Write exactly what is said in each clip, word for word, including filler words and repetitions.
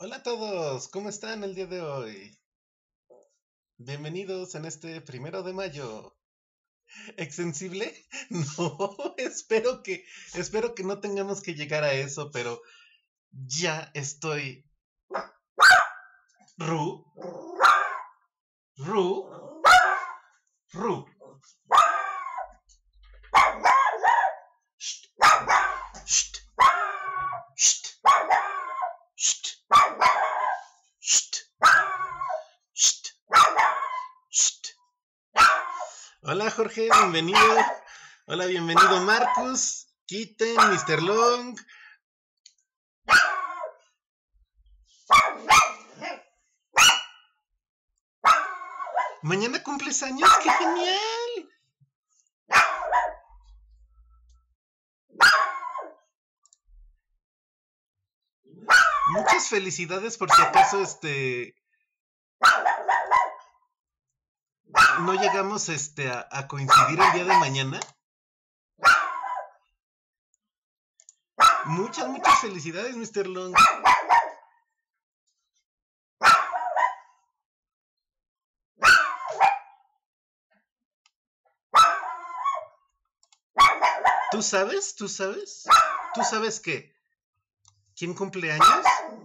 Hola a todos, ¿cómo están el día de hoy? Bienvenidos en este primero de mayo. ¿Extensible? No, espero que, espero que no tengamos que llegar a eso, pero ya estoy. Ru, Ru, Ru. Sht, sht, sht, sht, sht, sht, sht. Hola Jorge, bienvenido. Hola, bienvenido Marcus, Kitten, mister Long. Mañana cumples años, qué genial. Muchas felicidades, por si acaso este no llegamos este a, a coincidir el día de mañana. Muchas, muchas felicidades, mister Long. ¿Tú sabes? ¿Tú sabes? ¿Tú sabes qué? ¿Quién cumple años?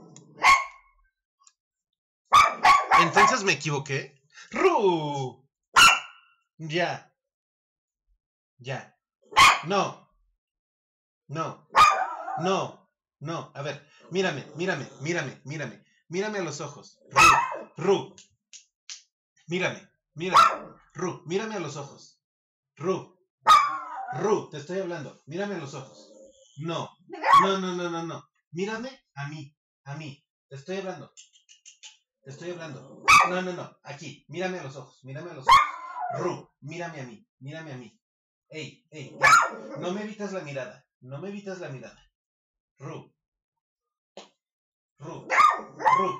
Entonces me equivoqué. ¡Ru! Ya. Ya. No. No. No. No. A ver, mírame, mírame, mírame, mírame. Mírame a los ojos. Ru. Ru. Mírame, mírame. Ru, mírame a los ojos. Ru. Ru, te estoy hablando. Mírame a los ojos. No. No, no, no, no, no. Mírame a mí. A mí. Te estoy hablando. Te estoy hablando. No, no, no. Aquí. Mírame a los ojos. Mírame a los ojos. Ru, mírame a mí. Mírame a mí. Ey, ey, ey. No me evitas la mirada. No me evitas la mirada. Ru. Ru. Ru.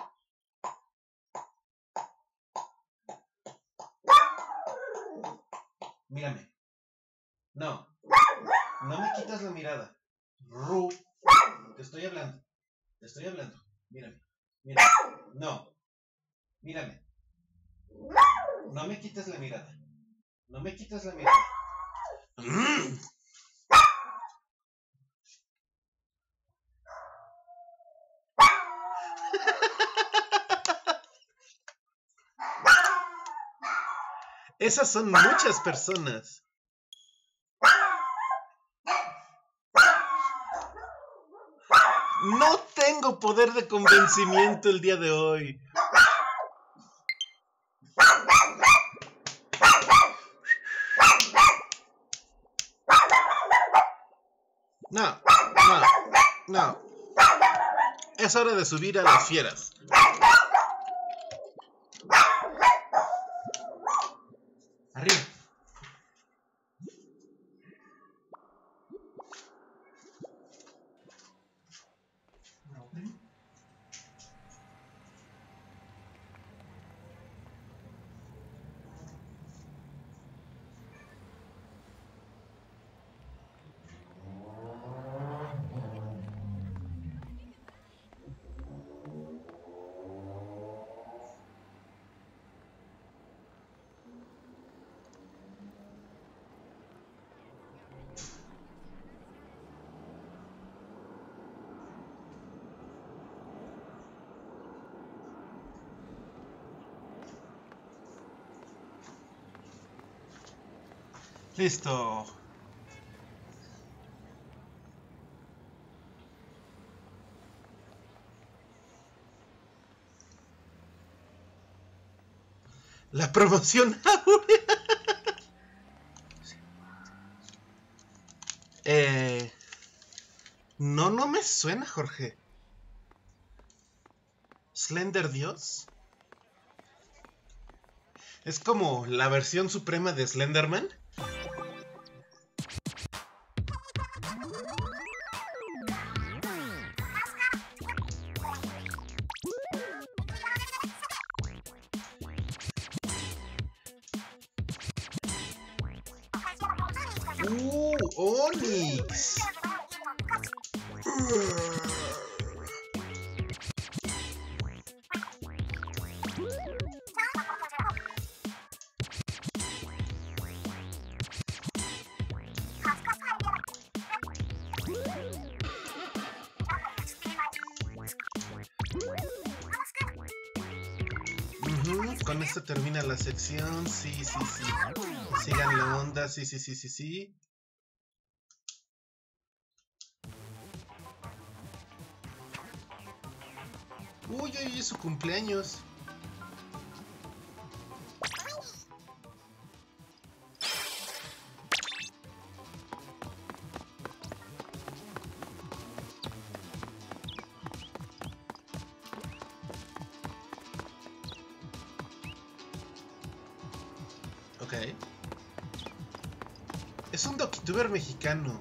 Mírame. No. No me quitas la mirada. Ru. Te estoy hablando. Te estoy hablando. Mírame. Mírame. No. Mírame. No me quites la mirada. No me quites la mirada. Mm. Esas son muchas personas. No tengo poder de convencimiento el día de hoy. No, no, no. Es hora de subir a las fieras. Arriba. Listo. La promoción áurea. eh, no, no me suena, Jorge. Slender Dios. Es como la versión suprema de Slenderman. ¡Uh! ¡Onix! Uh-huh. Con esto termina la sección. Sí, sí, sí. Sigan la onda. Sí, sí, sí, sí, sí. Uy, hoy es su cumpleaños. Ok. Es un docutuber mexicano.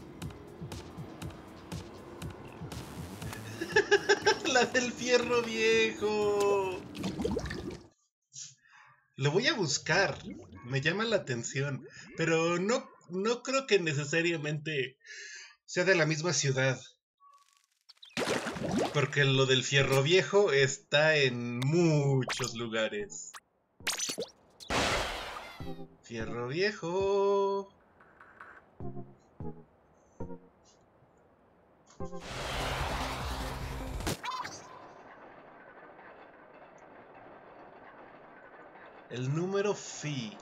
La del fierro viejo. Lo voy a buscar. Me llama la atención. Pero no, no creo que necesariamente sea de la misma ciudad. Porque lo del fierro viejo está en muchos lugares. Fierro viejo. El número Phi.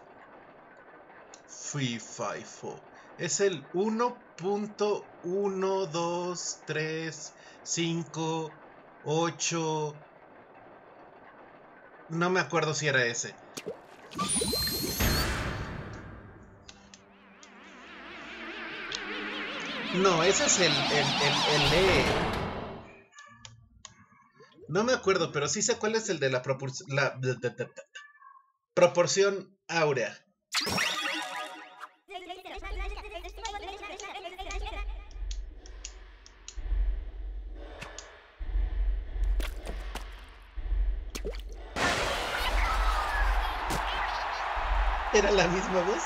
Phi Phi Fo. Es el uno punto uno dos tres cinco ocho. No me acuerdo si era ese. No, ese es el, el, el, el E. No me acuerdo, pero sí sé cuál es el de la, propor la de, de, de, de, proporción áurea. ¿Era la misma voz?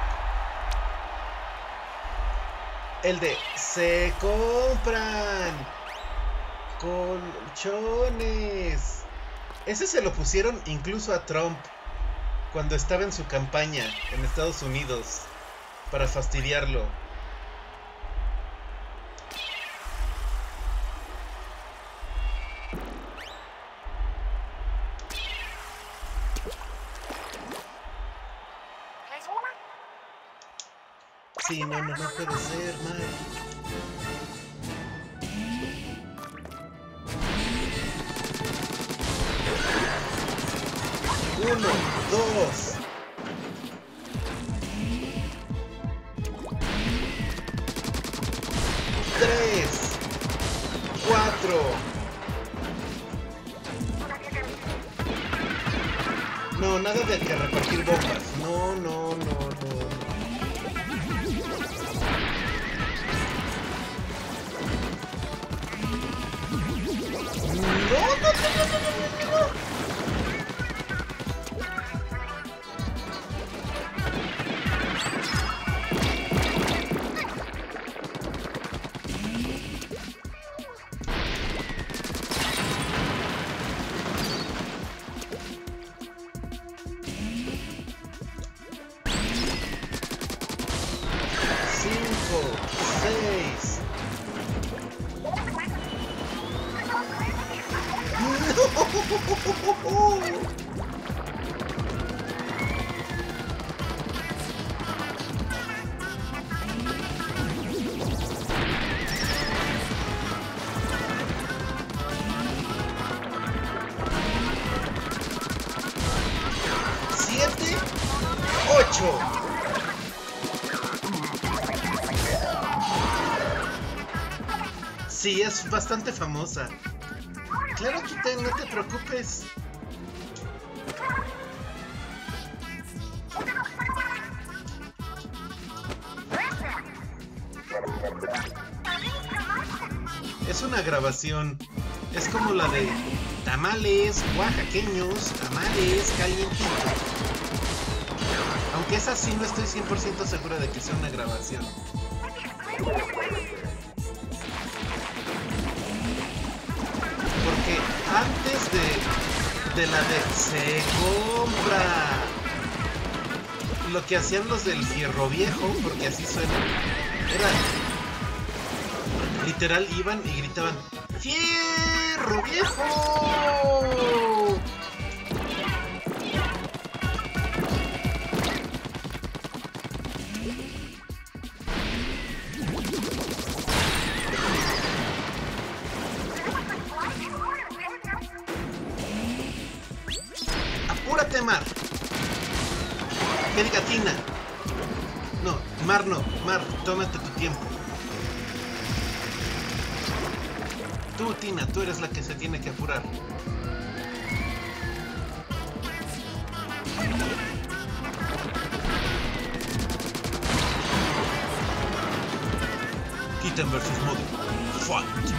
El de se compran colchones. Ese se lo pusieron incluso a Trump cuando estaba en su campaña en Estados Unidos para fastidiarlo. Sí, no, no, no puede ser, man. Uno, dos. Tres. Cuatro. No, nada de que repartir bombas. No, no, no, no. No, no, no, no, no, no, no. Cinco, seis. No. Siete, ocho. Sí, es bastante famosa. Claro, Kite, no te preocupes. Es una grabación. Es como la de tamales oaxaqueños, tamales calientitos. Aunque esa sí no estoy cien por ciento segura de que sea una grabación. Porque antes de, de la de se compra, lo que hacían los del fierro viejo, porque así suena, era literal iban y gritaban ¡Fierro, viejo! ¡Apúrate, Mar! Que diga Tina. No, Mar no. Mar, tómate tu tiempo. Tú, Tina, tú eres la que se tiene que apurar. Kitten versus Modo. Fight.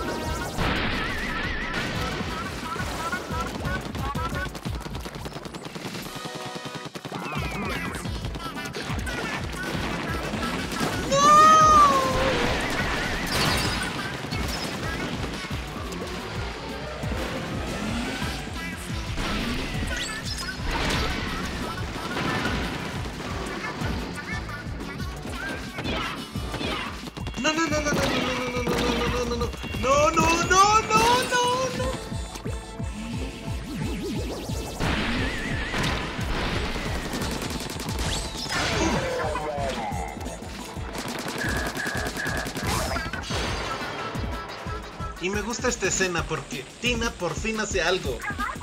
No, no, no, no, no, no, no, no, no, no, no, no, no, no, no, no, no, no. Y me gusta esta escena porque Tina por fin hace algo.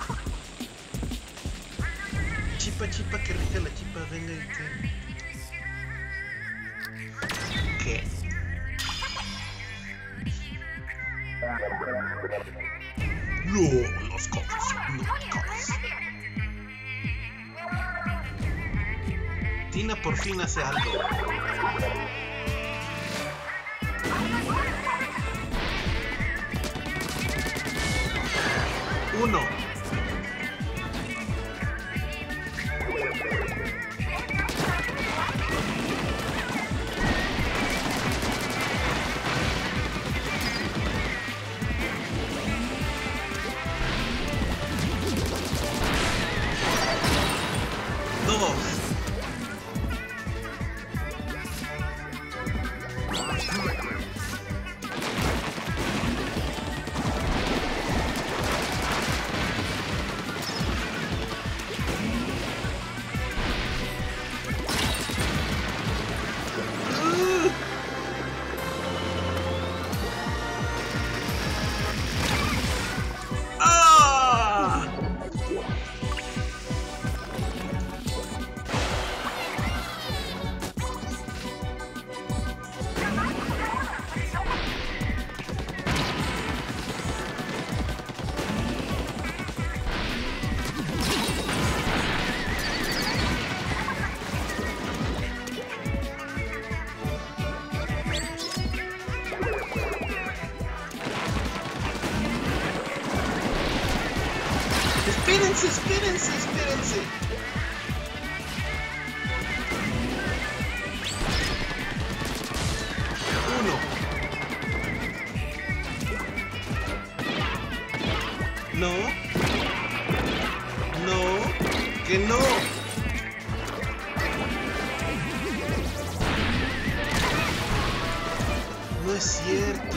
Chipa, chipa, qué rica la chipa, venga y qué. ¿Qué? No, los cocos hipnóticos. Tina por fin hace algo. Uno. Dos. Espérense, espérense, espérense. Uno. No. No. Que no. No es cierto.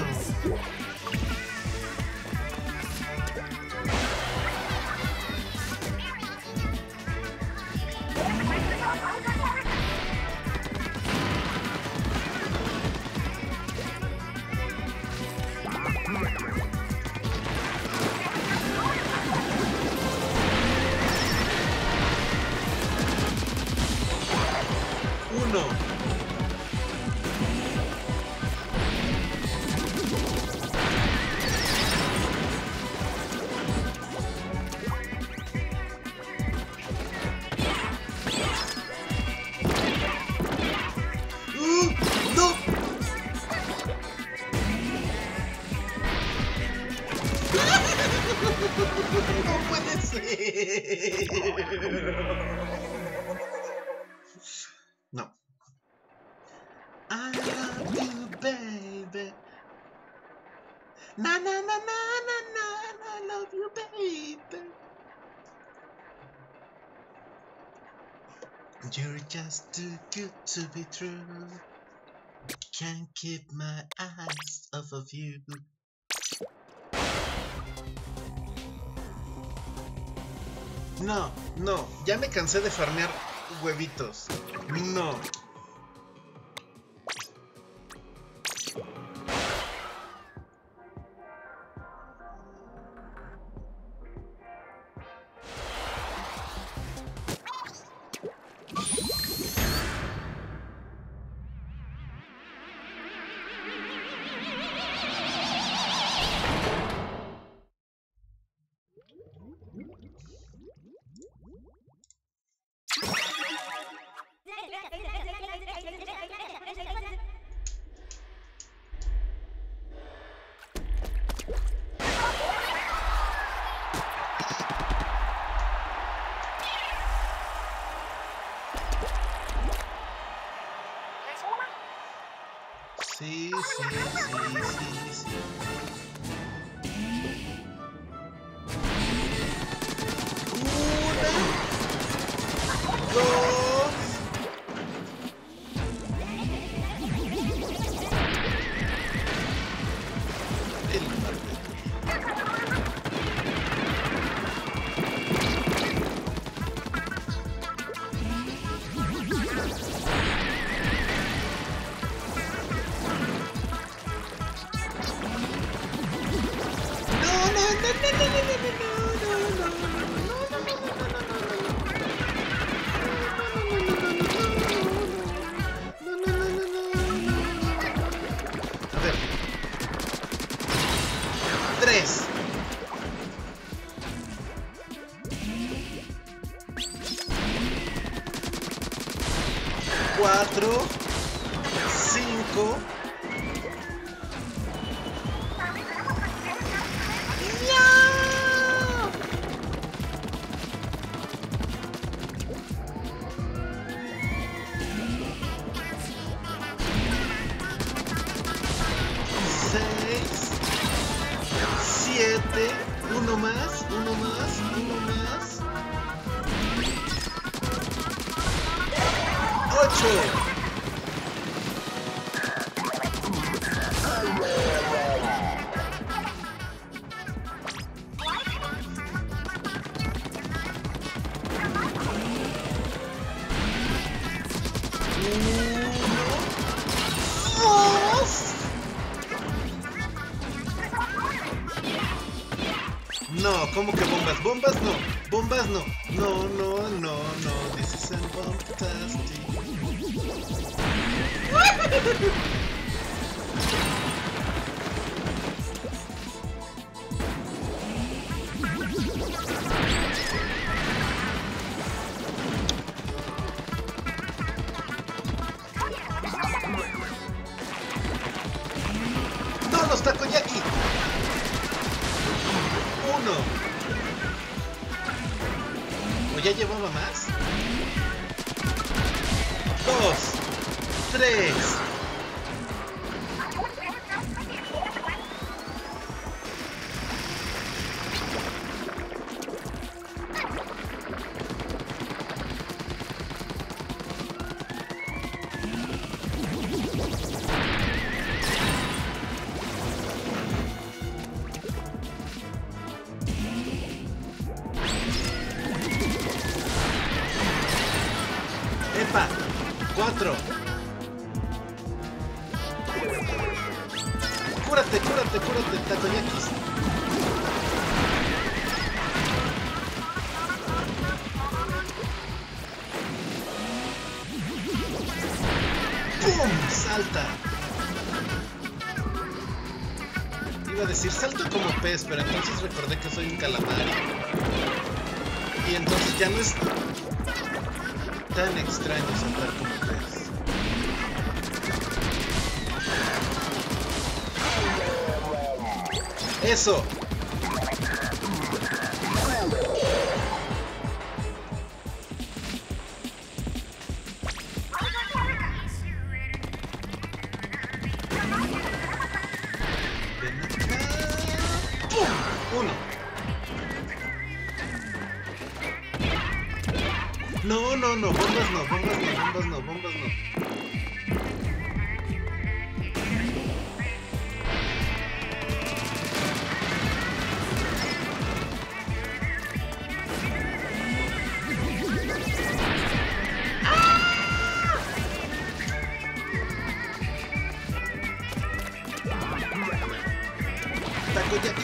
Uno. ¡Uh! ¡No! ¡No puede ser! No. I love you, baby. Na na na na na na. I love you, baby. You're just too good to be true. Can't keep my eyes off off of you. No, no, ya me cansé de farmear huevitos. No. Sí, sí, sí, sí, sí. Una, dos. El martes. A ver. Tres. Cuatro. Cinco. Seis, siete, uno más, uno más, uno más, ocho. No, ¿cómo que bombas? Bombas no, bombas no, no, no, no, no, this is fantastic. No, los takoyaki. Uno. ¿O ya llevaba más? Dos. Tres. Epa, cuatro. Cúrate, cúrate, cúrate, takoyakis. ¡Pum! Salta. Iba a decir salto como pez, pero entonces recordé que soy un calamar. Y entonces ya no es tan extraño saltar como pez. ¡Eso! Ven acá. ¡Pum! Uno. No, no, no, bombas no, bombas no, bombas no, bombas no. takoyaki.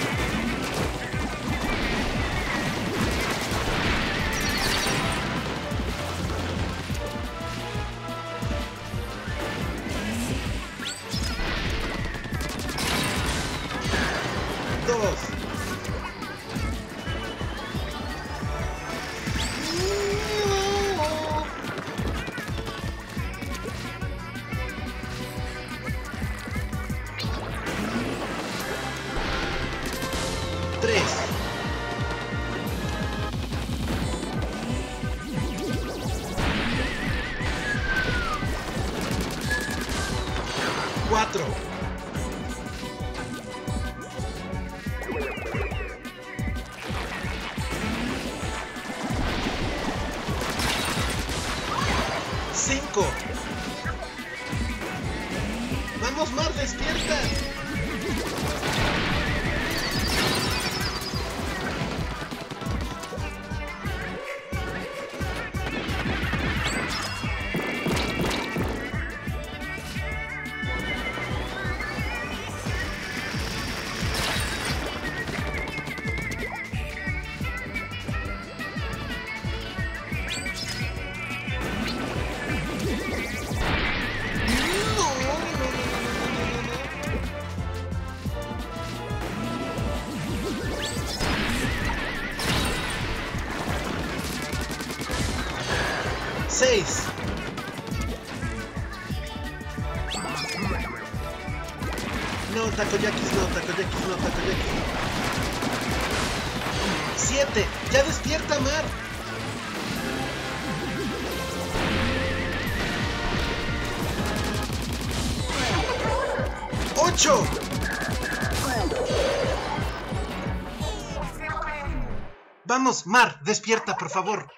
Dos. Tres. Cuatro. Cinco. Vamos, Mar, despierta. Seis. No, takoyakis no, takoyakis no, takoyakis. Siete. Ya despierta, Mar. Ocho. Vamos, Mar, despierta, por favor.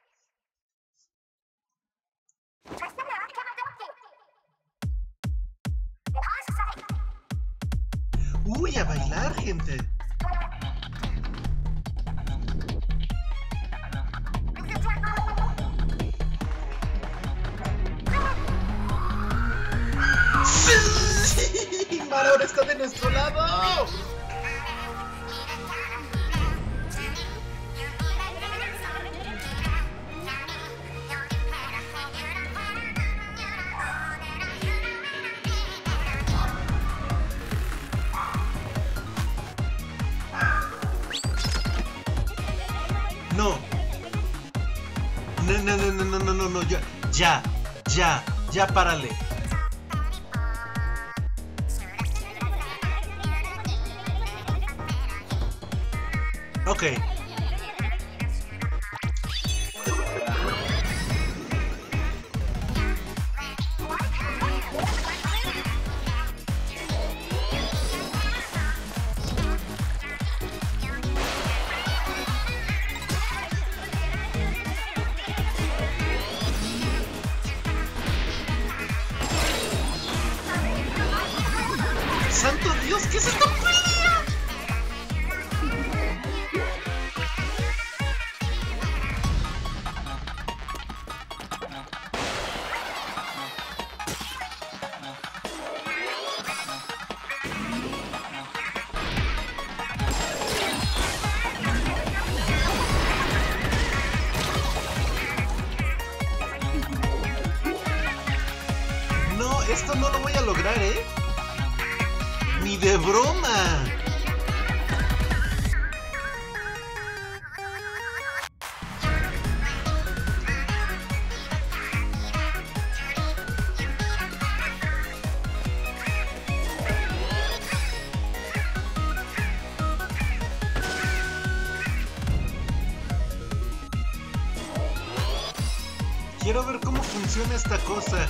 Uy, a bailar, gente. ¡Sí! Mar ahora está de nuestro lado. No. No, no, no, no, no, no, no, no, ya, ya, ya, ya, párale. Ok. ¡Santo Dios! ¿Qué es esta pelea? No, esto no lo voy a lograr, ¿eh? ¡Ni de broma! Quiero ver cómo funciona esta cosa.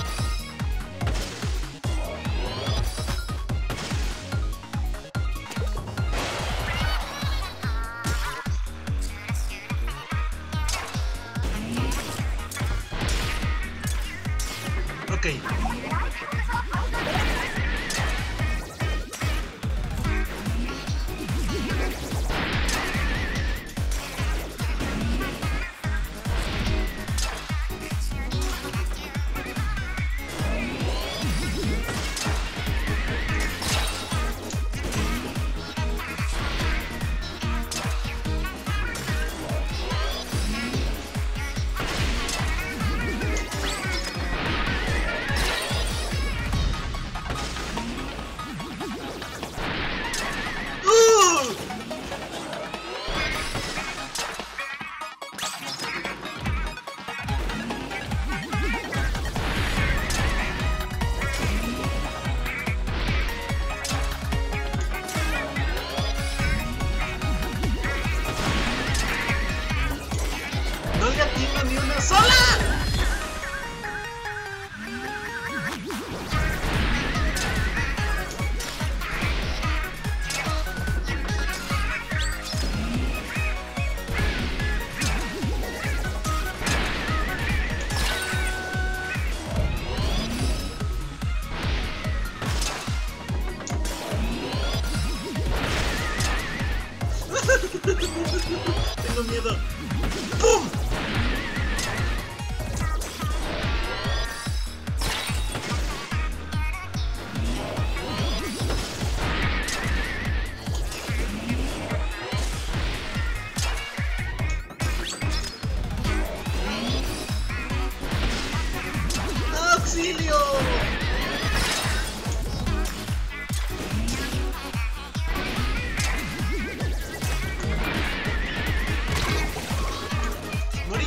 Ok. tengo miedo. ¡Pum! ¡Auxilio! Morí.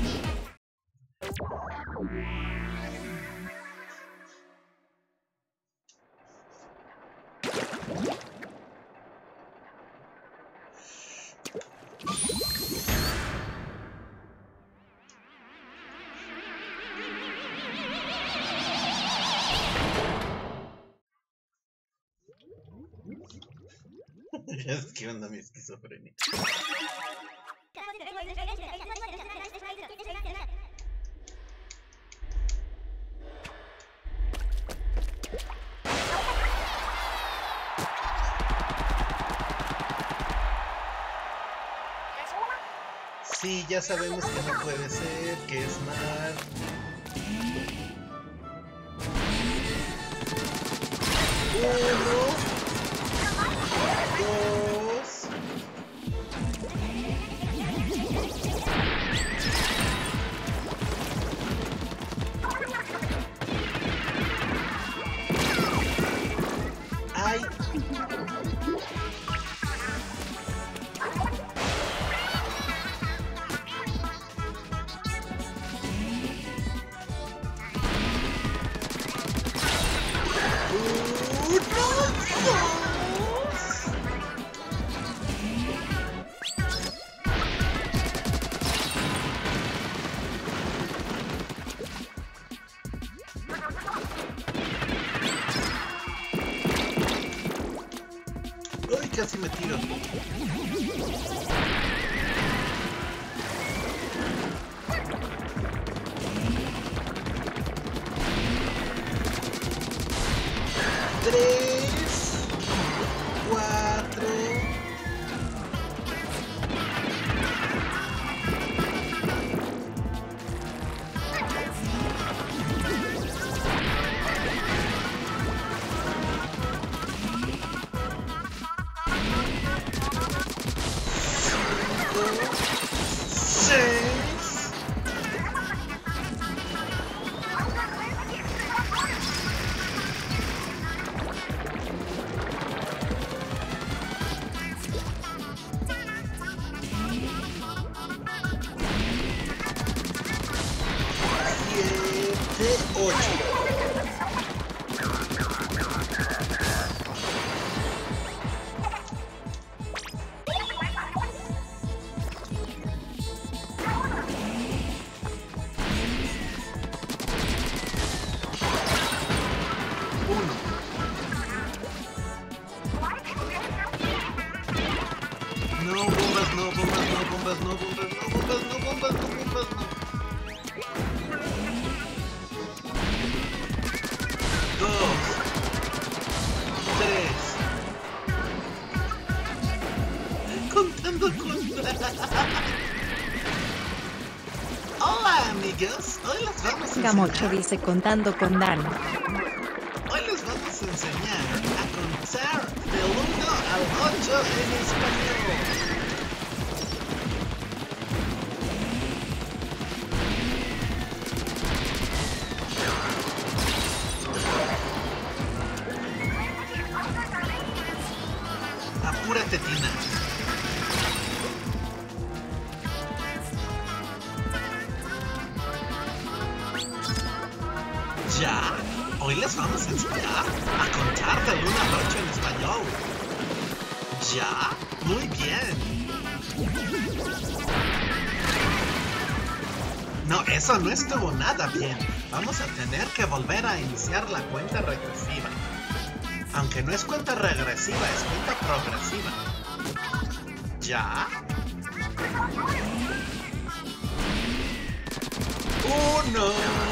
¿Qué onda mi esquizofrenia? Sí, ya sabemos que no puede ser, que es mal. Uno, dos. Ay. Uy, casi me tiro. Tres, cuatro. No, bombas, no, bombas, no, bombas, no, bombas, no, bombas, no, bombas, no, bombas, no. Dos. Tres. Contando con... Hola, amigos. Hoy les vamos a enseñar... Gamocho dice contando con Dan. Hoy les vamos a enseñar a contar del uno al ocho en español. Apúrate, Tina. Ya, hoy les vamos a enseñar a contar del uno al ocho en español. Ya, muy bien. No, eso no estuvo nada bien. Vamos a tener que volver a iniciar la cuenta regresiva. Aunque no es cuenta regresiva, es cuenta progresiva. ¿Ya? Uno,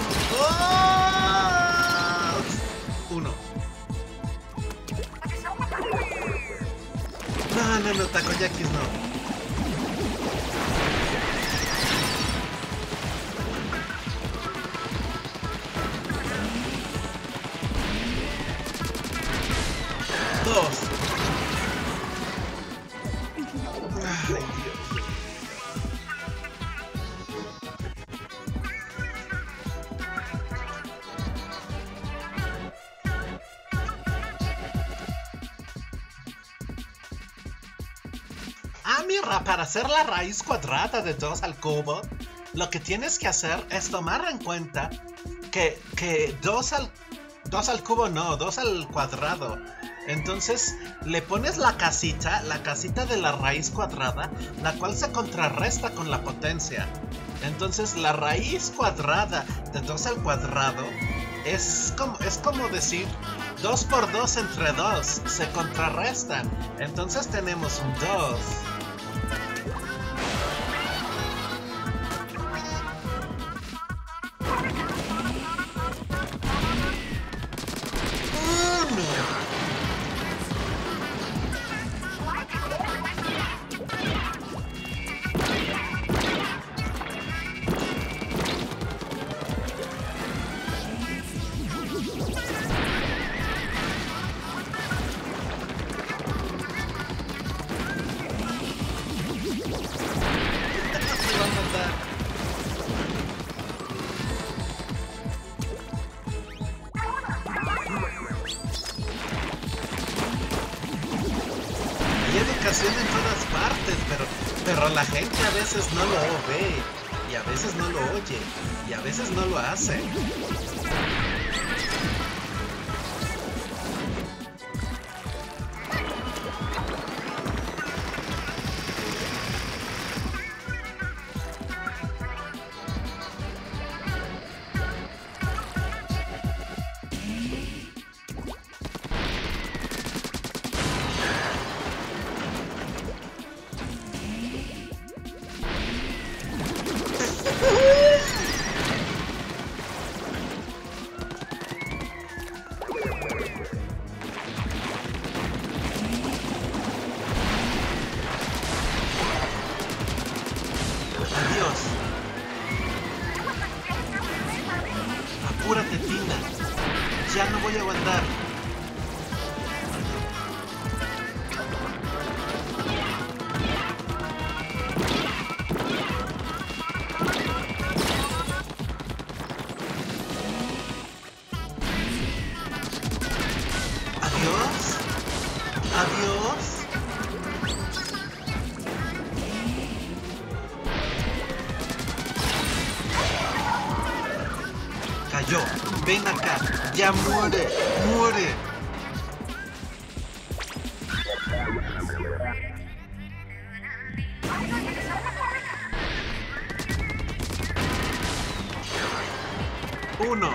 dos, uno. No, no, no, takoyakis no. Ah, mira, para hacer la raíz cuadrada de dos al cubo, lo que tienes que hacer es tomar en cuenta que, que dos al, dos al cubo no, dos al cuadrado. Entonces le pones la casita, la casita de la raíz cuadrada, la cual se contrarresta con la potencia. Entonces la raíz cuadrada de dos al cuadrado es como, es como decir dos por dos entre dos, se contrarrestan. Entonces tenemos un dos. En todas partes, pero, pero la gente a veces no lo ve, y a veces no lo oye, y a veces no lo hace. Apúrate, Tina. Ya no voy a aguantar. Adiós. Adiós. Cayó. Ven acá. Ya muere. Muere. Uno.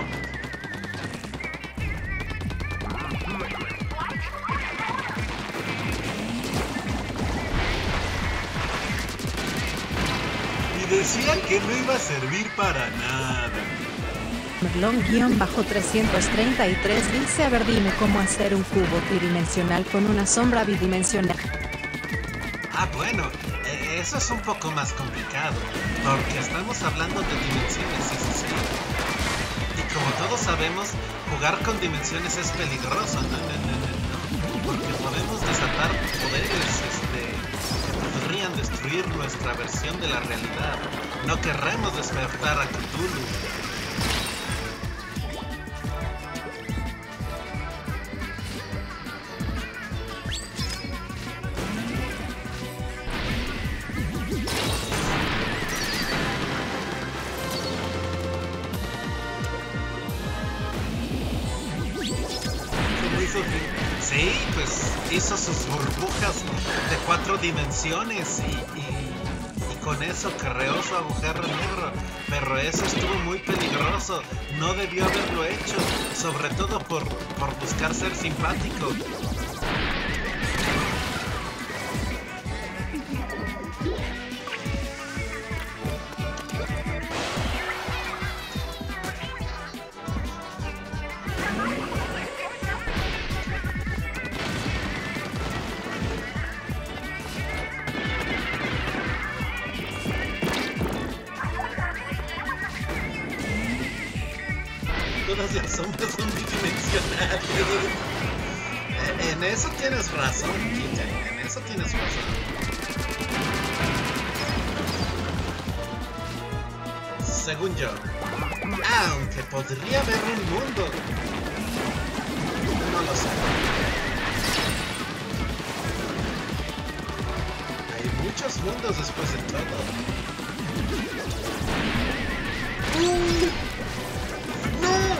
Y decían que no iba a servir para nada. Merlón-trescientos treinta y tres dice: a ver, dime cómo hacer un cubo tridimensional con una sombra bidimensional. Ah, bueno, eh, eso es un poco más complicado, porque estamos hablando de dimensiones, sí, sí, sí. Y como todos sabemos, jugar con dimensiones es peligroso, no, no, no, no, no, porque podemos desatar poderes, este, que podrían destruir nuestra versión de la realidad. No querremos despertar a Cthulhu. Sí, pues hizo sus burbujas de cuatro dimensiones y, y, y con eso creó su agujero negro. Pero eso estuvo muy peligroso, no debió haberlo hecho, sobre todo por, por buscar ser simpático. Todas las sombras son bidimensionales. En eso tienes razón, Kitten. En eso tienes razón. Según yo. Aunque podría haber un mundo. No lo sé. Hay muchos mundos después de todo. ¡Uh! ¡No!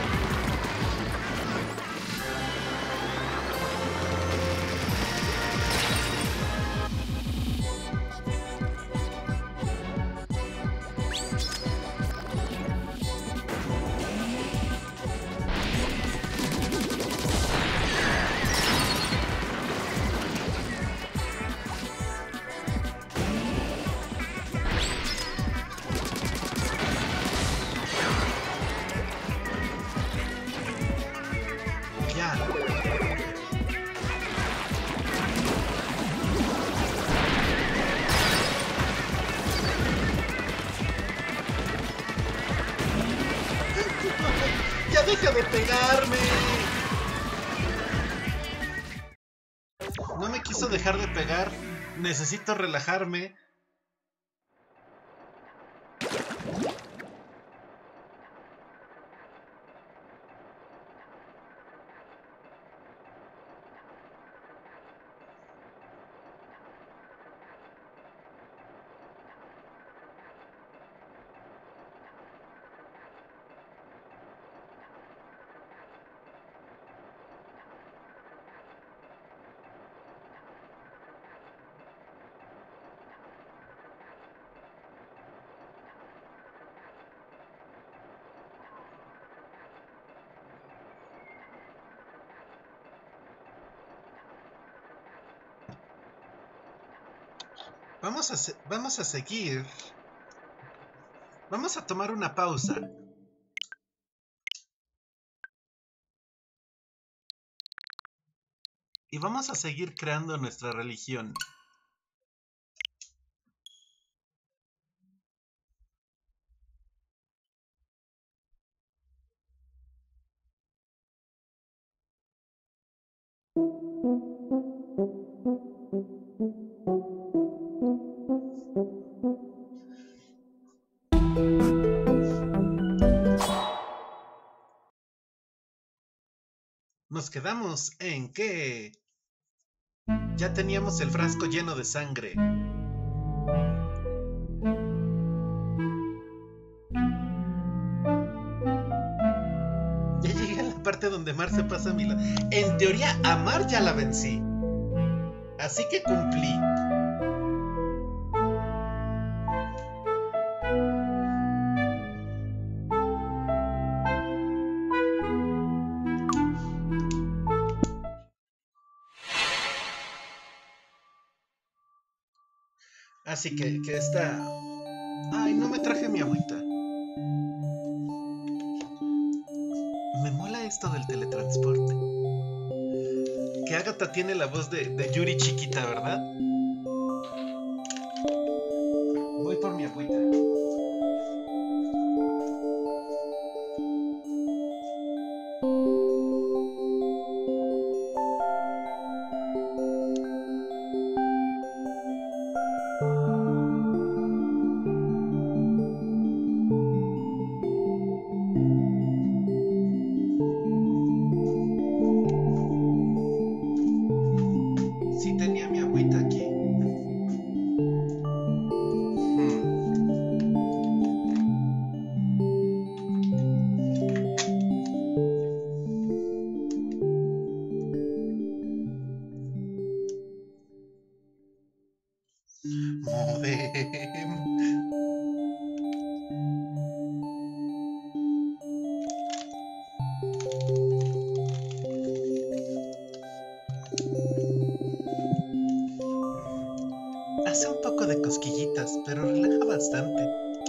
¡Ya deja de pegarme! No me quiso dejar de pegar. Necesito relajarme. Vamos a, se- vamos a seguir. Vamos a tomar una pausa. Y vamos a seguir creando nuestra religión. Nos quedamos en que ya teníamos el frasco lleno de sangre. Ya llegué a la parte donde Mar se pasa a mi lado. En teoría, a Mar ya la vencí. Así que cumplí. Así que, que está... Ay, no me traje mi agüita. Me mola esto del teletransporte. Que Agatha tiene la voz de, de Yuri chiquita, ¿verdad? Voy por mi agüita. Sí tenía mi agüita aquí. Modem. Hace un poco de cosquillitas, pero relaja bastante.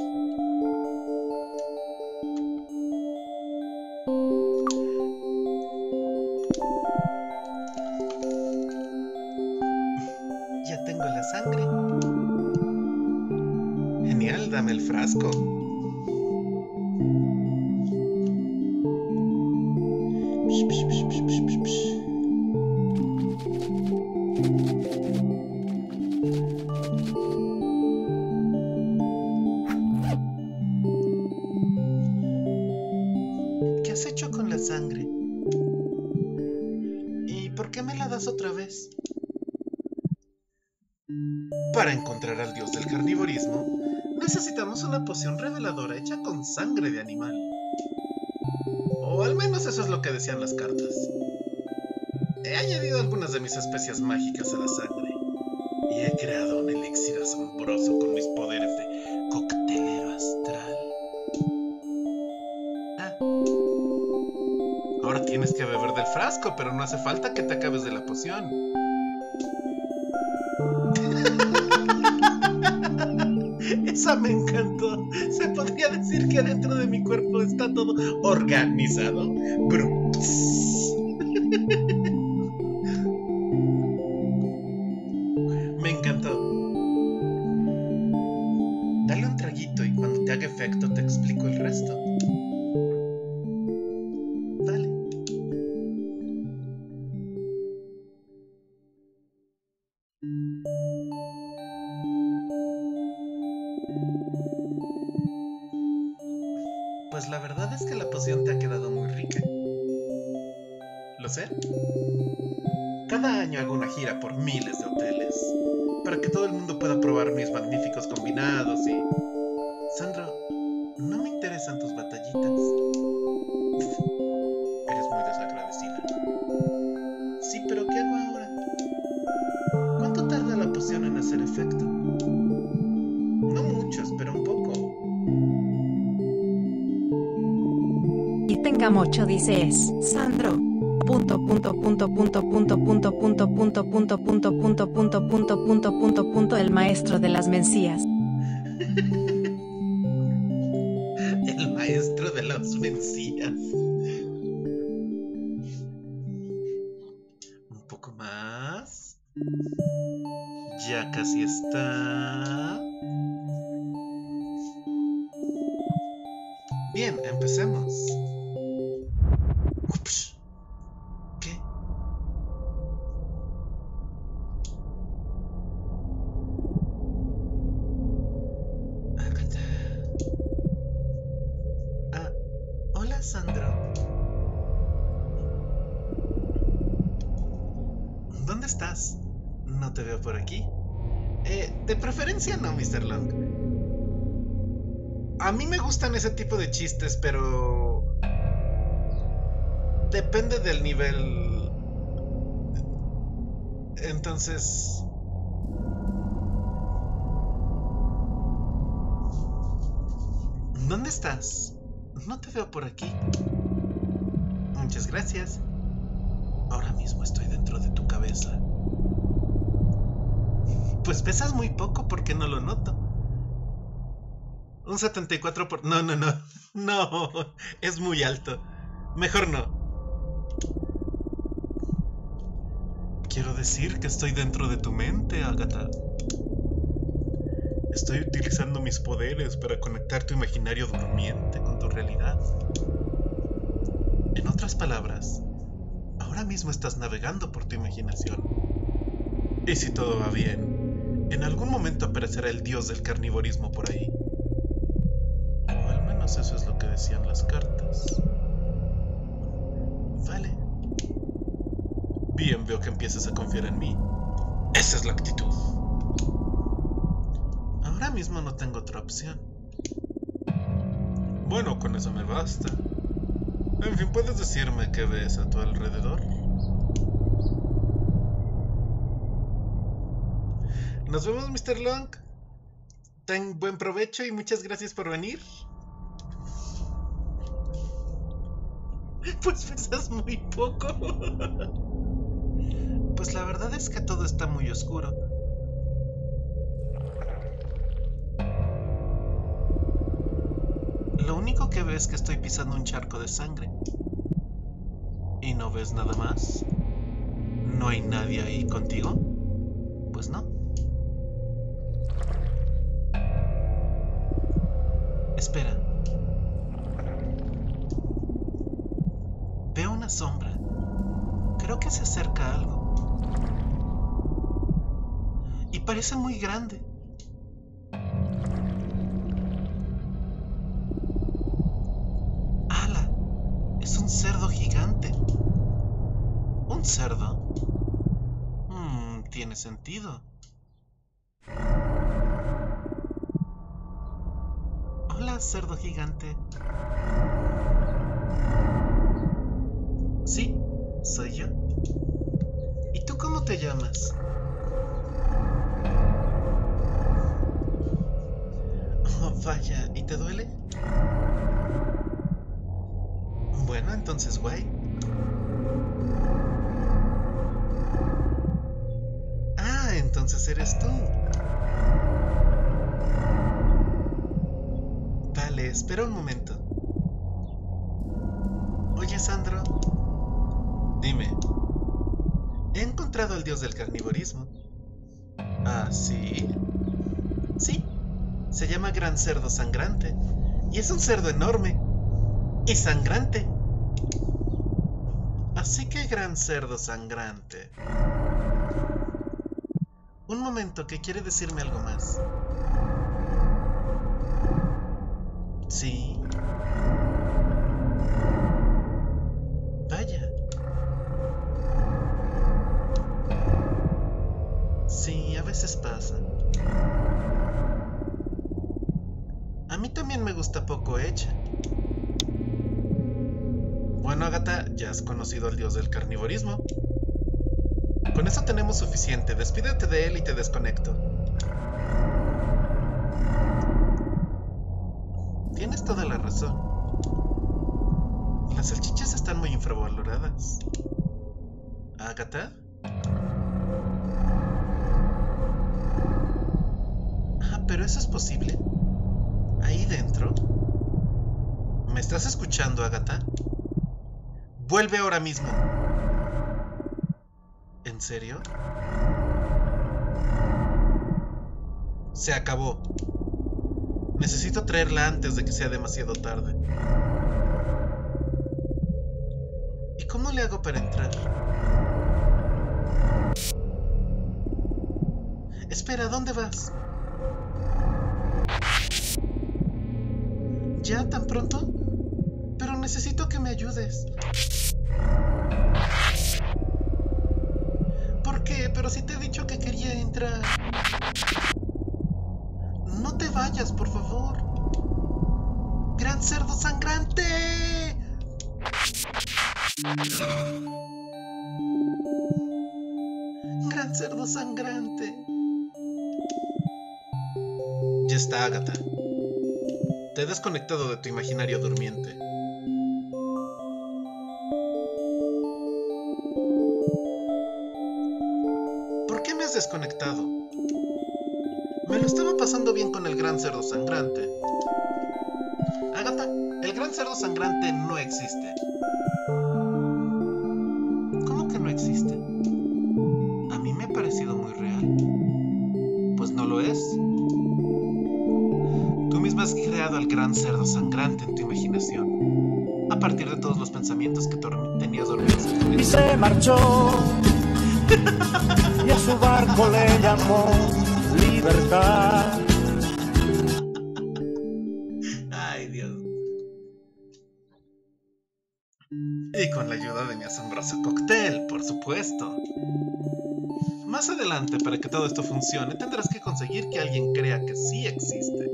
Ya tengo la sangre. Genial, dame el frasco. Psh, psh, psh, psh, psh, psh, psh. ¿Qué has hecho con la sangre? ¿Y por qué me la das otra vez? Para encontrar al dios del carnivorismo, necesitamos una poción reveladora hecha con sangre de animal. O al menos eso es lo que decían las cartas. He añadido algunas de mis especias mágicas a la sangre. Y he creado un elixir asombroso con mis poderes de coctelero astral. Ah. Ahora tienes que beber del frasco, pero no hace falta que te acabes de la poción. Esa me encantó. Se podría decir que dentro de mi cuerpo está todo organizado. Bruts. Me encantó. Dale un traguito y cuando te haga efecto te explico el resto. Dale. Pues la verdad es que la poción te ha quedado muy rica. ¿Lo sé? Cada año hago una gira por miles de hoteles para que todo el mundo pueda probar mis magníficos combinados y... Sandro, no me interesan tus batallitas. Eres muy desagradecida. Sí, pero ¿qué hago ahora? ¿Cuánto tarda la poción en hacer efecto? No mucho, espera un poco. Y tenga mucho dices, Sandro. Punto punto punto punto punto punto punto punto punto punto punto punto punto punto punto punto el maestro de las mencías. El maestro de las mencías. Un poco más. Ya casi está. Bien, empecemos. Ups. ¿Qué? Agatha. Ah, hola, Sandro. ¿Dónde estás? No te veo por aquí. Eh, de preferencia no, mister Long. A mí me gustan ese tipo de chistes, pero... depende del nivel. Entonces... ¿dónde estás? No te veo por aquí. Muchas gracias. Ahora mismo estoy dentro de tu cabeza. Pues pesas muy poco porque no lo noto. Un setenta y cuatro por... No, no, no. No, es muy alto. Mejor no. Quiero decir que estoy dentro de tu mente, Agatha. Estoy utilizando mis poderes para conectar tu imaginario durmiente con tu realidad. En otras palabras, ahora mismo estás navegando por tu imaginación. Y si todo va bien, en algún momento aparecerá el dios del carnivorismo por ahí. O al menos eso es lo que decían las cartas. Vale. Bien, veo que empiezas a confiar en mí. Esa es la actitud. Ahora mismo no tengo otra opción. Bueno, con eso me basta. En fin, ¿puedes decirme qué ves a tu alrededor? Nos vemos, mister Long. Ten buen provecho y muchas gracias por venir. Pues pesas muy poco. Pues la verdad es que todo está muy oscuro. Lo único que ves es que estoy pisando un charco de sangre. ¿Y no ves nada más? ¿No hay nadie ahí contigo? Pues no. Espera. Veo una sombra. Creo que se acerca a algo. Y parece muy grande. ¡Hala! Es un cerdo gigante. ¿Un cerdo? Hmm, tiene sentido. Hola, cerdo gigante. Sí, soy yo. ¿Y tú cómo te llamas? Oh, vaya, ¿y te duele? Bueno, entonces guay. Ah, entonces eres tú. Vale, espera un momento. Oye, Sandro. Dime. He encontrado al dios del carnivorismo. ¿Ah, sí? Sí. Se llama Gran Cerdo Sangrante. Y es un cerdo enorme. Y sangrante. Así que Gran Cerdo Sangrante. Un momento, que quiere decirme algo más. Sí. Vaya. Sí, a veces pasa. A mí también me gusta poco hecha. Bueno, Agatha, ya has conocido al dios del carnivorismo. Con eso tenemos suficiente. Despídete de él y te desconecto. Tienes toda la razón. Las salchichas están muy infravaloradas. ¿Agatha? Ah, pero eso es posible. Ahí dentro. ¿Me estás escuchando, Agatha? ¡Vuelve ahora mismo! ¿En serio? Se acabó. Necesito traerla antes de que sea demasiado tarde. ¿Y cómo le hago para entrar? Espera, ¿dónde vas? ¿Ya tan pronto? Pero necesito que me ayudes. ¿Por qué? Pero si te he dicho que quería entrar. No te vayas, por favor. ¡Gran cerdo sangrante! ¡Gran cerdo sangrante! Ya está, Agatha. Te he desconectado de tu imaginario durmiente. ¿Por qué me has desconectado? Me lo estaba pasando bien con el gran cerdo sangrante. Agatha, el gran cerdo sangrante no existe. ¿Cómo que no existe? A mí me ha parecido muy real. Pues no lo es. Tú misma has creado al gran cerdo sangrante en tu imaginación, a partir de todos los pensamientos que tenías dormidos en tu mente. Y se marchó, y a su barco le llamó Libertad. Ay, Dios. Y con la ayuda de mi asombroso cóctel, por supuesto. Más adelante, para que todo esto funcione, tendrás que conseguir que alguien crea que sí existe.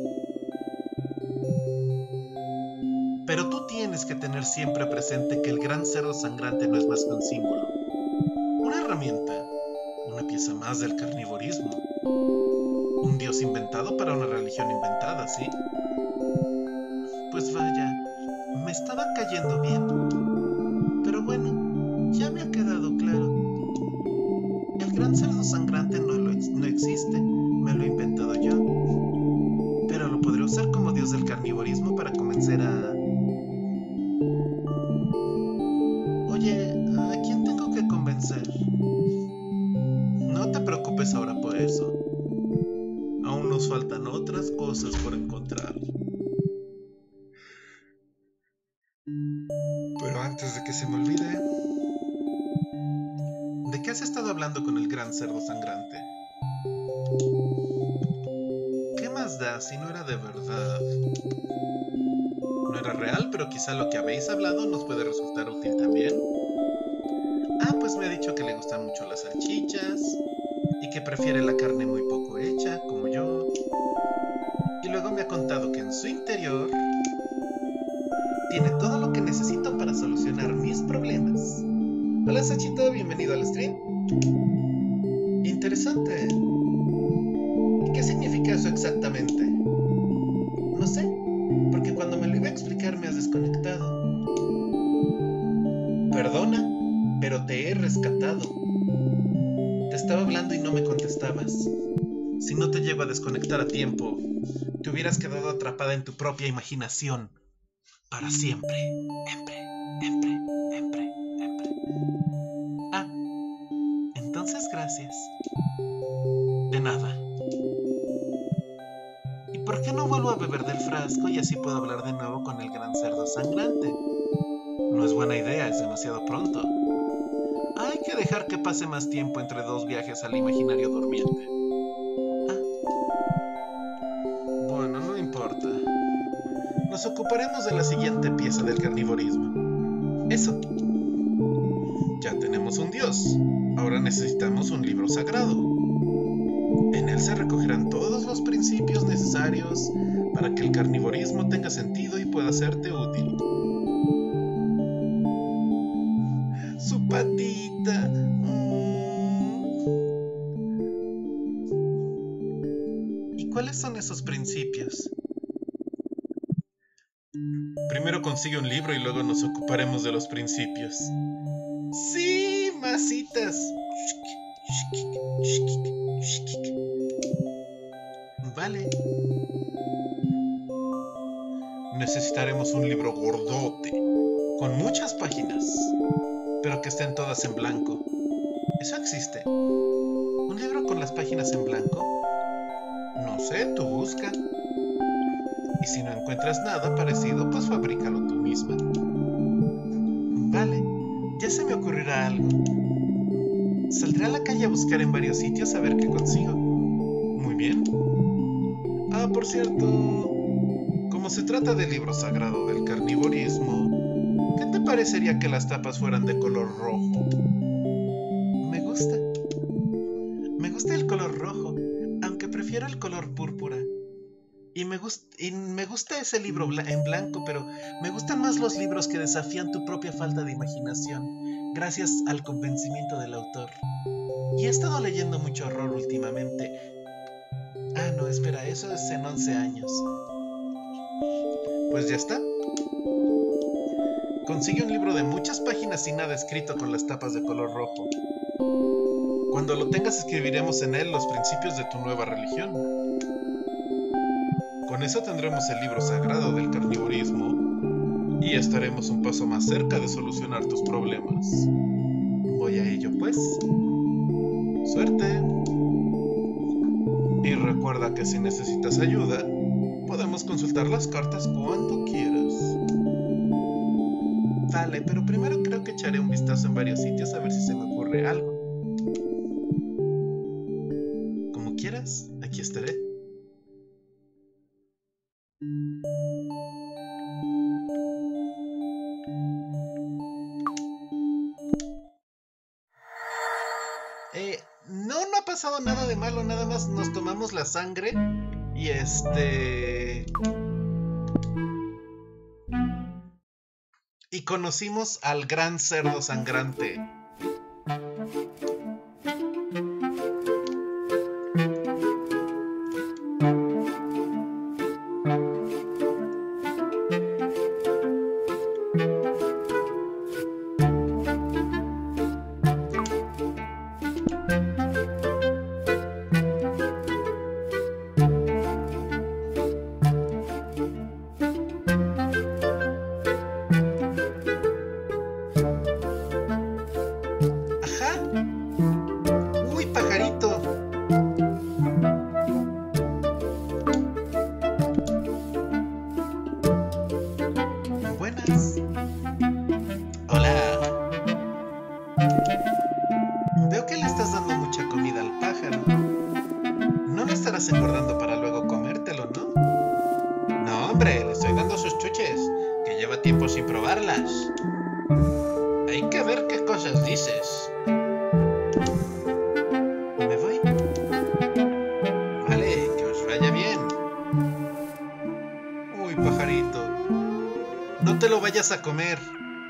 Pero tú tienes que tener siempre presente que el gran cerdo sangrante no es más que un símbolo, una herramienta, una pieza más del carnivorismo, un dios inventado para una religión inventada, ¿sí? Pues vaya, me estaba cayendo bien, pero bueno, ya me ha quedado claro. El gran cerdo sangrante no, lo ex no existe, me lo he inventado yo, pero lo podré usar como dios del carnivorismo para convencer a... Oye, ¿a quién tengo que convencer? No te preocupes ahora por eso. Aún nos faltan otras cosas por encontrar. Pero antes de que se me olvide, ¿de qué has estado hablando con el gran cerdo sangrante? ¿Qué más da si no era de verdad? No era real, pero quizá lo que habéis hablado nos puede resultar útil también. Ah, pues me ha dicho que le gustan mucho las salchichas y que prefiere la carne muy poco hecha, como yo. Y luego me me ha contado que en su interior tiene todo lo que necesito para solucionar mis problemas. Hola Sachito, bienvenido al stream. Interesante. ¿Y qué significa eso exactamente? No sé, porque cuando me lo iba a explicar me has desconectado. Perdona, pero te he rescatado. Te estaba hablando y no me contestabas. Si no te llego a desconectar a tiempo, te hubieras quedado atrapada en tu propia imaginación. Para siempre. Siempre, siempre, siempre, siempre. Ah, entonces gracias. De nada. ¿Y por qué no vuelvo a beber del frasco y así puedo hablar de nuevo con el gran cerdo sangrante? No es buena idea, es demasiado pronto. Hay que dejar que pase más tiempo entre dos viajes al imaginario durmiente. Ah. Bueno, no importa. Nos ocuparemos de la siguiente pieza del carnivorismo. Eso. Ya tenemos un dios. Ahora necesitamos un libro sagrado. En él se recogerán todos los principios necesarios para que el carnivorismo tenga sentido y pueda serte útil. Su patita. ¿Y cuáles son esos principios? Primero consigue un libro y luego nos ocuparemos de los principios. ¡Sí, masitas! Vale. Necesitaremos un libro gordote, con muchas páginas, pero que estén todas en blanco. ¿Eso existe? ¿Un libro con las páginas en blanco? No sé, tú busca. Y si no encuentras nada parecido, pues fabrícalo tú misma. Vale, ya se me ocurrirá algo. Saldré a la calle a buscar en varios sitios a ver qué consigo. Muy bien. Ah, por cierto, como se trata del libro sagrado del carnivorismo, ¿qué te parecería que las tapas fueran de color rojo? Me gusta. Me gusta el color rojo, aunque prefiero el color púrpura. Y me, gust y me gusta ese libro bla en blanco, pero me gustan más los libros que desafían tu propia falta de imaginación, gracias al convencimiento del autor. Y he estado leyendo mucho horror últimamente. Ah, no, espera, eso es en once años. Pues ya está. Consigue un libro de muchas páginas sin nada escrito con las tapas de color rojo. Cuando lo tengas escribiremos en él los principios de tu nueva religión. Con eso tendremos el libro sagrado del carnivorismo y estaremos un paso más cerca de solucionar tus problemas. Voy a ello, pues. Suerte. Y recuerda que si necesitas ayuda, podemos consultar las cartas cuando quieras. Vale, pero primero creo que echaré un vistazo en varios sitios a ver si se me ocurre algo. Como quieras, aquí estaré. Eh, no, no ha pasado nada de malo, nada más nos tomamos la sangre y este... y conocimos al gran cerdo sangrante. Engordando para luego comértelo, ¿no? No, hombre, le estoy dando sus chuches, que lleva tiempo sin probarlas. Hay que ver qué cosas dices. ¿Me voy? Vale, que os vaya bien. lo vayas a comer.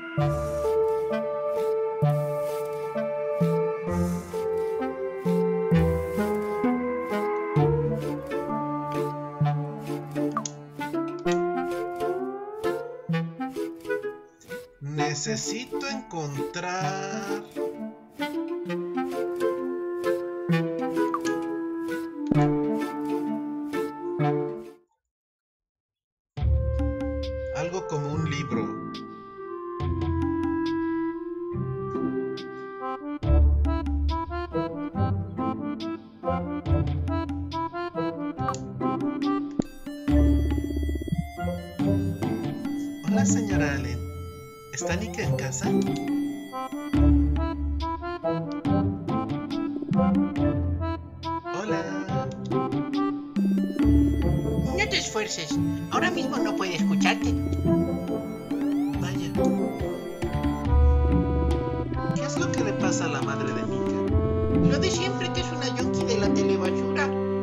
Necesito encontrar... algo como un libro. Hola, señora Allen. ¿Está Nika en casa? Hola. No te esfuerces. Ahora mismo no puede escucharte. Vaya. ¿Qué es lo que le pasa a la madre de Nika? Lo de siempre, que es una yonki de la telebasura.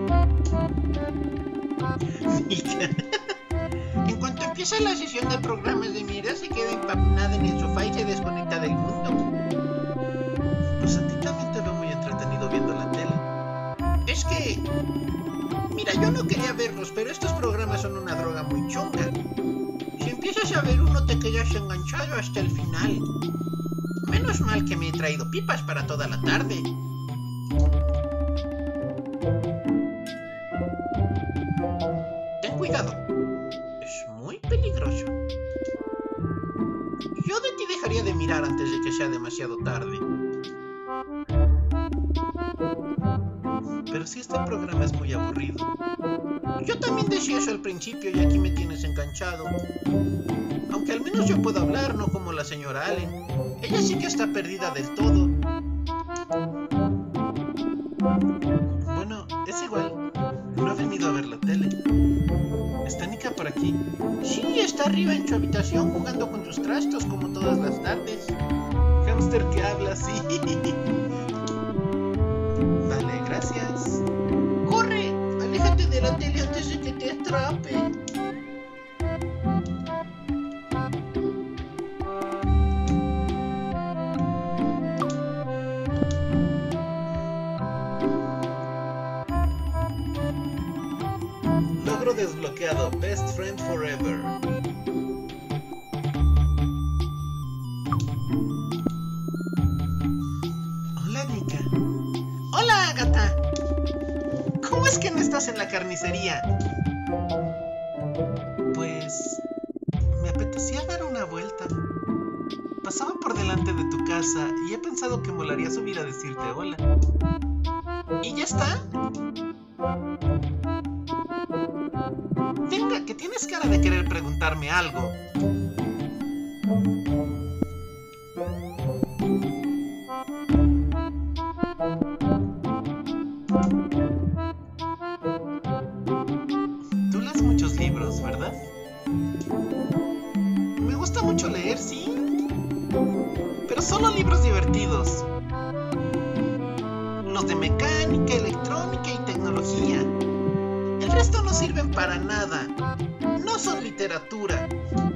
Nika. En cuanto empieza la sesión de programas de Mira, se queda empanada en el sofá y se desconecta del mundo. Pues a ti también te veo muy entretenido viendo la tele. Es que... Mira, yo no quería verlos, pero estos programas son una droga muy chunga. Si empiezas a ver uno, te quedas enganchado hasta el final. Menos mal que me he traído pipas para toda la tarde. Ten cuidado. Es muy peligroso. Yo de ti dejaría de mirar antes de que sea demasiado tarde. Pero si este programa es muy aburrido. Yo también decía eso al principio y aquí me tienes enganchado. Aunque al menos yo puedo hablar, no como la señora Allen. Ella sí que está perdida del todo. Bueno, es igual. No ha venido a ver la tele. ¿Está Nika por aquí? Sí, está arriba en su habitación jugando con sus trastos como todas las tardes. Hámster que habla, sí. Vale, gracias. ¡Corre! ¡Aléjate de la tele antes de que te atrape! Logro desbloqueado. Best Friend Forever. Hola, Nika. ¡Hola, Agatha! ¿Cómo es que no estás en la carnicería? Pues... me apetecía dar una vuelta. Pasaba por delante de tu casa y he pensado que molaría subir a decirte hola. ¿Y ya está? Venga, que tienes cara de querer preguntarme algo. Tú lees muchos libros, ¿verdad? Me gusta mucho leer, sí. Pero solo libros divertidos. Los de mecánica, electrónica y tecnología. El resto no sirven para nada. No son literatura.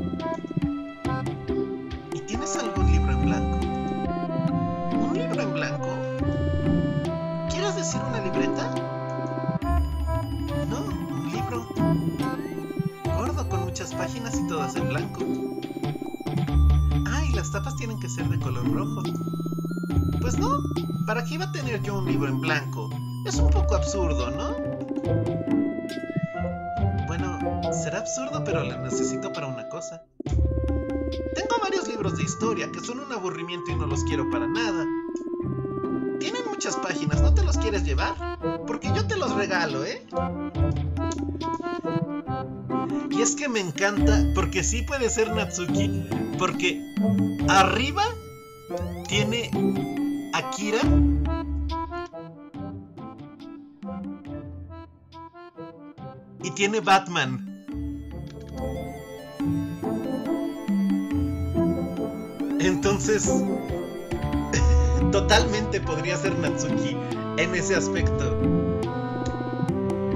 ¿Y tienes algún libro en blanco? ¿Un libro en blanco? ¿Quieres decir una libreta? No, un libro. Gordo, con muchas páginas y todas en blanco. Ah, y las tapas tienen que ser de color rojo. Pues no, ¿para qué iba a tener yo un libro en blanco? Es un poco absurdo, ¿no? Bueno, será absurdo, pero lo necesito para una cosa. Tengo varios libros de historia que son un aburrimiento y no los quiero para nada. Tienen muchas páginas, ¿no te los quieres llevar? Porque yo te los regalo, ¿eh? Y es que me encanta, porque sí puede ser Natsuki, porque arriba tiene Akira y tiene Batman. Entonces, totalmente podría ser Natsuki en ese aspecto.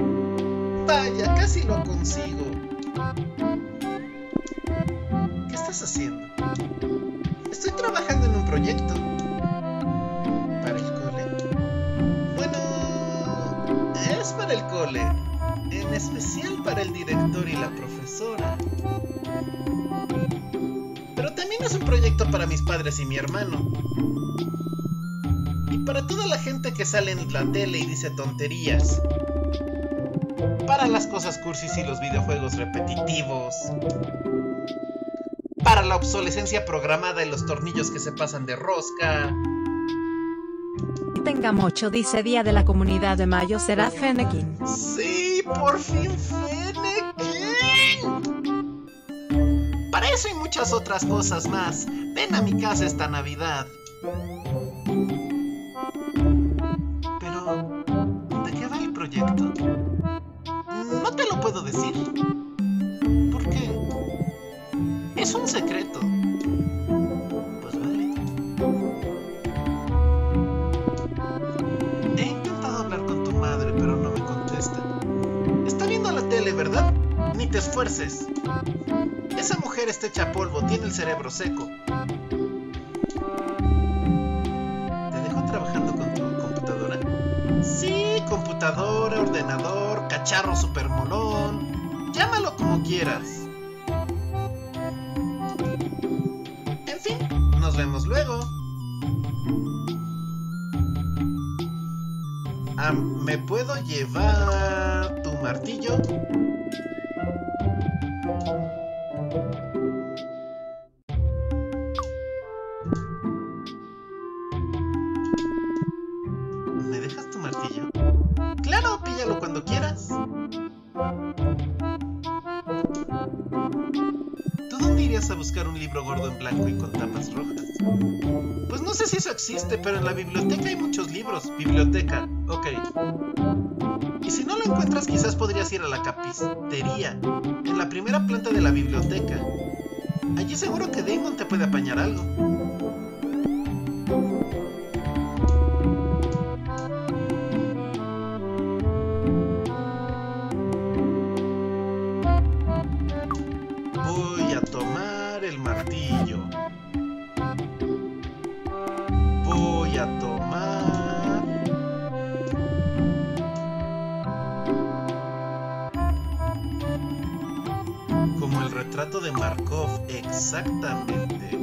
Vaya, casi lo consigo. ¿Qué estás estás haciendo? Estoy trabajando en un proyecto. ¿Para el cole? Bueno, es para el cole. En especial para el director y la profesora. Pero también es un proyecto para mis padres y mi hermano. Y para toda la gente que sale en la tele y dice tonterías. Para las cosas cursis y los videojuegos repetitivos. Para la obsolescencia programada y los tornillos que se pasan de rosca. Tenga mucho, dice Día de la Comunidad de Mayo, será Fennekin. ¡Sí! ¡Por fin Fennekin! Para eso y muchas otras cosas más, ven a mi casa esta Navidad. Pero, ¿de qué va el proyecto? No te lo puedo decir. ¿Por qué? Es un secreto. Pues vale. He intentado hablar con tu madre, pero no me contesta. Está viendo la tele, ¿verdad? Ni te esfuerces. Esa mujer está hecha polvo, tiene el cerebro seco. ¿Te dejo trabajando con tu computadora? Sí, computadora, ordenador, cacharro supermolón. Llámalo como quieras. En fin, nos vemos luego. Ah, ¿me puedo llevar tu martillo? ¿Me dejas tu martillo? Claro, píllalo cuando quieras. ¿Tú dónde irías a buscar un libro gordo en blanco y con tapas rojas? Pues no sé si eso existe, pero en la biblioteca hay muchos libros. Biblioteca, ok. Y si no lo encuentras, quizás podrías ir a la capistería, en la primera planta de la biblioteca. Allí seguro que Damon te puede apañar algo. Voy a tomar el martillo. Voy a tomar... Como el retrato de Markov, exactamente.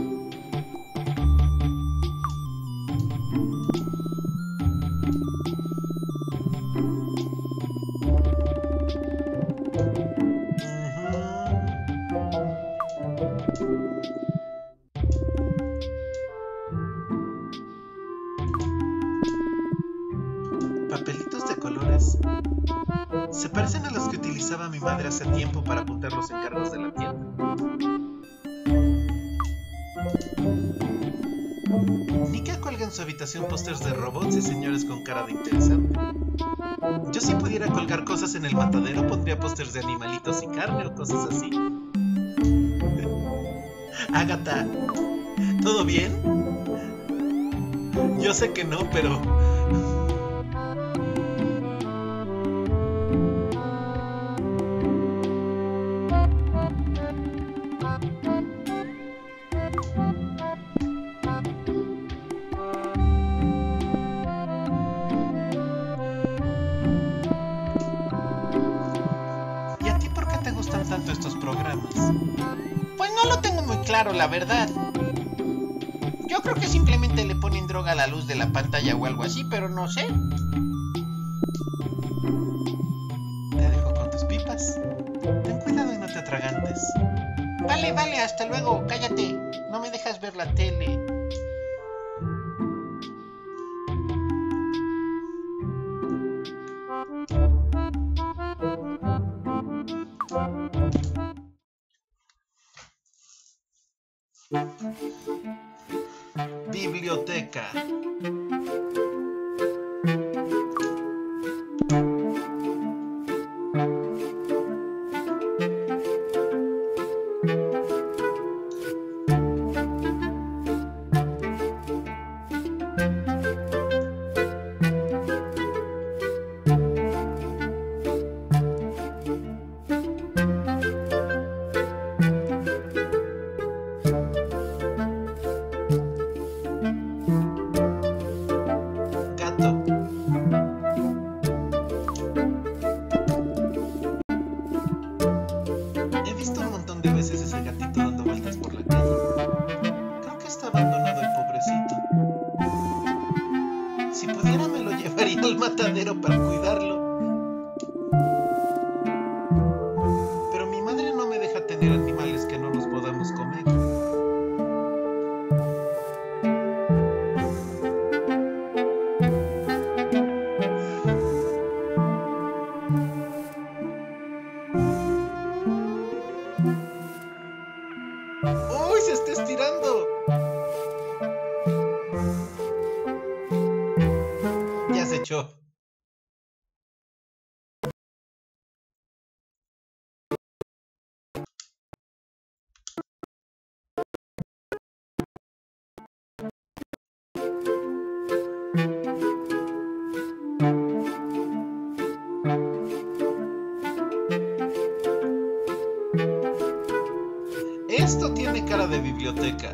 Papelitos de colores. Se parecen a los que utilizaba mi madre hace tiempo para apuntar los encargos de la tienda. Nika cuelga en su habitación pósters de robots y señores con cara de interesante. Yo si pudiera colgar cosas en el matadero pondría pósters de animalitos y carne o cosas así. Agatha, ¿todo bien? Yo sé que no, pero... ¿Y a ti por qué te gustan tanto estos programas? Pues no lo tengo muy claro, la verdad. Yo creo que simplemente le ponen droga a la luz de la pantalla o algo así, pero no sé. Te dejo con tus pipas. Ten cuidado y no te atragantes. Vale, vale, hasta luego, cállate. No me dejas ver la tele. Biblioteca. intentarlo. Pero mi madre no me deja tener animales que no nos podamos comer. ¡Uy, se está estirando! Ya se echó. Esto tiene cara de biblioteca.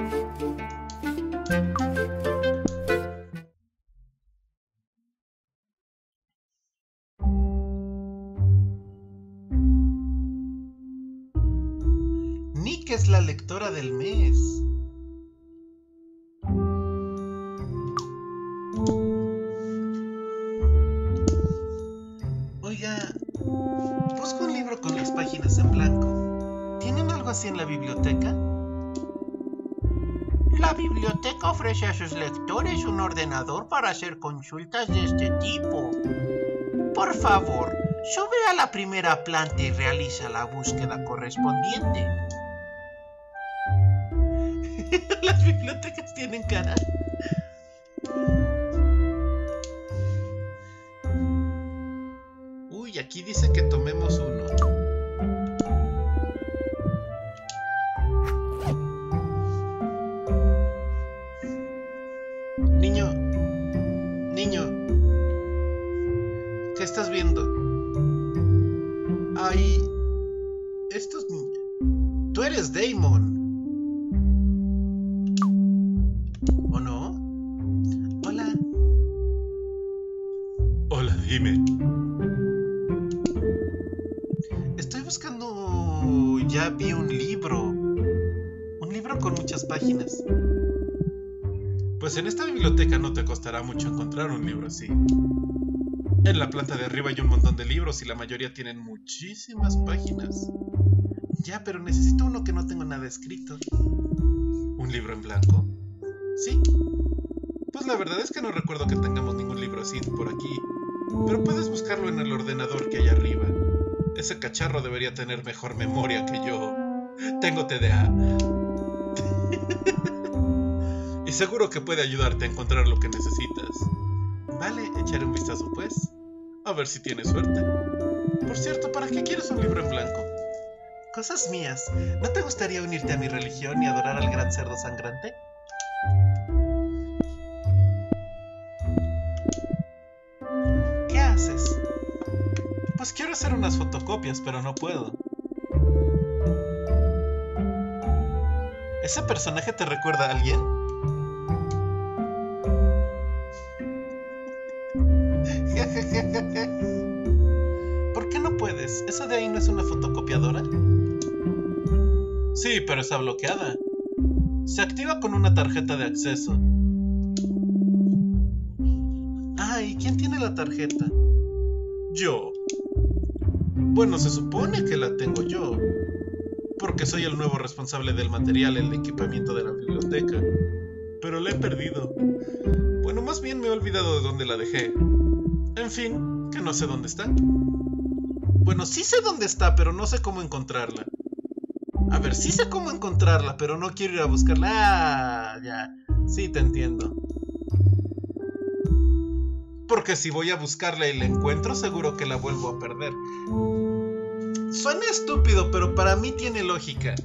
Nick es la lectora del mes. Oiga, busco un libro con las páginas en blanco. ¿Tienen algo así en la biblioteca? La biblioteca ofrece a sus lectores un ordenador para hacer consultas de este tipo. Por favor, sube a la primera planta y realiza la búsqueda correspondiente. Las bibliotecas tienen cara. Uy, aquí dice que tomemos uno. Niño, niño, ¿qué estás viendo? Ay, estos niños. Tú eres Damon. ¿O no? Hola. Hola, dime. Estoy buscando... Ya vi un libro. Un libro con muchas páginas. Pues en esta biblioteca no te costará mucho encontrar un libro así. En la planta de arriba hay un montón de libros y la mayoría tienen muchísimas páginas. Ya, pero necesito uno que no tenga nada escrito. ¿Un libro en blanco? Sí. Pues la verdad es que no recuerdo que tengamos ningún libro así por aquí. Pero puedes buscarlo en el ordenador que hay arriba. Ese cacharro debería tener mejor memoria que yo. Tengo T D A. Y seguro que puede ayudarte a encontrar lo que necesitas. Vale, echaré un vistazo pues. A ver si tienes suerte. Por cierto, ¿para qué quieres un libro en blanco? Cosas mías. ¿No te gustaría unirte a mi religión y adorar al gran cerdo sangrante? ¿Qué haces? Pues quiero hacer unas fotocopias, pero no puedo. ¿Ese personaje te recuerda a alguien? ¿Por qué no puedes? ¿Eso de ahí no es una fotocopiadora? Sí, pero está bloqueada. Se activa con una tarjeta de acceso. Ay, ¿quién tiene la tarjeta? Yo. Bueno, se supone que la tengo yo, porque soy el nuevo responsable del material y el equipamiento de la biblioteca. Pero la he perdido. Bueno, más bien me he olvidado de dónde la dejé. En fin, que no sé dónde está. Bueno, sí sé dónde está, pero no sé cómo encontrarla. A ver, sí sé cómo encontrarla, pero no quiero ir a buscarla. Ah, ya. Sí, te entiendo. Porque si voy a buscarla y la encuentro, seguro que la vuelvo a perder. Suena estúpido, pero para mí tiene lógica.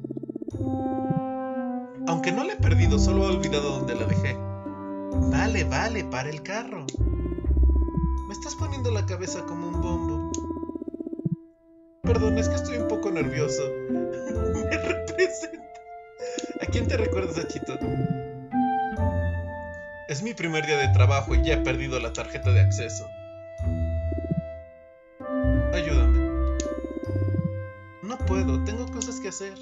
Aunque no la he perdido, solo he olvidado dónde la dejé. Vale, vale, para el carro. Me estás poniendo la cabeza como un bombo. Perdón, es que estoy un poco nervioso. Me representa. ¿A quién te recuerdas, Achito? Es mi primer día de trabajo y ya he perdido la tarjeta de acceso. Ayúdame. No puedo, tengo cosas que hacer.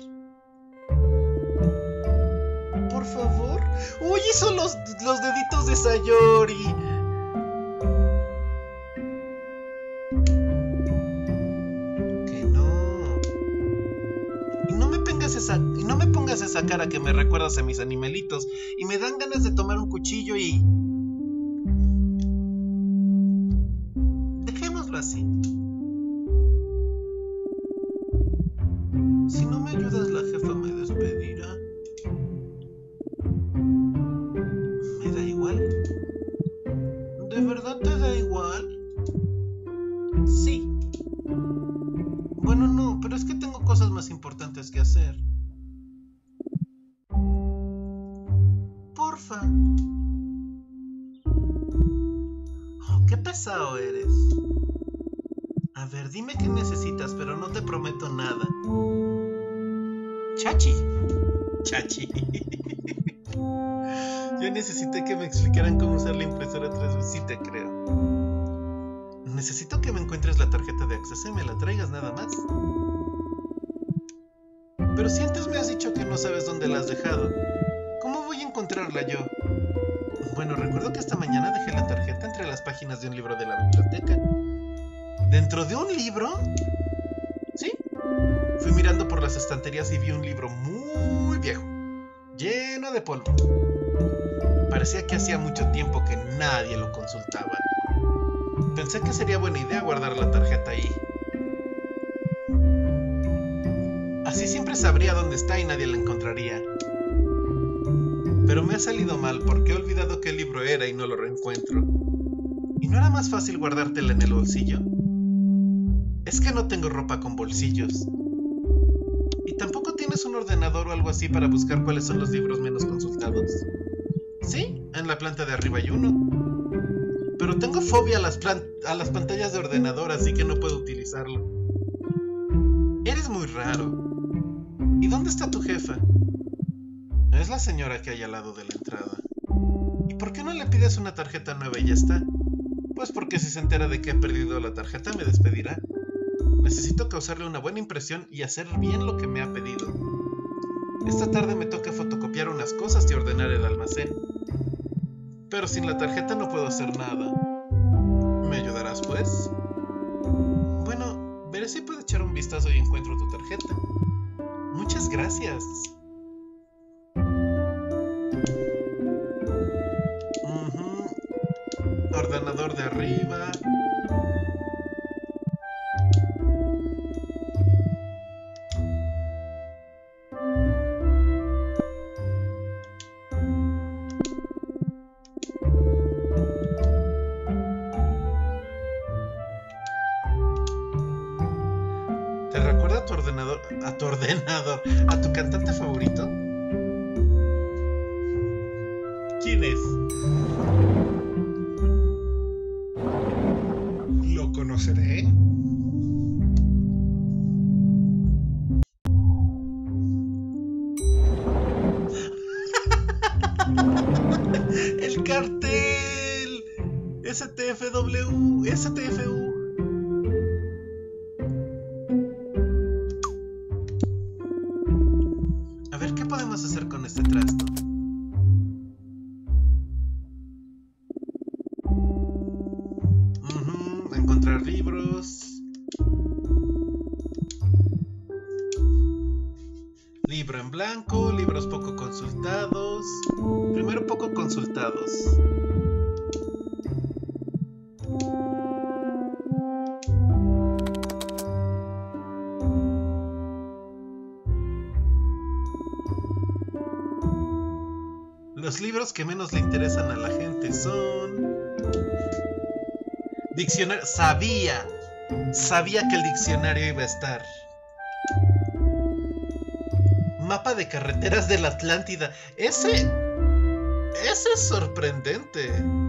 Por favor. Uy, hizo los, los deditos de Sayori. esa, y no me pongas esa cara que me recuerdas a mis animalitos y me dan ganas de tomar un cuchillo y... Dejémoslo así. Si no me ayudas, la jefa me despedirá. Me da igual. ¿De verdad te da igual? Sí. Bueno, no, pero es que tengo cosas más importantes que hacer. Porfa. Oh, qué pesado eres. A ver, dime qué necesitas, pero no te prometo nada. Chachi. Chachi. Yo necesité que me explicaran cómo usar la impresora tres D. Sí te creo. Necesito que me encuentres la tarjeta de acceso y me la traigas nada más. Pero si antes me has dicho que no sabes dónde la has dejado, ¿cómo voy a encontrarla yo? Bueno, recuerdo que esta mañana dejé la tarjeta entre las páginas de un libro de la biblioteca. ¿Dentro de un libro? Sí. Fui mirando por las estanterías y vi un libro muy viejo, lleno de polvo. Parecía que hacía mucho tiempo que nadie lo consultaba. Pensé que sería buena idea guardar la tarjeta ahí. Así siempre sabría dónde está y nadie la encontraría. Pero me ha salido mal porque he olvidado qué libro era y no lo reencuentro. ¿Y no era más fácil guardártela en el bolsillo? Es que no tengo ropa con bolsillos. ¿Y tampoco tienes un ordenador o algo así para buscar cuáles son los libros menos consultados? Sí, en la planta de arriba hay uno. Pero tengo fobia a las, a las pantallas de ordenador, así que no puedo utilizarlo. Eres muy raro. ¿Y dónde está tu jefa? Es la señora que hay al lado de la entrada. ¿Y por qué no le pides una tarjeta nueva y ya está? Pues porque si se entera de que he perdido la tarjeta me despedirá. Necesito causarle una buena impresión y hacer bien lo que me ha pedido. Esta tarde me toca fotocopiar unas cosas y ordenar el almacén. Pero sin la tarjeta no puedo hacer nada. ¿Me ayudarás, pues? Bueno, veré si puedo echar un vistazo y encuentro tu tarjeta. Muchas gracias. Uh-huh. Ordenador de arriba. ¿Te recuerda a tu ordenador, a tu ordenador, a tu cantante favorito? ¿Quién es? ¿Lo conoceré? ¡El cartel! S T F W, S T F U. A ver, ¿qué podemos hacer con este trasto? Uh-huh, encontrar libros. Libro en blanco, libros poco consultados. Primero poco consultados. Los libros que menos le interesan a la gente son... Diccionario. Sabía. Sabía que el diccionario iba a estar. Mapa de carreteras de la Atlántida. Ese... Ese es sorprendente.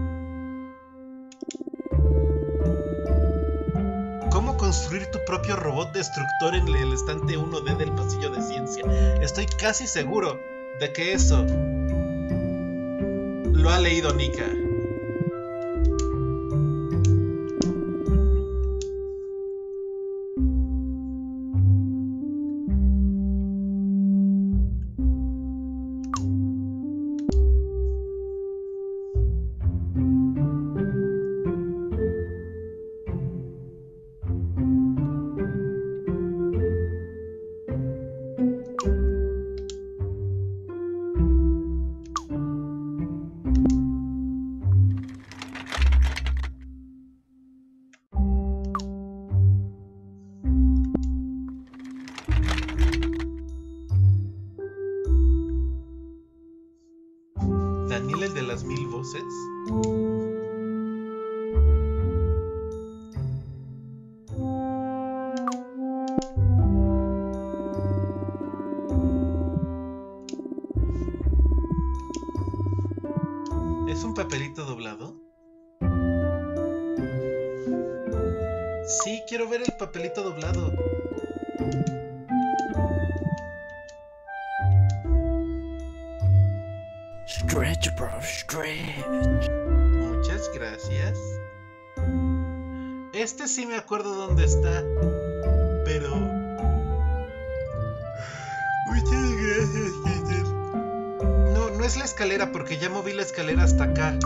¿Cómo construir tu propio robot destructor en el estante uno D del pasillo de ciencia? Estoy casi seguro de que eso lo ha leído Nika. las mil voces? ¿Es un papelito doblado? Sí, quiero ver el papelito doblado. Stretch, bro, stretch. Muchas gracias. Este sí me acuerdo dónde está, pero... Muchas gracias, Peter. No, no es la escalera porque ya moví la escalera hasta acá.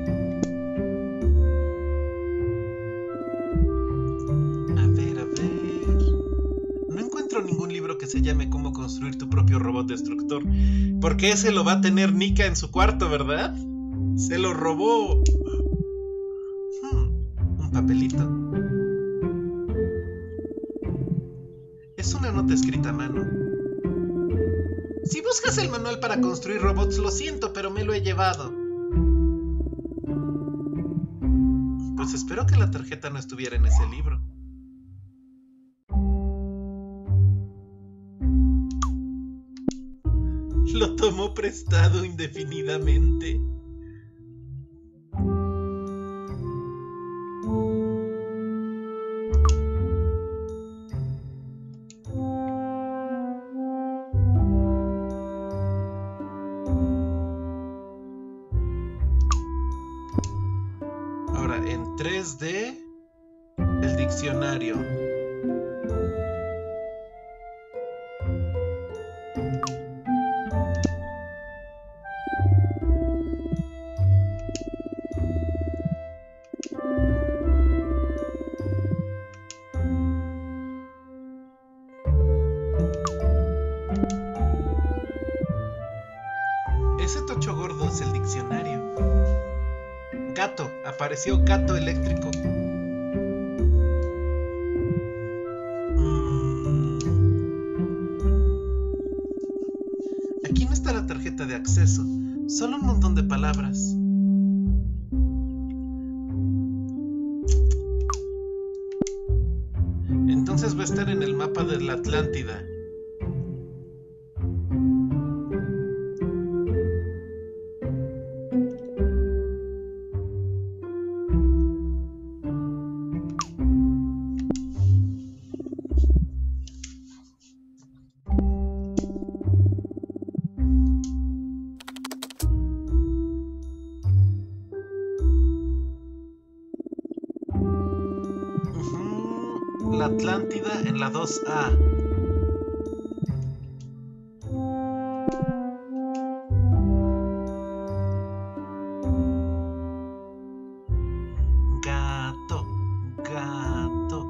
A ver, a ver... No encuentro ningún libro que se llame Cómo construir tu propio robot destructor. Porque ese lo va a tener Nika en su cuarto, ¿verdad? Se lo robó. Hmm, un papelito. Es una nota escrita a mano. Si buscas el manual para construir robots, lo siento, pero me lo he llevado. Pues espero que la tarjeta no estuviera en ese libro. Lo tomó prestado indefinidamente. Ahora, en tres D, el diccionario. Ese tocho gordo es el diccionario. Gato, apareció gato eléctrico. Mm. Aquí no está la tarjeta de acceso, solo un montón de palabras. Entonces va a estar en el mapa de la Atlántida. La Atlántida en la dos A. Gato, gato.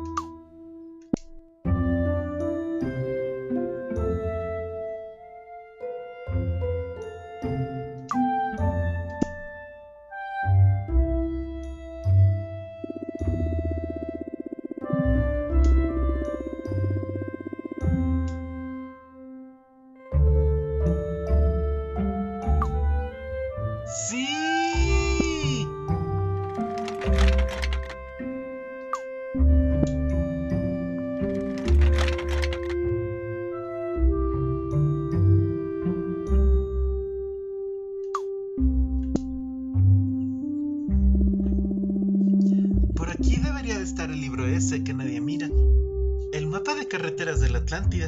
¡Sí! Por aquí debería de estar el libro ese que nadie mira. El mapa de carreteras de la Atlántida.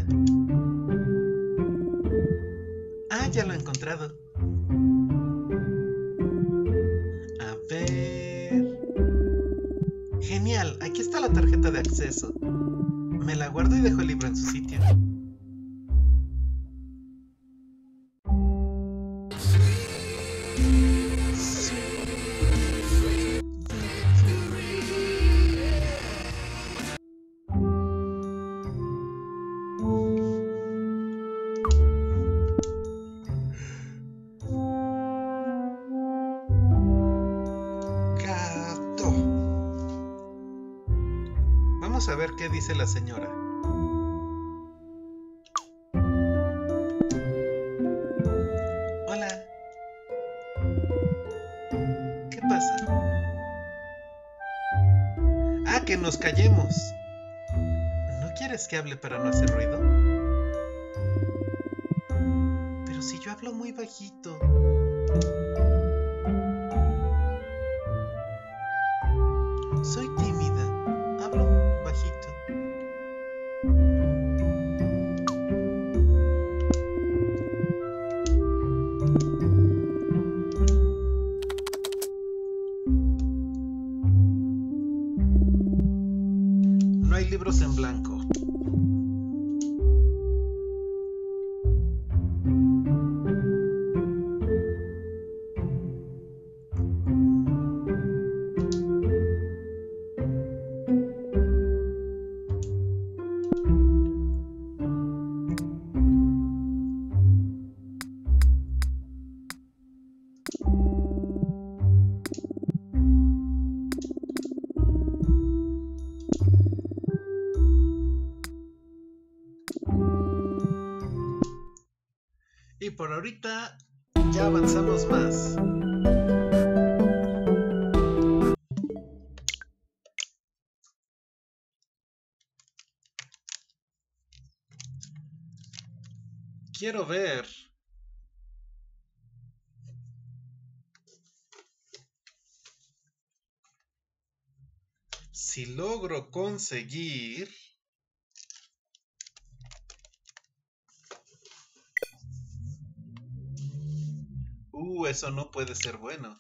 Ah, ya lo he encontrado. A ver... Genial, aquí está la tarjeta de acceso. Me la guardo y dejo el libro en su sitio. Vamos a ver qué dice la señora. Hola. que nos callemos. ¿No quieres que hable para no hacer ruido? Pero si yo hablo muy bajito. Soy tímida, hablo bajito. No hay libros en blanco. Y por ahorita ya avanzamos más. Quiero ver. Si logro conseguir Uh, eso no puede ser bueno.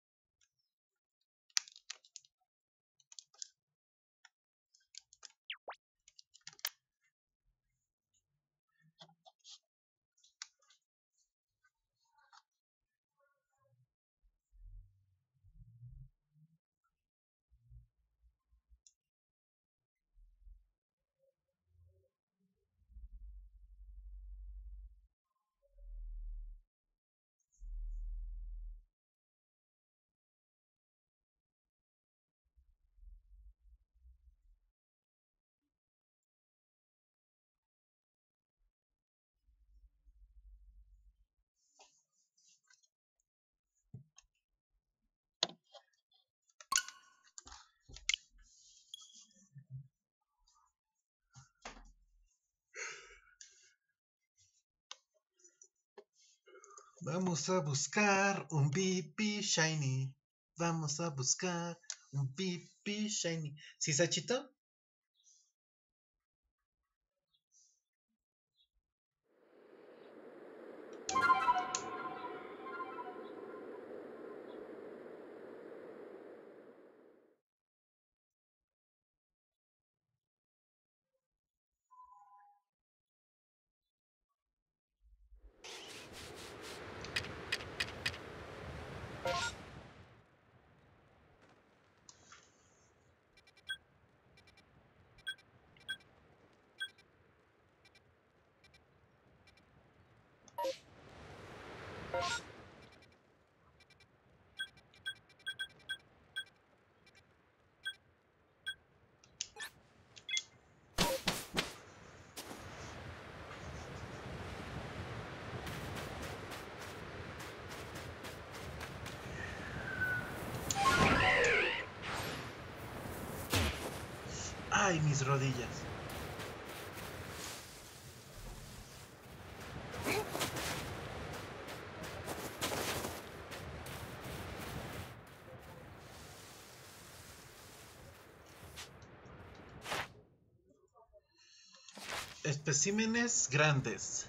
Vamos a buscar un B P Shiny. Vamos a buscar un B P Shiny. ¿Sí, Sachito? Ay, mis rodillas. Especímenes grandes.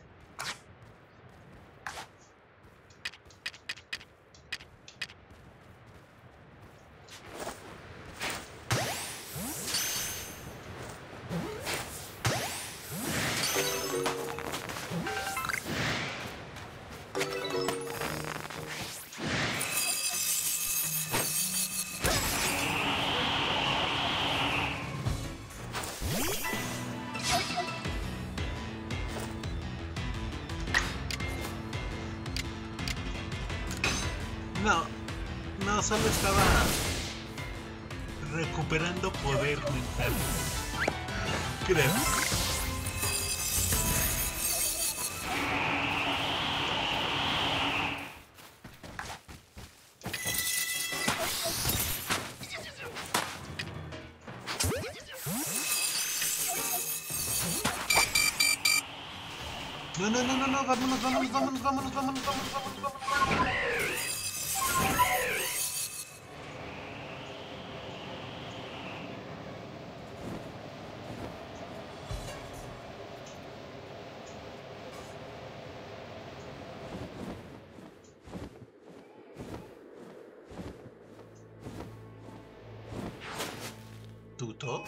No, no, solo estaba recuperando poder mental. Creo. No, no, no, no, no, vámonos, vámonos, vámonos, vámonos, vámonos, vámonos, vámonos, vámonos. ¿Tuto?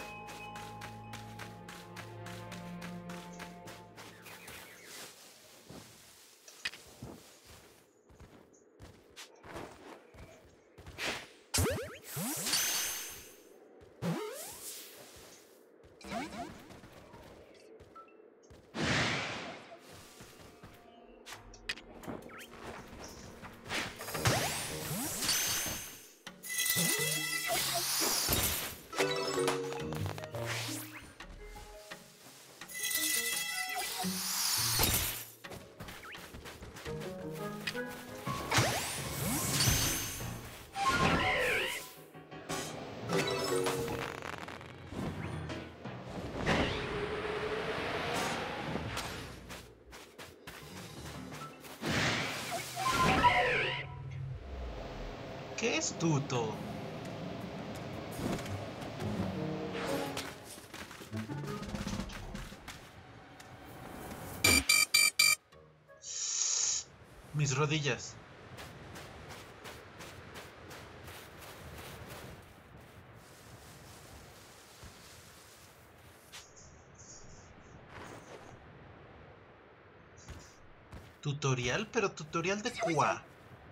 ¿Qué es tuto? Mis rodillas. ¿Tutorial? ¿Pero tutorial de cuá?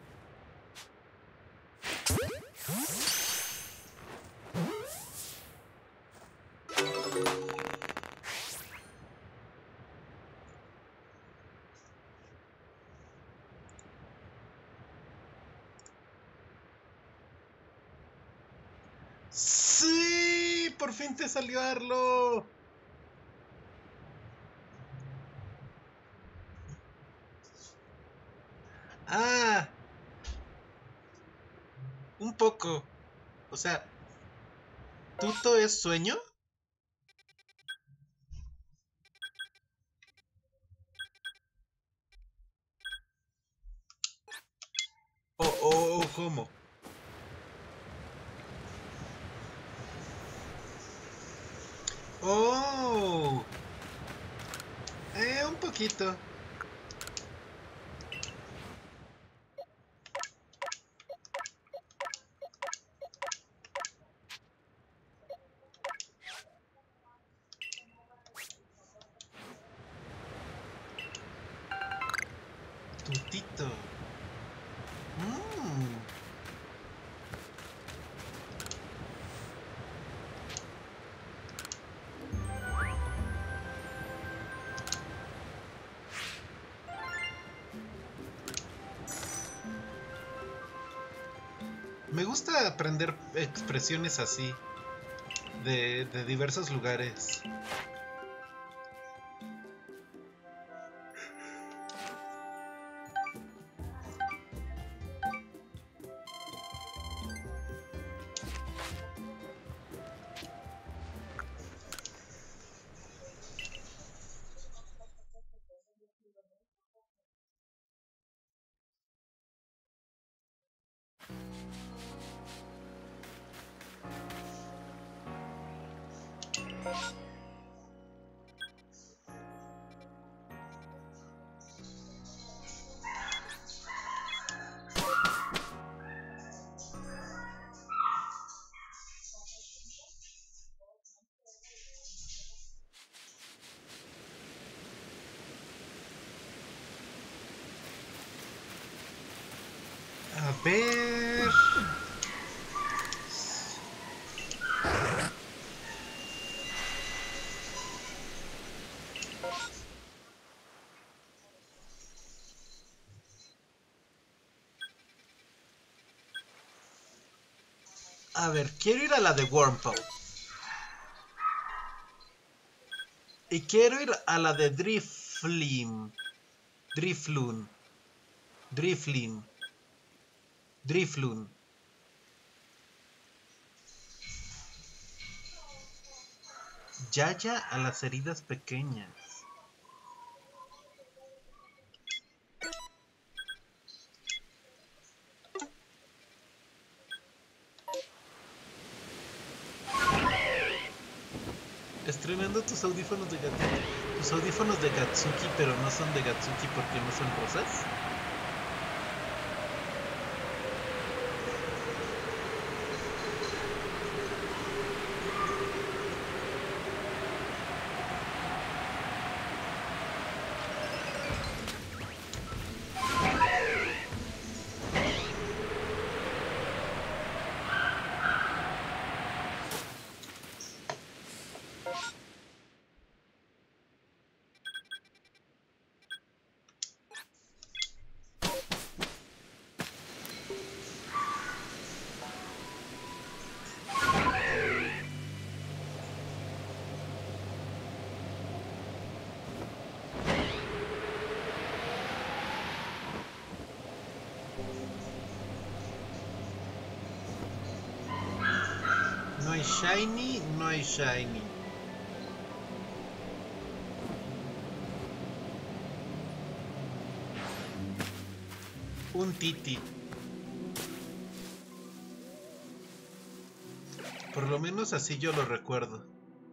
¡Sí! ¡Por fin te salió Arlo! ¡Ah! Un poco. O sea, ¿tuto es sueño? ¿O, o, o cómo? ¡Oh! Eh, un poquito. Tutito. Mm. Me gusta aprender expresiones así, de, de diversos lugares. A ver... A ver, quiero ir a la de Wurmple. Y quiero ir a la de Drifloon. Drifloon. Drifloon. Drifloon. Yaya a las heridas pequeñas. Estrenando tus audífonos de gatito. Tus audífonos de Gatsuki, pero no son de Gatsuki porque no son rosas. No hay shiny, no hay shiny. Un titi. Por lo menos así yo lo recuerdo.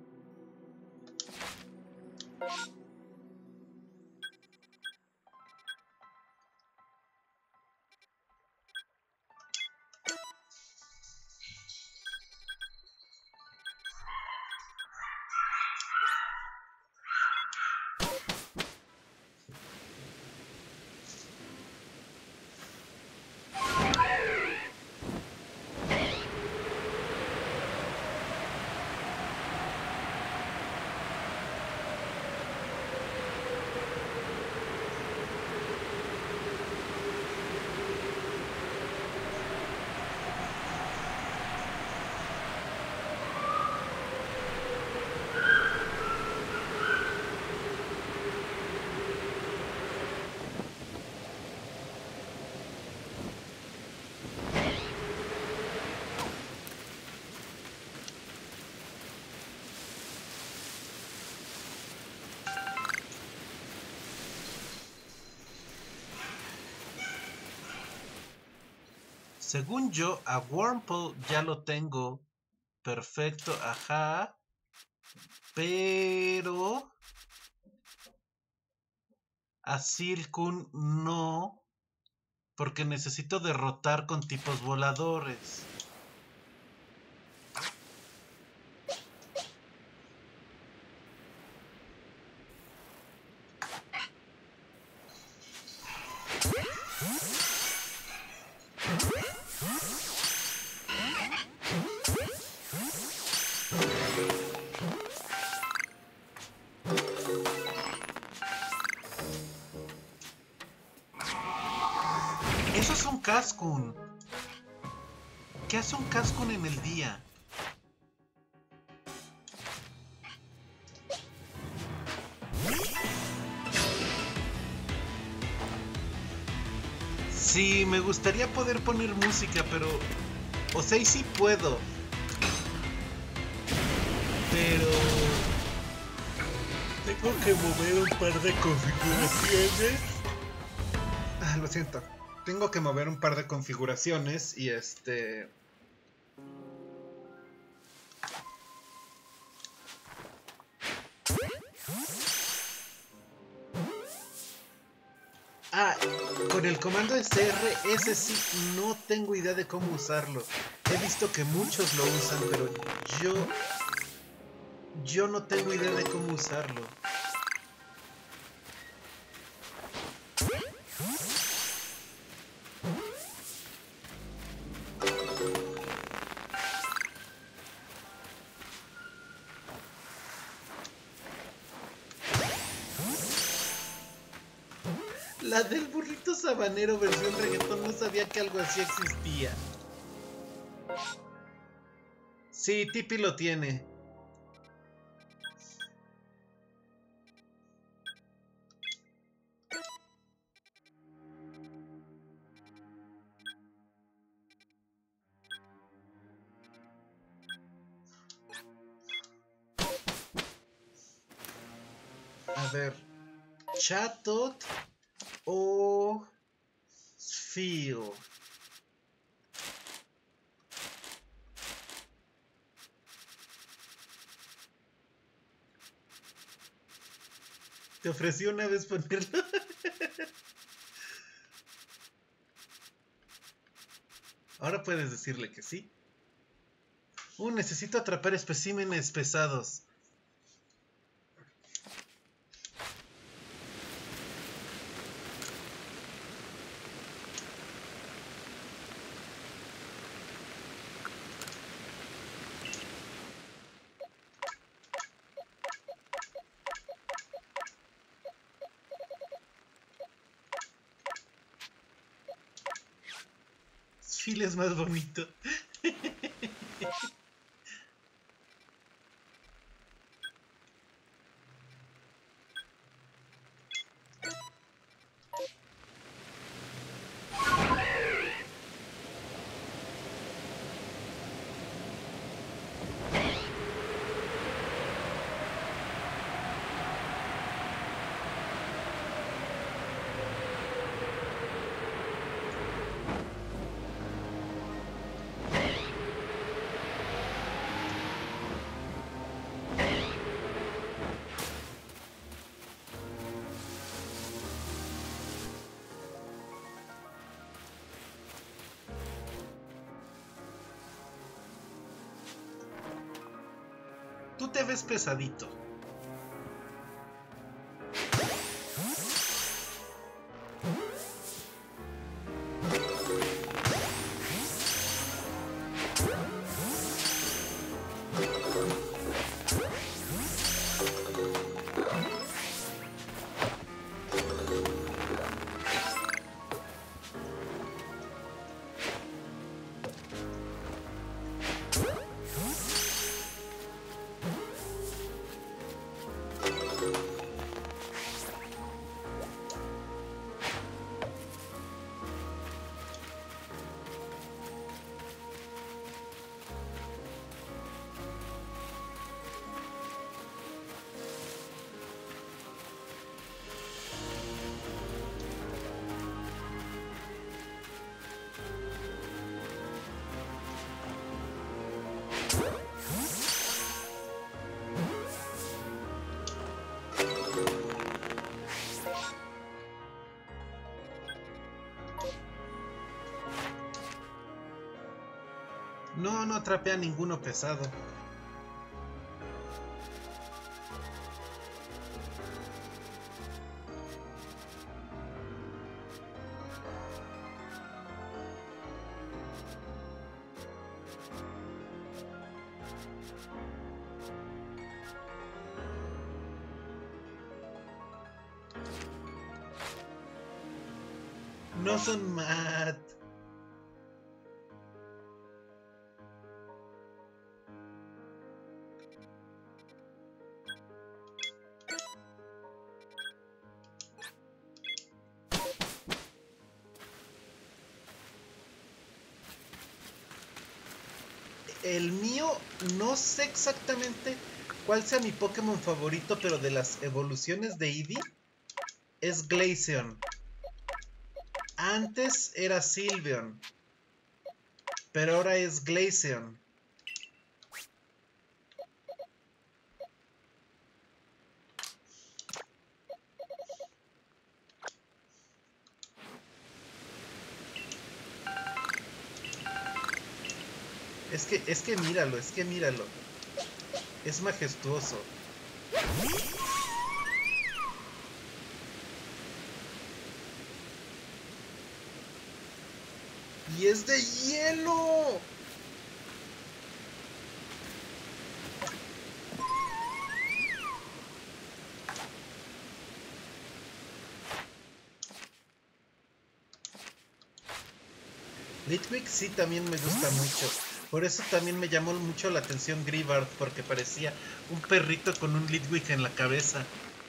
Según yo, a Wurmple ya lo tengo. Perfecto, ajá. Pero... a Silcoon no. Porque necesito derrotar con tipos voladores. Eso es un Cascoon. ¿Qué hace un Cascoon en el día? Sí, me gustaría poder poner música, pero... o sea, y sí puedo. Pero... tengo que mover un par de configuraciones. Ah, lo siento. Tengo que mover un par de configuraciones y este... Ah, con el comando S R, ese sí no tengo idea de cómo usarlo. He visto que muchos lo usan, pero yo... yo no tengo idea de cómo usarlo. La del burrito sabanero versión reggaetón, no sabía que algo así existía. Sí, Tipi lo tiene. A ver, Chatot o Sphere. Te ofreció una vez ponerlo. Ahora puedes decirle que sí. Uh, necesito atrapar especímenes pesados. Phil es más bonito. Tú te ves pesadito. No, no atrapé a ninguno pesado. No son Matt. El mío, no sé exactamente cuál sea mi Pokémon favorito, pero de las evoluciones de Eevee es Glaceon. Antes era Sylveon, pero ahora es Glaceon. Es que, es que míralo, es que míralo. Es majestuoso. ¡Y es de hielo! Litwick sí también me gusta mucho. Por eso también me llamó mucho la atención Grievard, porque parecía un perrito con un Litwick en la cabeza.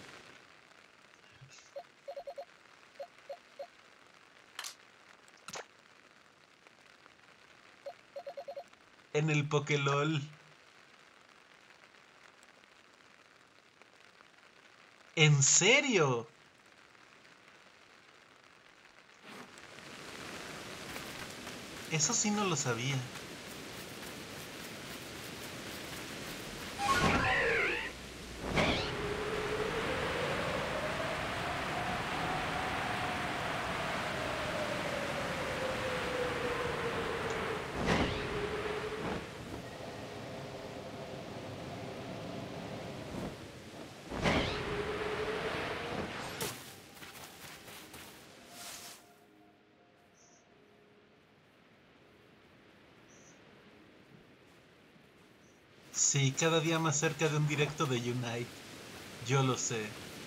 En el Pokélol. ¿En serio? Eso sí no lo sabía. Sí, cada día más cerca de un directo de Unite. Yo lo sé.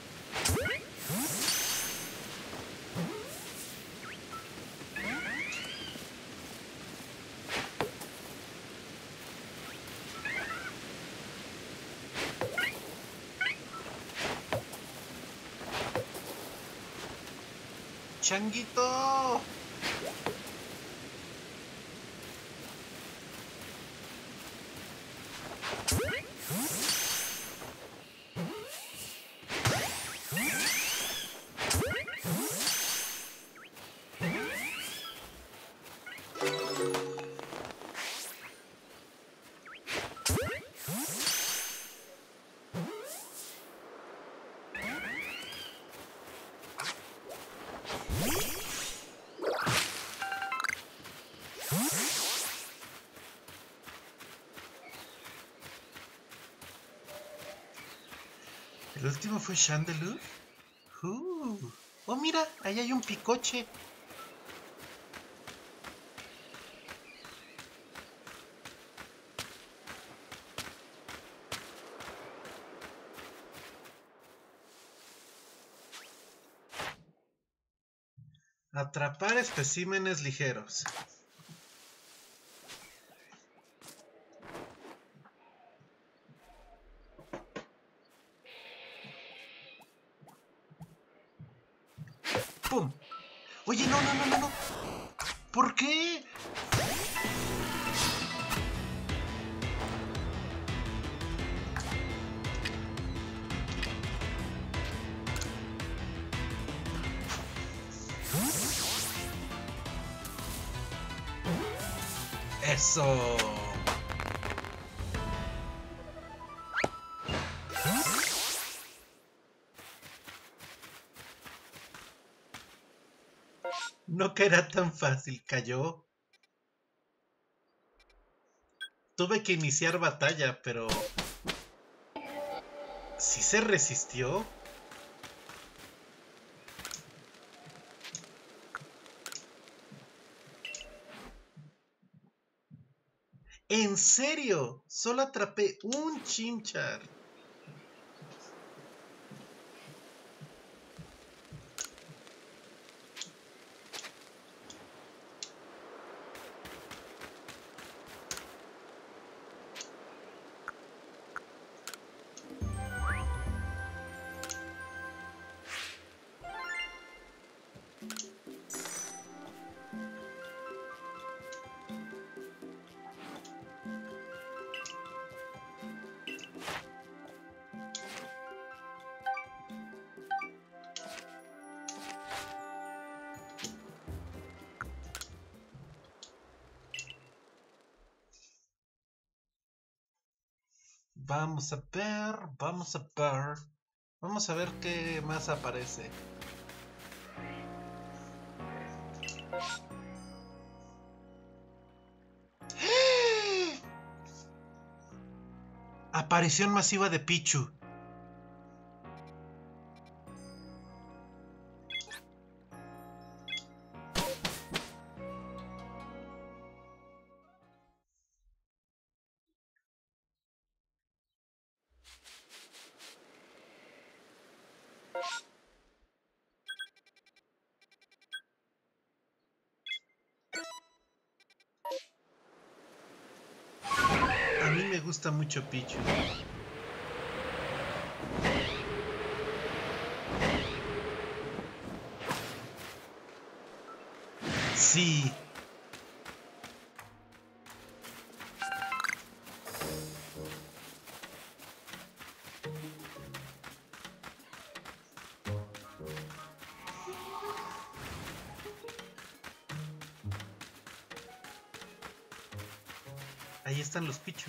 ¡Changuito! ¿El último fue Chandelure? Uh. Oh, mira, ahí hay un picoche. Atrapar especímenes ligeros. ¡Pum! Oye, no, no, no, no, no. ¿Por qué? Eso. No que era tan fácil, cayó. Tuve que iniciar batalla, pero... ¿sí se resistió? ¿En serio? Solo atrapé un Chimchar. Vamos a ver, vamos a ver, vamos a ver qué más aparece. Aparición masiva de Pichu. A mí me gusta mucho Pichu. Sí. Ahí están los Pichu.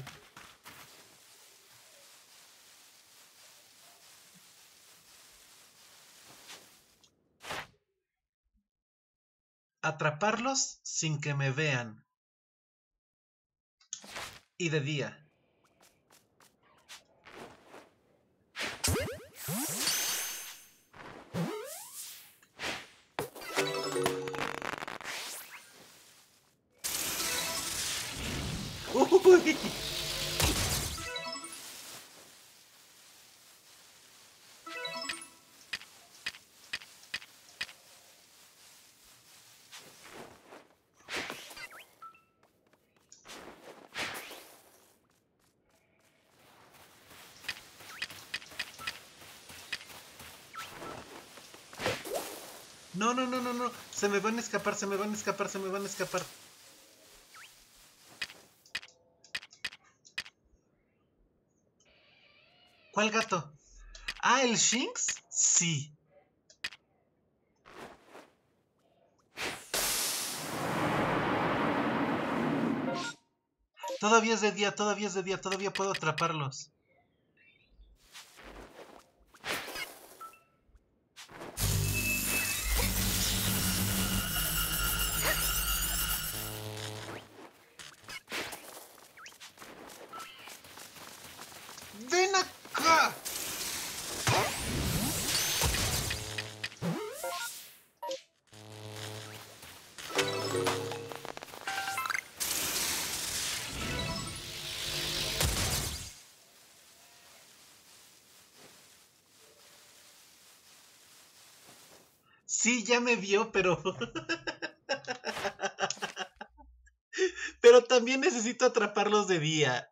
Atraparlos sin que me vean. Y de día. Uy. No, no, no, no, no. Se me van a escapar, se me van a escapar, se me van a escapar. ¿Cuál gato? Ah, ¿el Shinx? Sí. Todavía es de día, todavía es de día, todavía puedo atraparlos. ¡Ven acá! Sí, ya me vio, pero... pero también necesito atraparlos de día.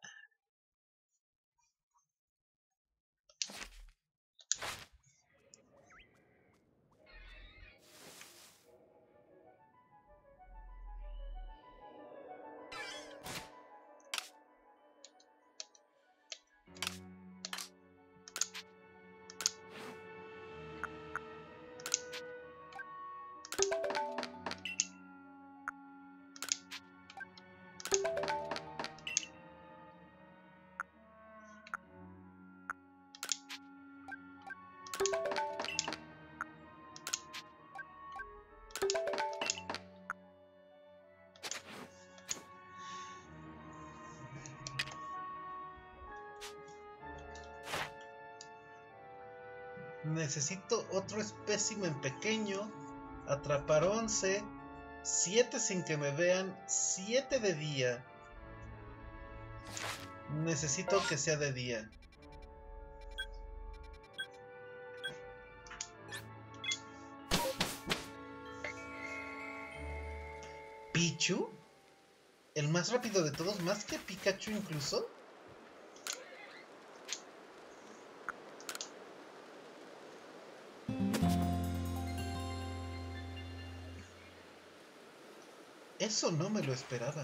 Necesito otro espécimen pequeño. Atrapar once. siete sin que me vean. siete de día. Necesito que sea de día. ¿Pichu? ¿El más rápido de todos? ¿Más que Pikachu incluso? Eso no me lo esperaba.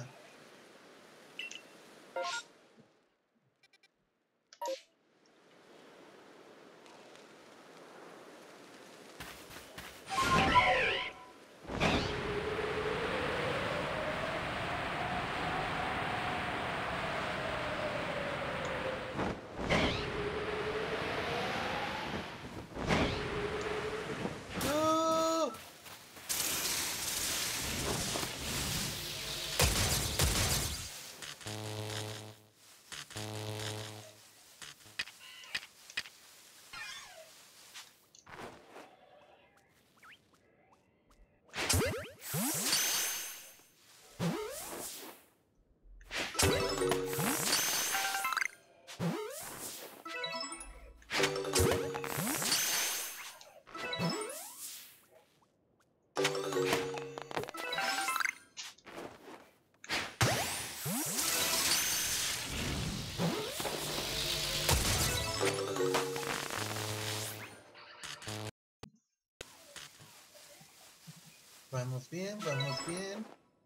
Vamos bien, vamos bien.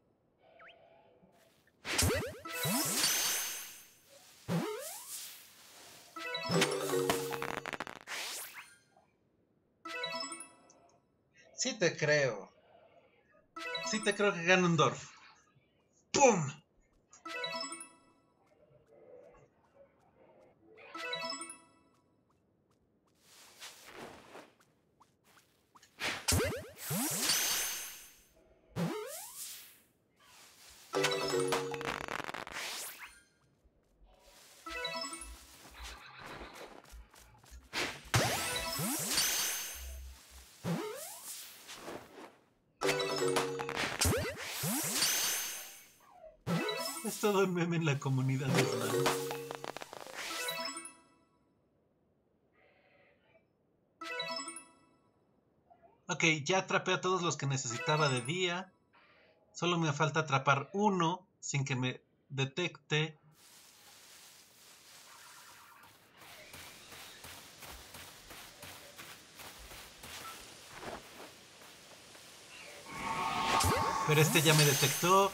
Sí te creo. Sí te creo que Ganondorf. ¡Pum! Es todo un meme en la comunidad de Smash. Ok, ya atrapé a todos los que necesitaba de día. Solo me falta atrapar uno sin que me detecte. Pero este ya me detectó.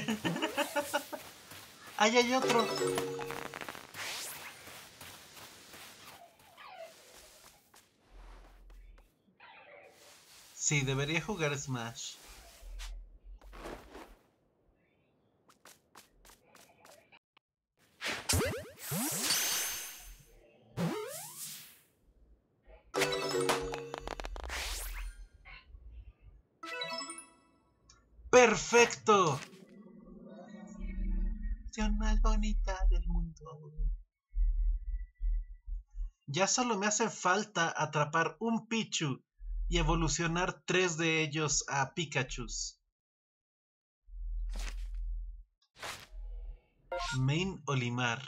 ¡Ahí hay otro! Sí, debería jugar Smash. ¡Perfecto! La más bonita del mundo. Ya solo me hace falta atrapar un Pichu y evolucionar tres de ellos a Pikachus. Main Olimar.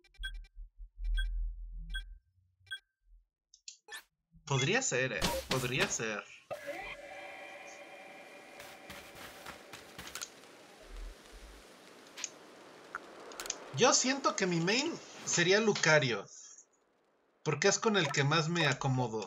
Podría ser, eh. Podría ser. Yo siento que mi main sería Lucario, porque es con el que más me acomodo.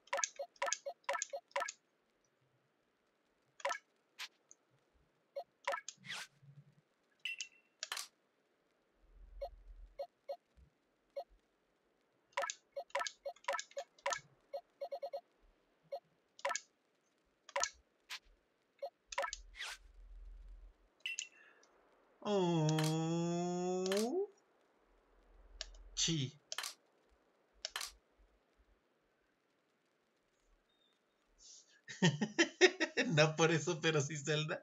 Oh. Chi. No por eso, pero sí Zelda.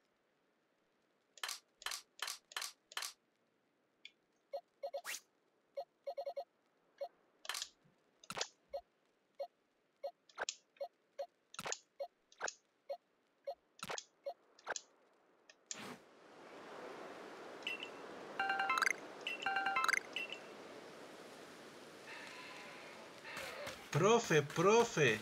Profe, profe.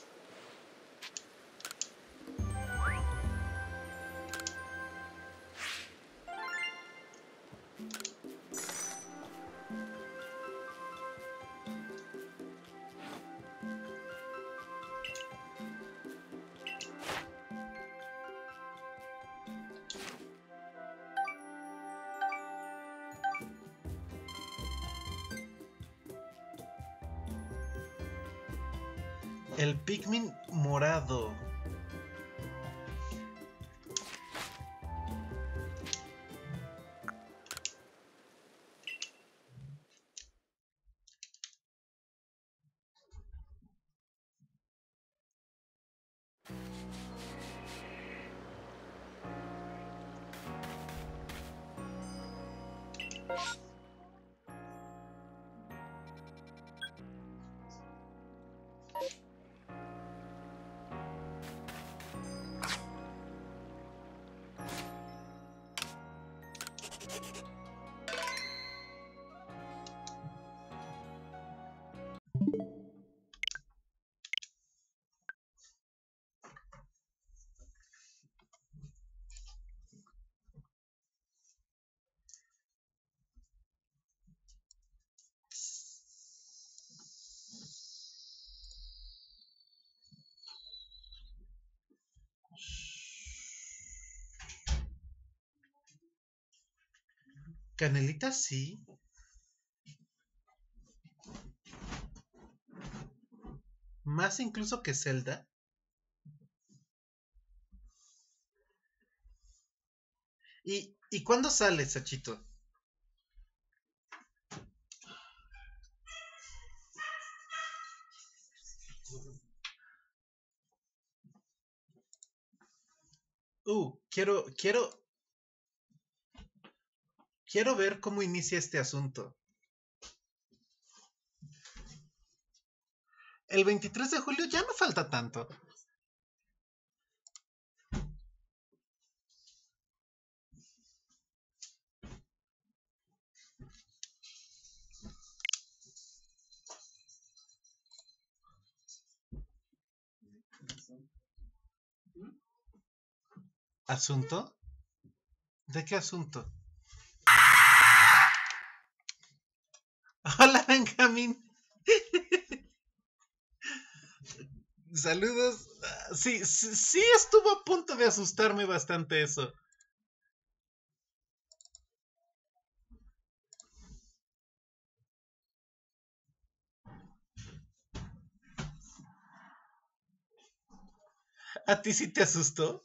El Pikmin morado. Canelita sí. Más incluso que Zelda. ¿Y, ¿y cuándo sale, Sachito? Uh, quiero, quiero, quiero ver cómo inicia este asunto. El veintitrés de julio ya no falta tanto. ¿Asunto? ¿De qué asunto? Hola, Benjamín. Saludos. Ah, Sí, sí, sí estuvo a punto de asustarme bastante eso. ¿A ti sí te asustó?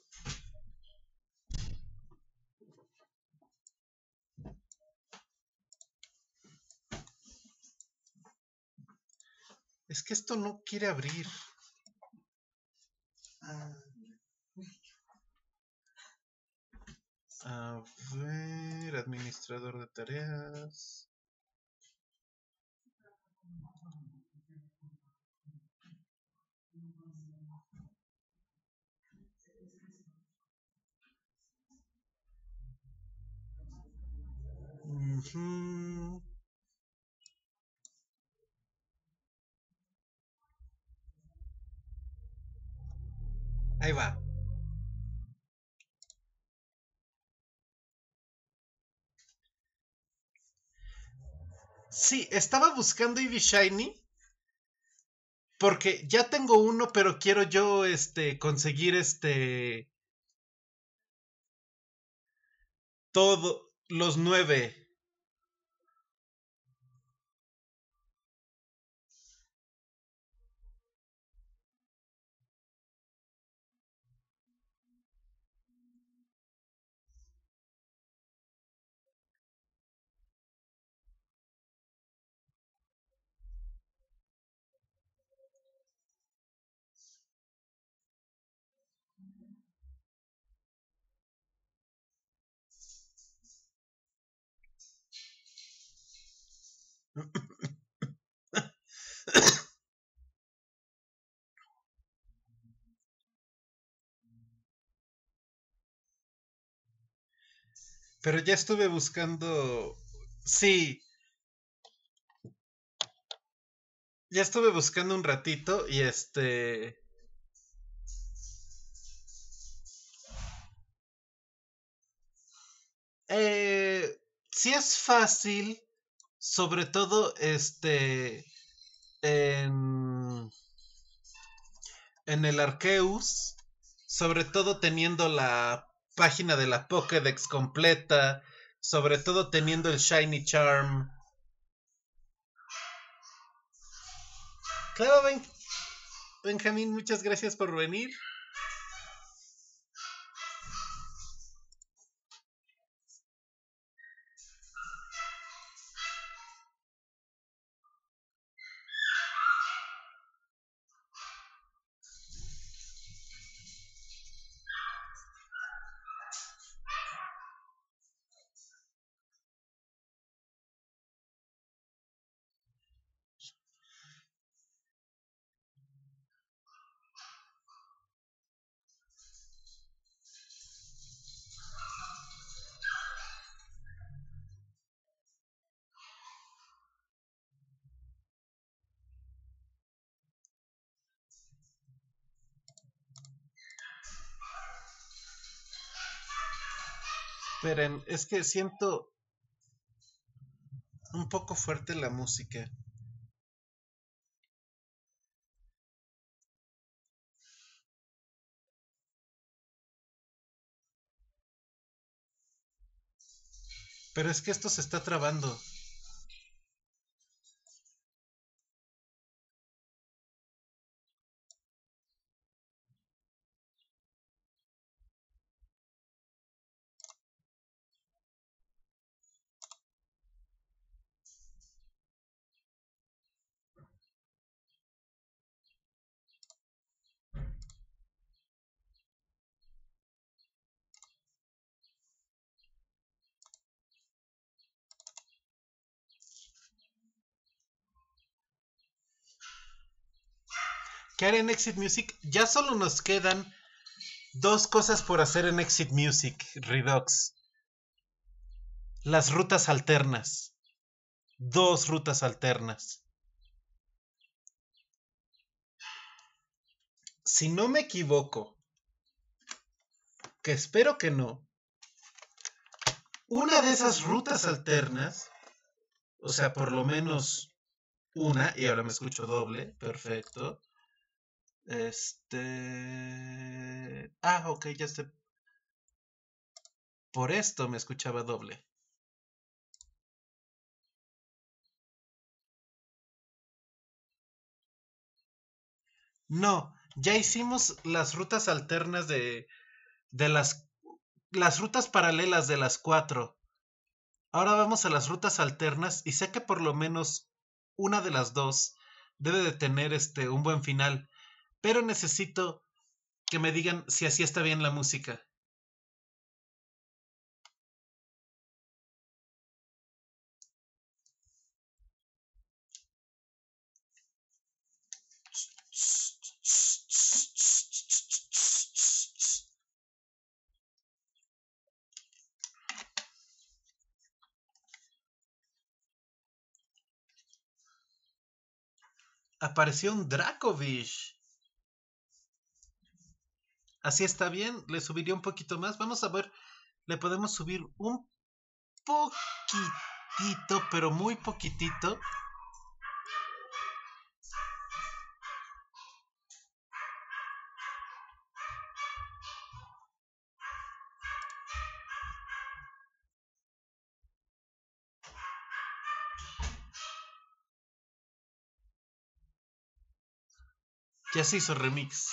Es que esto no quiere abrir. A ver, administrador de tareas. Ujú. Ahí va. Sí, estaba buscando Eevee Shiny porque ya tengo uno, pero quiero yo este conseguir este todo los nueve. Pero ya estuve buscando. Sí, ya estuve buscando un ratito y este. Eh, sí es fácil, sobre todo este. En, en el Arceus, sobre todo teniendo la página de la Pokédex completa, sobre todo teniendo el Shiny Charm. Claro, Ben- Benjamín, muchas gracias por venir. Esperen, es que siento un poco fuerte la música. Pero es que esto se está trabando. ¿Qué haré en Exit Music? Ya solo nos quedan dos cosas por hacer en Exit Music, Redux. Las rutas alternas. Dos rutas alternas. Si no me equivoco, que espero que no, una de esas rutas alternas, o sea, por lo menos una, y ahora me escucho doble, perfecto, Este... Ah, ok, ya sé. Por esto me escuchaba doble. No, ya hicimos las rutas alternas de, de las, las rutas paralelas de las cuatro. Ahora vamos a las rutas alternas y sé que por lo menos una de las dos debe de tener este un buen final, pero necesito que me digan si así está bien la música. Apareció un Dracovish. Así está bien, le subiría un poquito más. Vamos a ver, le podemos subir un poquitito, pero muy poquitito. Ya se hizo remix.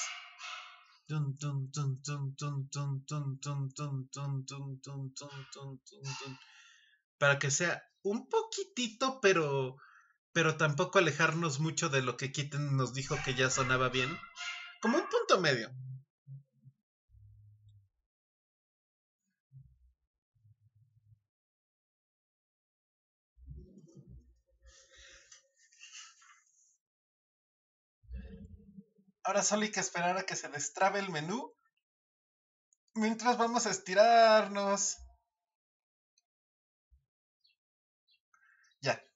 Para que sea un poquitito, pero pero tampoco alejarnos mucho de lo que Kitten nos dijo que ya sonaba bien. Como un punto medio. Ahora solo hay que esperar a que se destrabe el menú. Mientras vamos a estirarnos. Ya.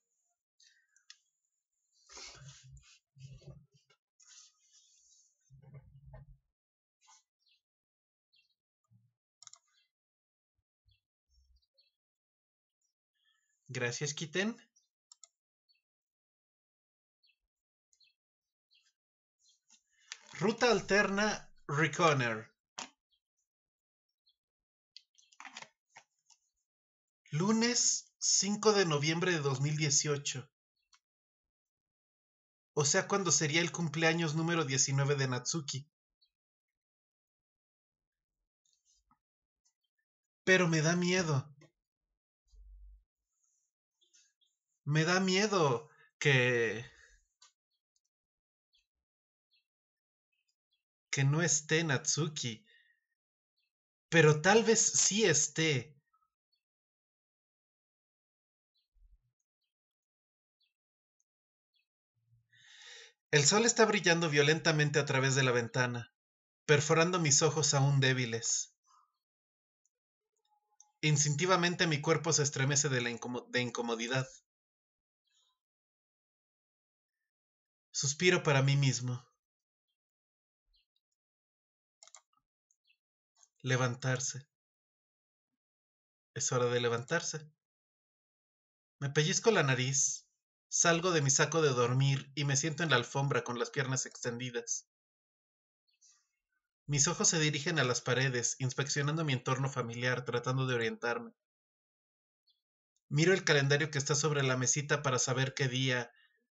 Gracias, Kitten. Ruta alterna Reconner. Lunes cinco de noviembre de dos mil dieciocho. O sea, cuando sería el cumpleaños número diecinueve de Natsuki. Pero me da miedo. Me da miedo que... que no esté Natsuki. Pero tal vez sí esté. El sol está brillando violentamente a través de la ventana, perforando mis ojos aún débiles. Instintivamente mi cuerpo se estremece de, la incomo- de incomodidad. Suspiro para mí mismo. Levantarse. Es hora de levantarse. Me pellizco la nariz, salgo de mi saco de dormir y me siento en la alfombra con las piernas extendidas. Mis ojos se dirigen a las paredes, inspeccionando mi entorno familiar, tratando de orientarme. Miro el calendario que está sobre la mesita para saber qué día.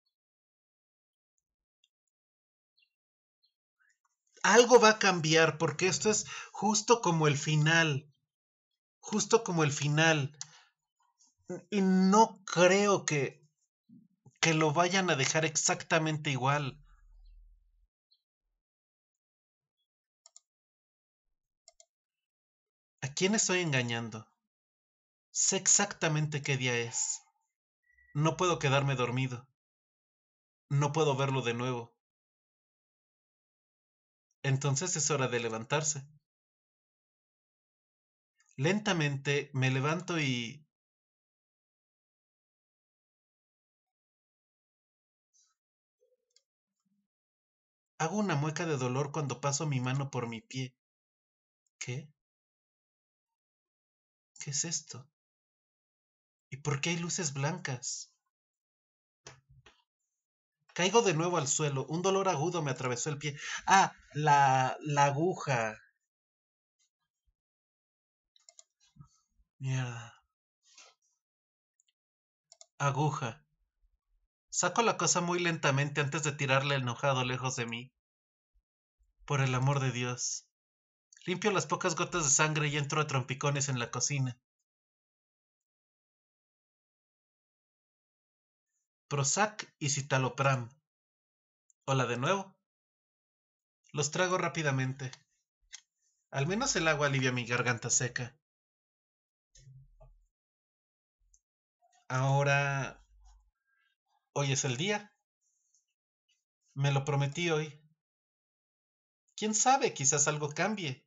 Algo va a cambiar porque esto es justo como el final. Justo como el final. Y no creo que, que lo vayan a dejar exactamente igual. ¿A quién estoy engañando? Sé exactamente qué día es. No puedo quedarme dormido. No puedo verlo de nuevo. Entonces es hora de levantarse. Lentamente me levanto y... hago una mueca de dolor cuando paso mi mano por mi pie. ¿Qué? ¿Qué es esto? ¿Y por qué hay luces blancas? Caigo de nuevo al suelo. Un dolor agudo me atravesó el pie. Ah, la, la aguja. Mierda. Aguja. Saco la cosa muy lentamente antes de tirarle el enojado lejos de mí. Por el amor de Dios. Limpio las pocas gotas de sangre y entro a trompicones en la cocina. Prozac y citalopram. Hola de nuevo. Los trago rápidamente. Al menos el agua alivia mi garganta seca. Ahora... Hoy es el día. Me lo prometí hoy. ¿Quién sabe? Quizás algo cambie.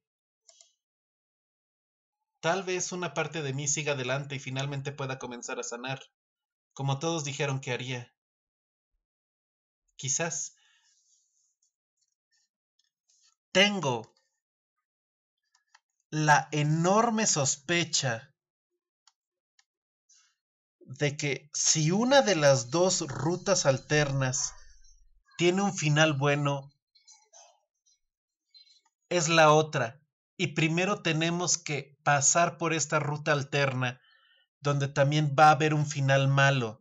Tal vez una parte de mí siga adelante y finalmente pueda comenzar a sanar, como todos dijeron que haría. Quizás. Tengo la enorme sospecha de que si una de las dos rutas alternas tiene un final bueno, es la otra. Y primero tenemos que pasar por esta ruta alterna, donde también va a haber un final malo.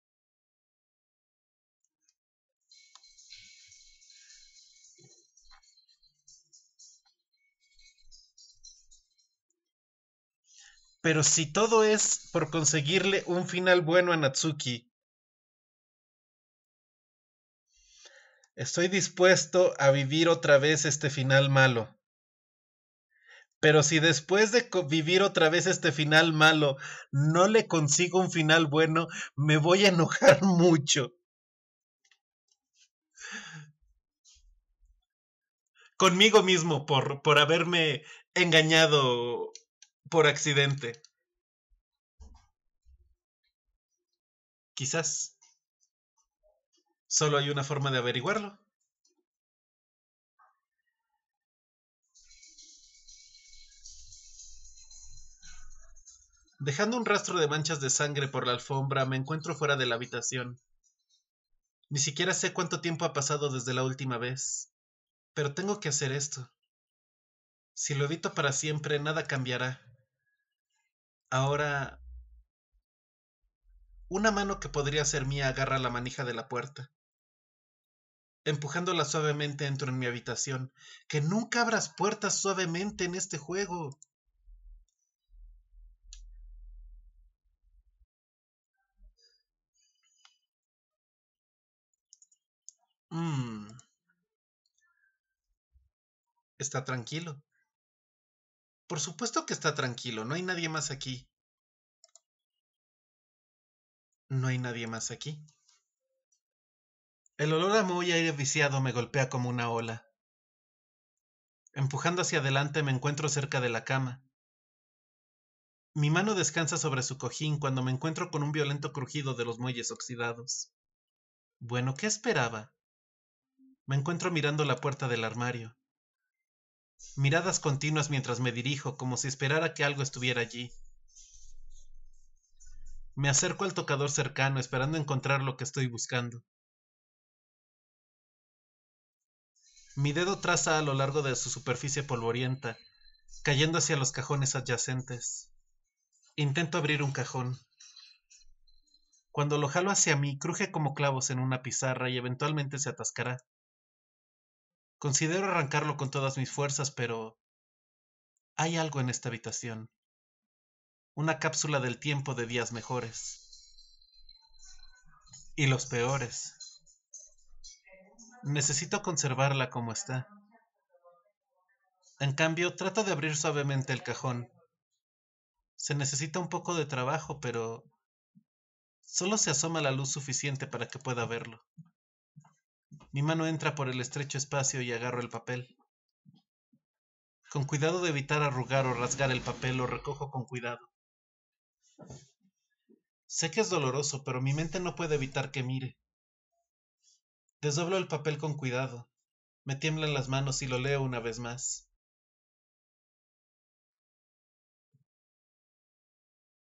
Pero si todo es por conseguirle un final bueno a Natsuki, estoy dispuesto a vivir otra vez este final malo. Pero si después de vivir otra vez este final malo no le consigo un final bueno, me voy a enojar mucho. Conmigo mismo por, por haberme engañado por accidente. Quizás solo hay una forma de averiguarlo. Dejando un rastro de manchas de sangre por la alfombra, me encuentro fuera de la habitación. Ni siquiera sé cuánto tiempo ha pasado desde la última vez, pero tengo que hacer esto. Si lo evito para siempre, nada cambiará. Ahora, una mano que podría ser mía agarra la manija de la puerta. Empujándola suavemente entro en mi habitación. ¡Que nunca abras puertas suavemente en este juego! Mmm. Está tranquilo. Por supuesto que está tranquilo, no hay nadie más aquí. No hay nadie más aquí. El olor a moho y aire viciado me golpea como una ola. Empujando hacia adelante me encuentro cerca de la cama. Mi mano descansa sobre su cojín cuando me encuentro con un violento crujido de los muelles oxidados. Bueno, ¿qué esperaba? Me encuentro mirando la puerta del armario. Miradas continuas mientras me dirijo, como si esperara que algo estuviera allí. Me acerco al tocador cercano, esperando encontrar lo que estoy buscando. Mi dedo traza a lo largo de su superficie polvorienta, cayendo hacia los cajones adyacentes. Intento abrir un cajón. Cuando lo jalo hacia mí, cruje como clavos en una pizarra y eventualmente se atascará. Considero arrancarlo con todas mis fuerzas, pero hay algo en esta habitación. Una cápsula del tiempo de días mejores. Y los peores. Necesito conservarla como está. En cambio, trato de abrir suavemente el cajón. Se necesita un poco de trabajo, pero solo se asoma la luz suficiente para que pueda verlo. Mi mano entra por el estrecho espacio y agarro el papel. Con cuidado de evitar arrugar o rasgar el papel, lo recojo con cuidado. Sé que es doloroso, pero mi mente no puede evitar que mire. Desdoblo el papel con cuidado. Me tiemblan las manos y lo leo una vez más.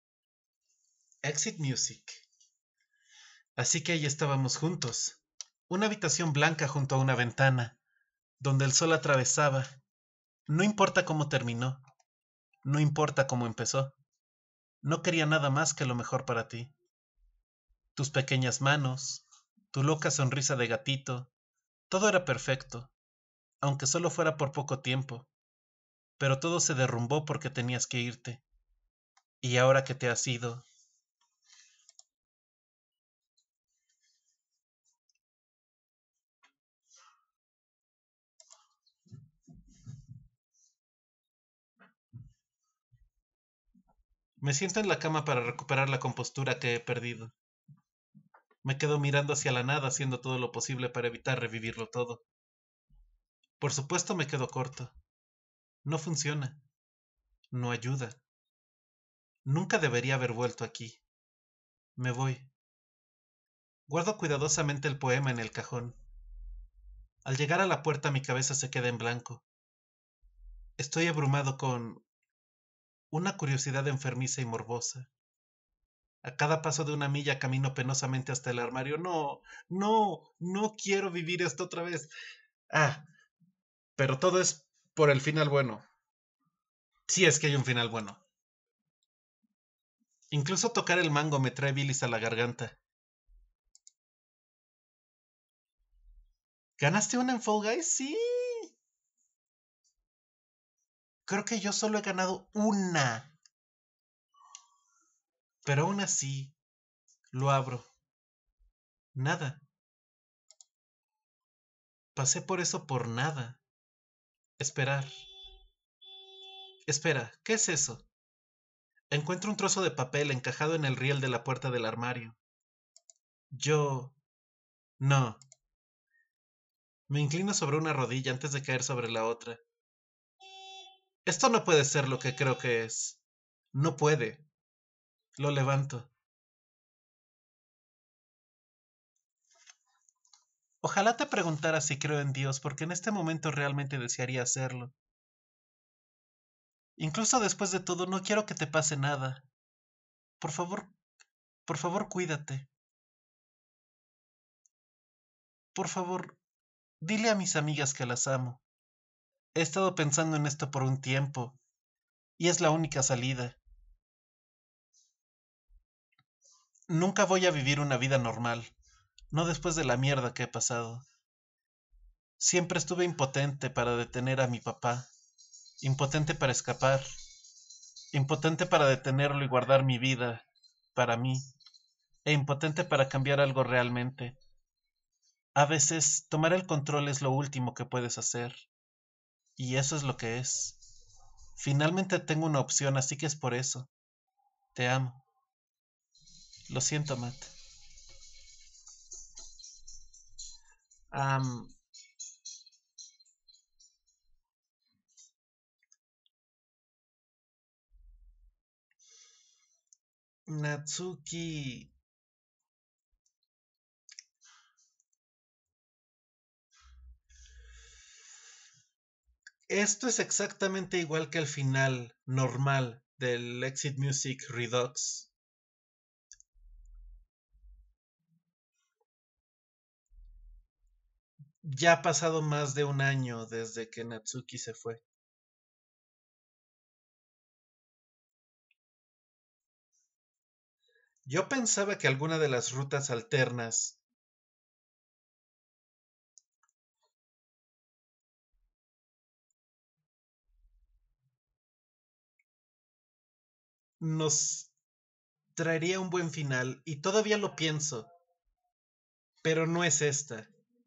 Exit Music. Así que ahí estábamos juntos. Una habitación blanca junto a una ventana, donde el sol atravesaba. No importa cómo terminó, no importa cómo empezó. No quería nada más que lo mejor para ti. Tus pequeñas manos, tu loca sonrisa de gatito, todo era perfecto, aunque solo fuera por poco tiempo. Pero todo se derrumbó porque tenías que irte. Y ahora que te has ido, me siento en la cama para recuperar la compostura que he perdido. Me quedo mirando hacia la nada, haciendo todo lo posible para evitar revivirlo todo. Por supuesto me quedo corto. No funciona. No ayuda. Nunca debería haber vuelto aquí. Me voy. Guardo cuidadosamente el poema en el cajón. Al llegar a la puerta mi cabeza se queda en blanco. Estoy abrumado con una curiosidad enfermiza y morbosa. A cada paso de una milla camino penosamente hasta el armario. No, no, no quiero vivir esto otra vez. Ah, pero todo es por el final bueno. Si es que hay un final bueno. Incluso tocar el mango me trae bilis a la garganta. ¿Ganaste una en Fall Guys? Sí. Creo que yo solo he ganado una. Pero aún así, lo abro. Nada. Pasé por eso por nada. Esperar. Espera, ¿qué es eso? Encuentro un trozo de papel encajado en el riel de la puerta del armario. Yo... No. Me inclino sobre una rodilla antes de caer sobre la otra. Esto no puede ser lo que creo que es. No puede. Lo levanto. Ojalá te preguntara si creo en Dios, porque en este momento realmente desearía hacerlo. Incluso después de todo, no quiero que te pase nada. Por favor, por favor, cuídate. Por favor, dile a mis amigas que las amo. He estado pensando en esto por un tiempo, y es la única salida. Nunca voy a vivir una vida normal, no después de la mierda que he pasado. Siempre estuve impotente para detener a mi papá, impotente para escapar, impotente para detenerlo y guardar mi vida para mí, e impotente para cambiar algo realmente. A veces, tomar el control es lo último que puedes hacer, y eso es lo que es. Finalmente tengo una opción, así que es por eso. Te amo. Lo siento, Matt. Um, Natsuki. Esto es exactamente igual que el final normal del Exit Music Redux. Ya ha pasado más de un año desde que Natsuki se fue. Yo pensaba que alguna de las rutas alternas nos traería un buen final, y todavía lo pienso, pero no es esta.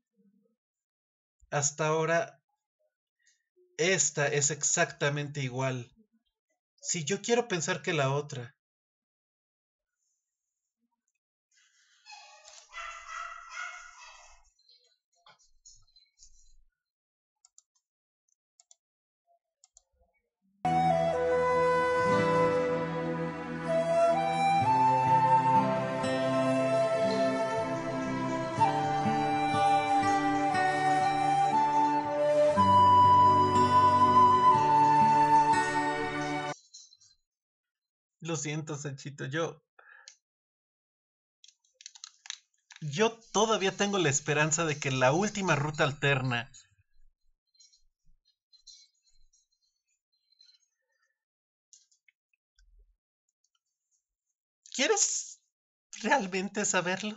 Hasta ahora, esta es exactamente igual. Si yo quiero pensar que la otra. Lo siento, Sanchito, yo... yo todavía tengo la esperanza de que la última ruta alterna ¿Quieres realmente saberlo?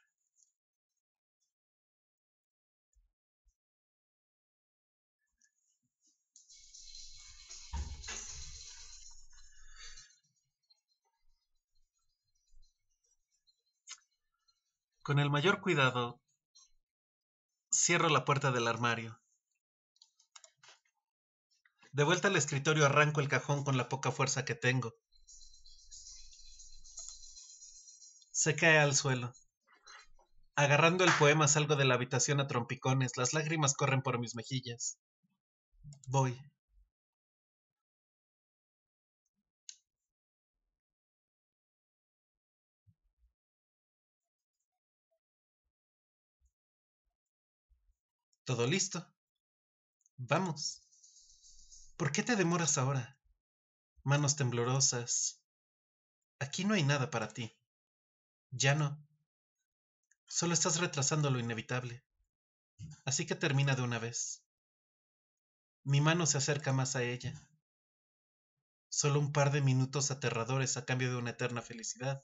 Con el mayor cuidado, cierro la puerta del armario. De vuelta al escritorio arranco el cajón con la poca fuerza que tengo. Se cae al suelo. Agarrando el poema salgo de la habitación a trompicones. Las lágrimas corren por mis mejillas. Voy. ¿Todo listo? Vamos. ¿Por qué te demoras ahora? Manos temblorosas. Aquí no hay nada para ti. Ya no. Solo estás retrasando lo inevitable. Así que termina de una vez. Mi mano se acerca más a ella. Solo un par de minutos aterradores a cambio de una eterna felicidad.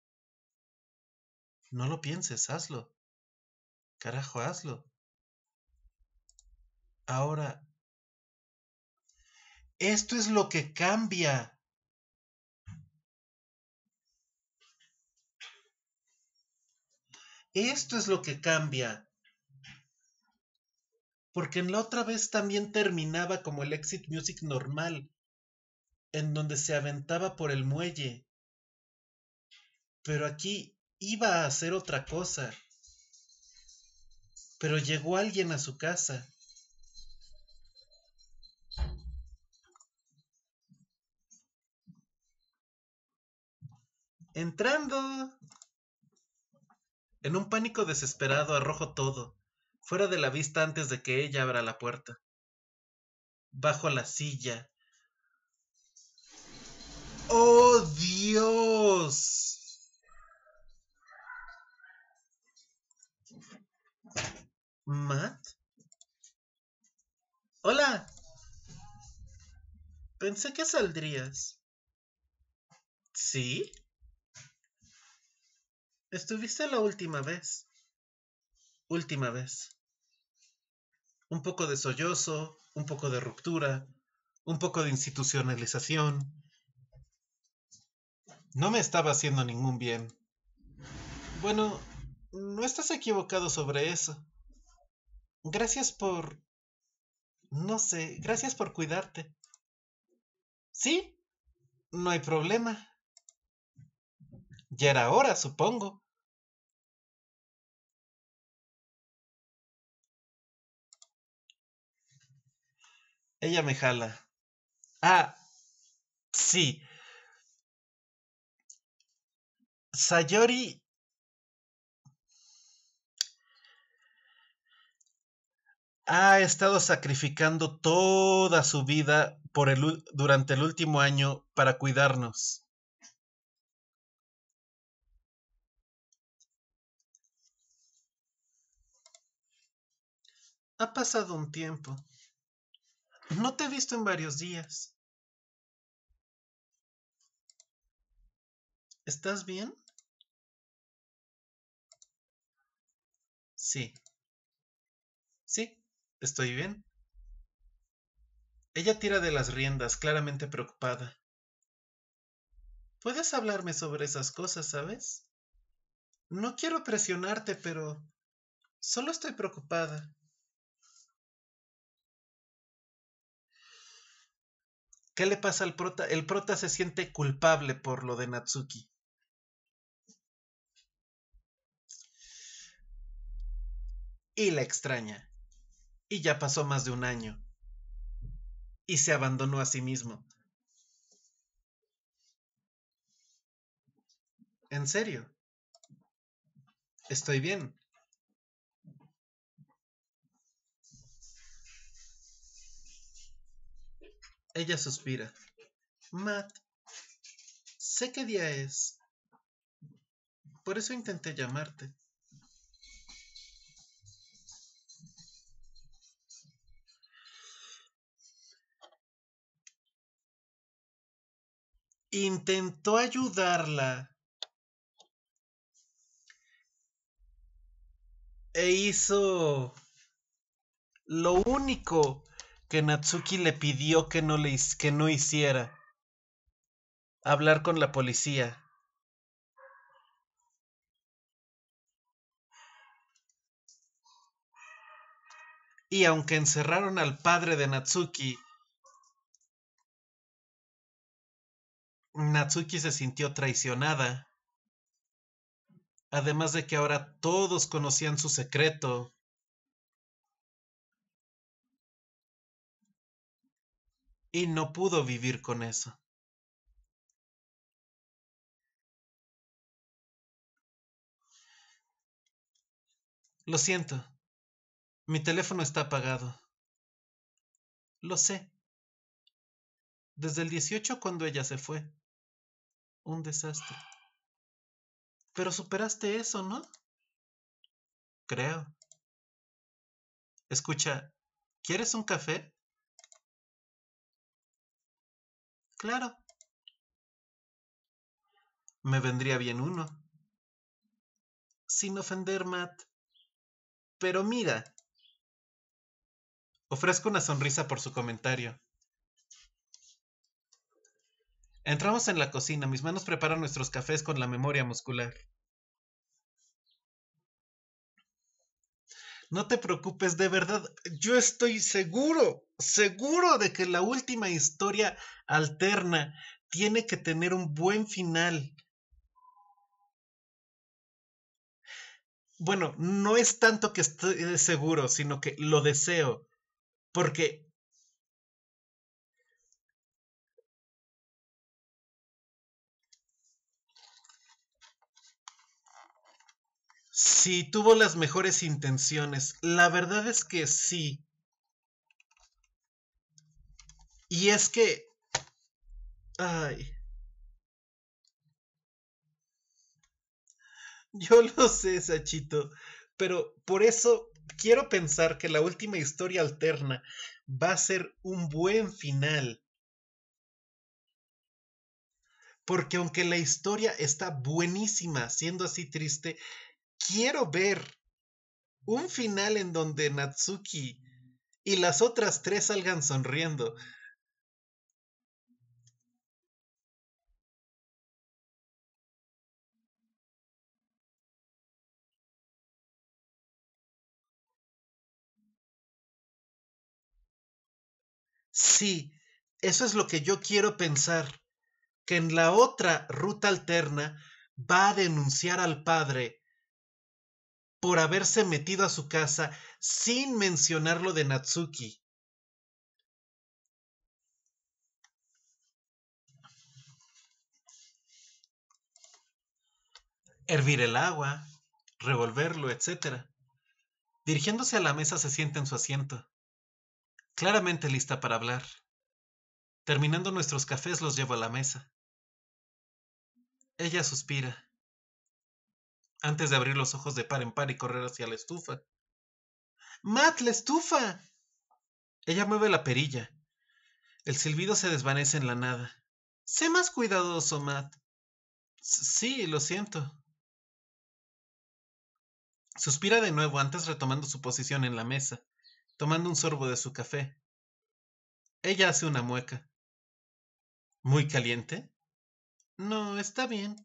No lo pienses, hazlo. Carajo, hazlo. Ahora, esto es lo que cambia. Esto es lo que cambia. Porque en la otra vez también terminaba como el exit music normal, en donde se aventaba por el muelle. Pero aquí iba a hacer otra cosa. Pero llegó alguien a su casa. Entrando. En un pánico desesperado arrojo todo, fuera de la vista antes de que ella abra la puerta. Bajo la silla. ¡Oh, Dios! ¿Matt? ¡Hola! Pensé que saldrías. ¿Sí? Estuviste la última vez. Última vez. Un poco de sollozo, un poco de ruptura, un poco de institucionalización. No me estaba haciendo ningún bien. Bueno, no estás equivocado sobre eso. Gracias por... No sé, gracias por cuidarte. ¿Sí? No hay problema. Ya era hora, supongo. Ella me jala. Ah, sí. Sayori ha estado sacrificando toda su vida por el, durante el último año para cuidarnos. Ha pasado un tiempo. No te he visto en varios días. ¿Estás bien? Sí. Sí, estoy bien. Ella tira de las riendas, claramente preocupada. Puedes hablarme sobre esas cosas, ¿sabes? No quiero presionarte, pero solo estoy preocupada. ¿Qué le pasa al prota? El prota se siente culpable por lo de Natsuki. Y la extraña. Y ya pasó más de un año. Y se abandonó a sí mismo. ¿En serio? Estoy bien. Ella suspira. Matt, sé qué día es. Por eso intenté llamarte. intentó ayudarla e hizo lo único que Natsuki le pidió que no, le, que no hiciera: hablar con la policía. Y aunque encerraron al padre de Natsuki, Natsuki se sintió traicionada. Además de que ahora todos conocían su secreto. Y no pudo vivir con eso. Lo siento. Mi teléfono está apagado. Lo sé. Desde el dieciocho, cuando ella se fue. Un desastre. Pero superaste eso, ¿no? Creo. Escucha, ¿quieres un café? Claro. Me vendría bien uno. Sin ofender, Matt. Pero mira. Ofrezco una sonrisa por su comentario. Entramos en la cocina. Mis manos preparan nuestros cafés con la memoria muscular. No te preocupes, de verdad. Yo estoy seguro, seguro de que la última historia alterna tiene que tener un buen final. Bueno, no es tanto que estoy seguro, sino que lo deseo. Porque sí, tuvo las mejores intenciones. La verdad es que sí. Y es que... Ay. Yo lo sé, Sachito. Pero por eso quiero pensar que la última historia alterna va a ser un buen final. Porque aunque la historia está buenísima, siendo así triste, quiero ver un final en donde Natsuki y las otras tres salgan sonriendo. Sí, eso es lo que yo quiero pensar. Que en la otra ruta alterna va a denunciar al padre por haberse metido a su casa sin mencionar lo de Natsuki. Hervir el agua, revolverlo, etcétera. Dirigiéndose a la mesa, se sienta en su asiento, claramente lista para hablar. Terminando nuestros cafés, los llevo a la mesa. Ella suspira, antes de abrir los ojos de par en par y correr hacia la estufa. ¡Matt, la estufa! Ella mueve la perilla. El silbido se desvanece en la nada. Sé más cuidadoso, Matt. Sí, lo siento. Suspira de nuevo, antes retomando su posición en la mesa, tomando un sorbo de su café. Ella hace una mueca. ¿Muy caliente? No, está bien.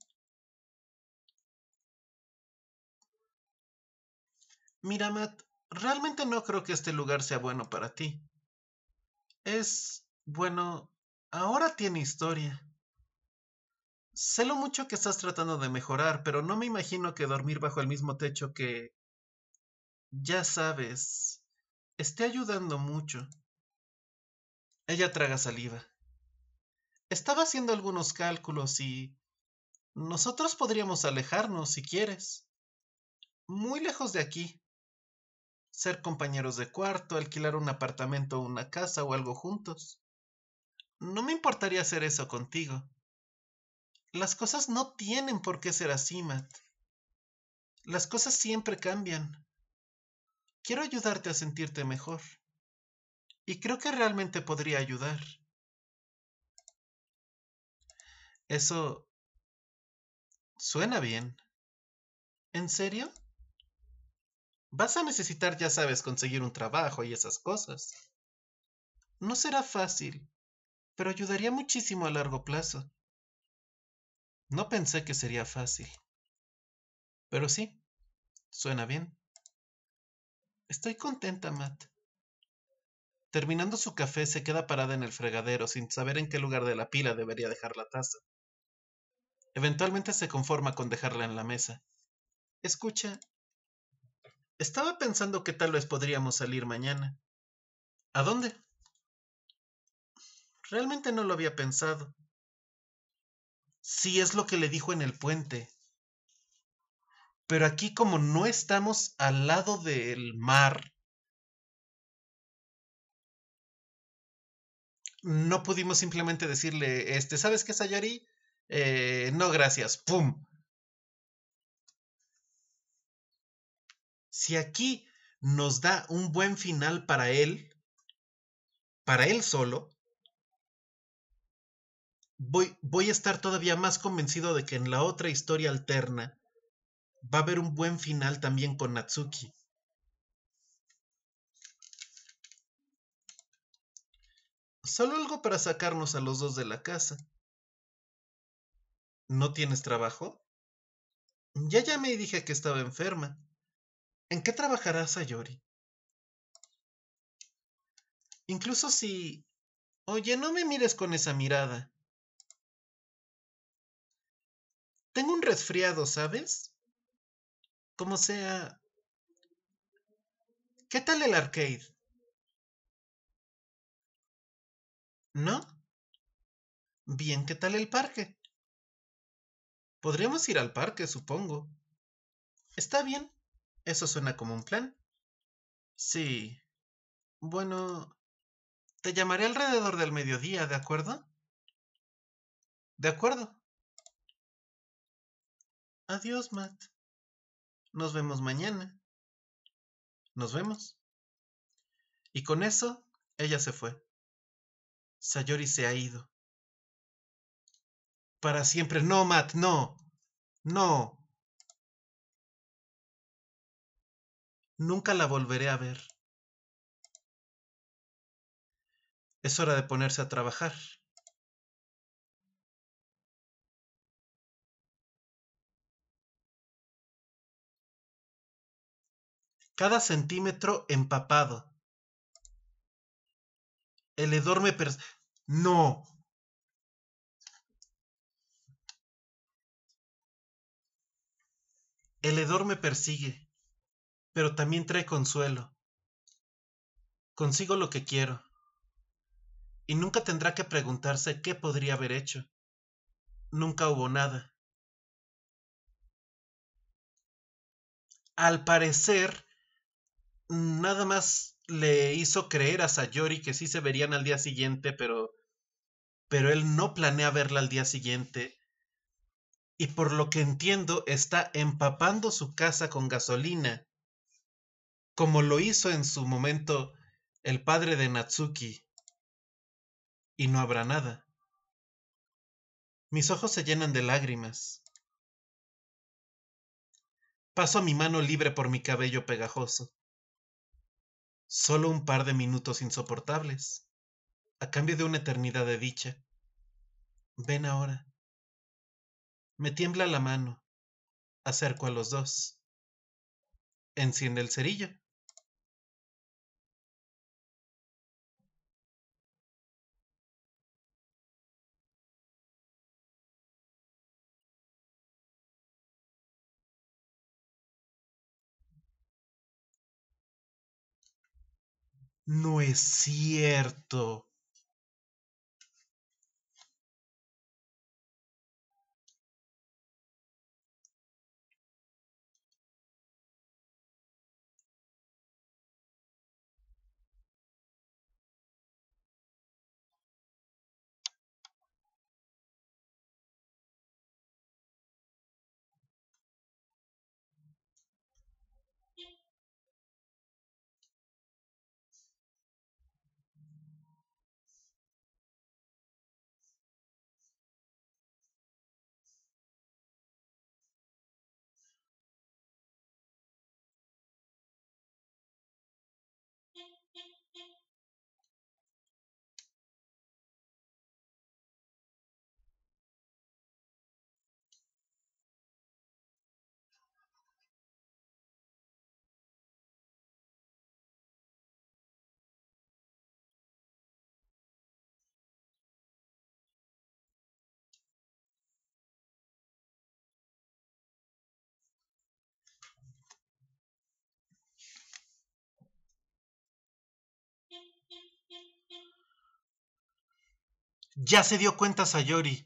Mira, Matt, realmente no creo que este lugar sea bueno para ti. Es, bueno, ahora tiene historia. Sé lo mucho que estás tratando de mejorar, pero no me imagino que dormir bajo el mismo techo que... Ya sabes, esté ayudando mucho. Ella traga saliva. Estaba haciendo algunos cálculos y... Nosotros podríamos alejarnos si quieres. Muy lejos de aquí. Ser compañeros de cuarto, alquilar un apartamento o una casa o algo juntos. No me importaría hacer eso contigo. Las cosas no tienen por qué ser así, Matt. Las cosas siempre cambian. Quiero ayudarte a sentirte mejor. Y creo que realmente podría ayudar. Eso suena bien. ¿En serio? Vas a necesitar, ya sabes, conseguir un trabajo y esas cosas. No será fácil, pero ayudaría muchísimo a largo plazo. No pensé que sería fácil. Pero sí, suena bien. Estoy contenta, Matt. Terminando su café, se queda parada en el fregadero sin saber en qué lugar de la pila debería dejar la taza. Eventualmente se conforma con dejarla en la mesa. Escucha, estaba pensando que tal vez podríamos salir mañana. ¿A dónde? Realmente no lo había pensado. Sí, es lo que le dijo en el puente. Pero aquí, como no estamos al lado del mar, no pudimos simplemente decirle, este, ¿sabes qué, Sayori? Eh, no, gracias. ¡Pum! Si aquí nos da un buen final para él, para él solo, voy, voy a estar todavía más convencido de que en la otra historia alterna va a haber un buen final también con Natsuki. Solo algo para sacarnos a los dos de la casa. ¿No tienes trabajo? Ya llamé y dije que estaba enferma. ¿En qué trabajará Sayori? Incluso si... Oye, no me mires con esa mirada. Tengo un resfriado, ¿sabes? Como sea... ¿Qué tal el arcade? ¿No? Bien, ¿qué tal el parque? Podríamos ir al parque, supongo. Está bien. Eso suena como un plan. Sí. Bueno, te llamaré alrededor del mediodía, ¿de acuerdo? De acuerdo. Adiós, Matt. Nos vemos mañana. Nos vemos. Y con eso, ella se fue. Sayori se ha ido. Para siempre. No, Matt, no. No. Nunca la volveré a ver. Es hora de ponerse a trabajar. Cada centímetro empapado. El hedor me pers... No. El hedor me persigue, pero también trae consuelo. Consigo lo que quiero. Y nunca tendrá que preguntarse qué podría haber hecho. Nunca hubo nada. Al parecer, nada más le hizo creer a Sayori que sí se verían al día siguiente, pero, pero él no planea verla al día siguiente. Y por lo que entiendo, está empapando su casa con gasolina, como lo hizo en su momento el padre de Natsuki. Y no habrá nada. Mis ojos se llenan de lágrimas. Paso mi mano libre por mi cabello pegajoso. Solo un par de minutos insoportables, a cambio de una eternidad de dicha. Ven ahora. Me tiembla la mano. Acerco a los dos. Enciende el cerillo. No es cierto. Ya se dio cuenta Sayori.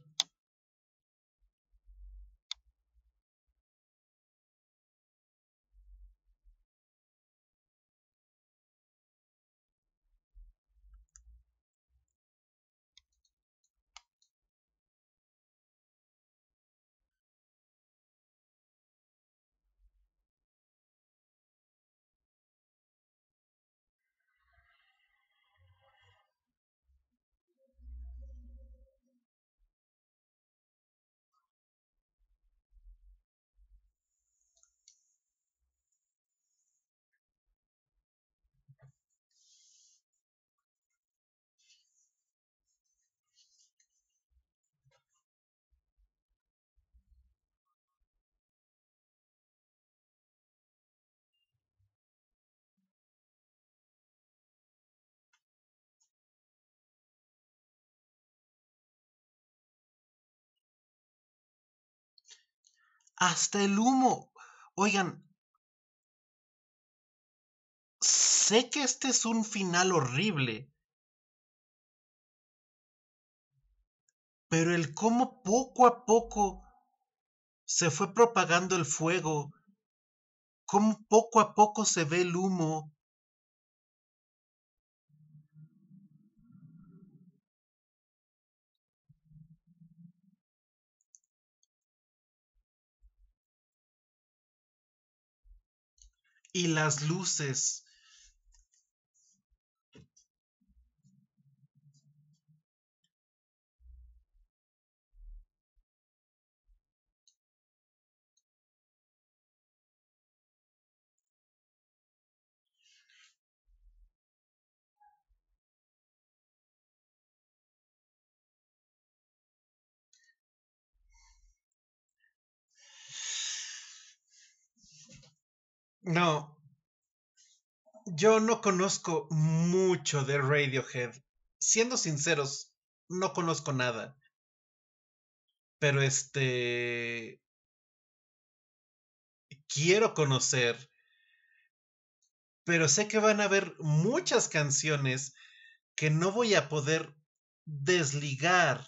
Hasta el humo. Oigan, sé que este es un final horrible, pero el cómo poco a poco se fue propagando el fuego, cómo poco a poco se ve el humo. Y las luces. No, yo no conozco mucho de Radiohead. Siendo sinceros, no conozco nada. Pero este... quiero conocer. Pero sé que van a haber muchas canciones que no voy a poder desligar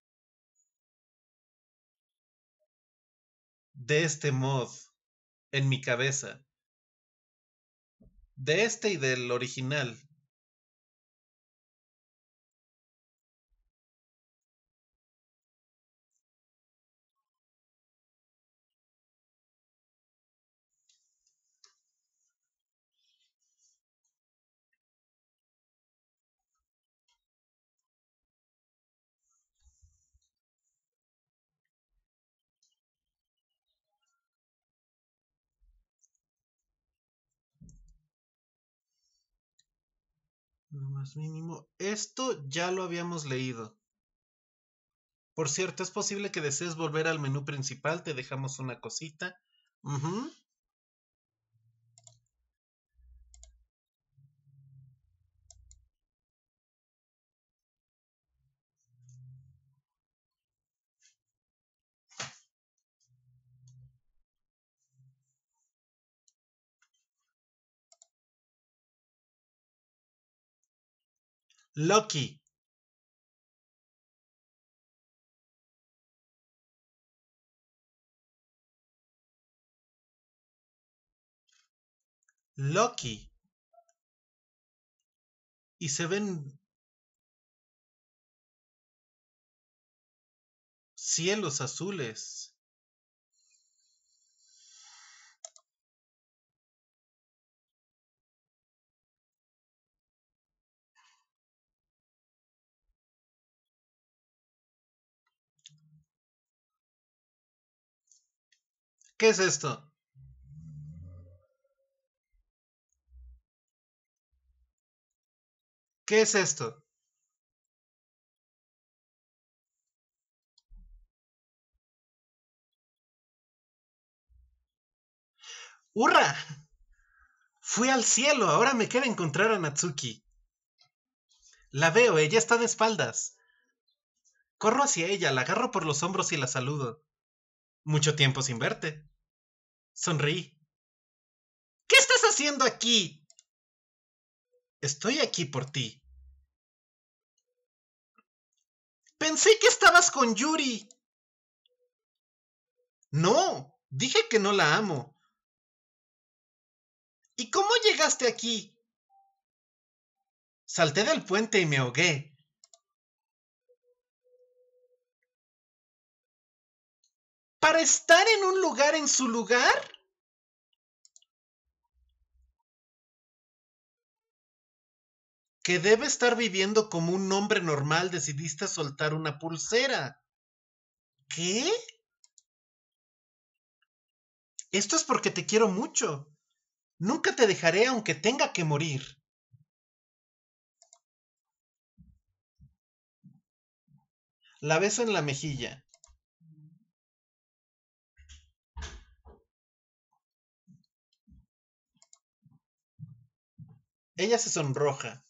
de este mod en mi cabeza. De este y del original. Lo más mínimo. Esto ya lo habíamos leído. Por cierto, es posible que desees volver al menú principal. Te dejamos una cosita. Uh-huh. Loki. Loki. Y se ven cielos azules. ¿Qué es esto? ¿Qué es esto? ¡Hurra! Fui al cielo, ahora me queda encontrar a Natsuki. La veo, ella está de espaldas. Corro hacia ella, la agarro por los hombros y la saludo. Mucho tiempo sin verte. Sonreí. ¿Qué estás haciendo aquí? Estoy aquí por ti. Pensé que estabas con Yuri. No, dije que no la amo. ¿Y cómo llegaste aquí? Salté del puente y me ahogué. ¿Para estar en un lugar en su lugar? Que debe estar viviendo como un hombre normal, decidiste soltar una pulsera. ¿Qué? Esto es porque te quiero mucho. Nunca te dejaré aunque tenga que morir. La beso en la mejilla. Ella se sonroja.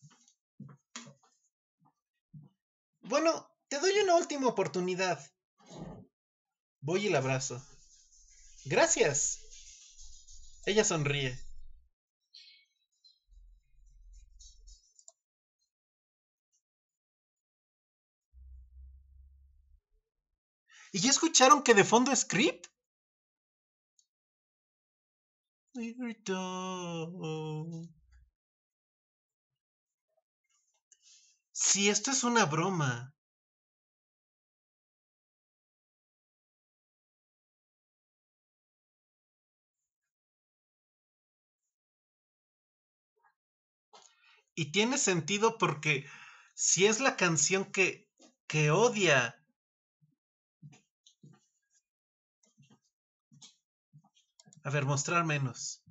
Bueno, te doy una última oportunidad. Voy y la abrazo. Gracias. Ella sonríe. ¿Y ya escucharon que de fondo es Creep? Si esto es una broma. Y tiene sentido porque si es la canción que, que odia. A ver, mostrar menos.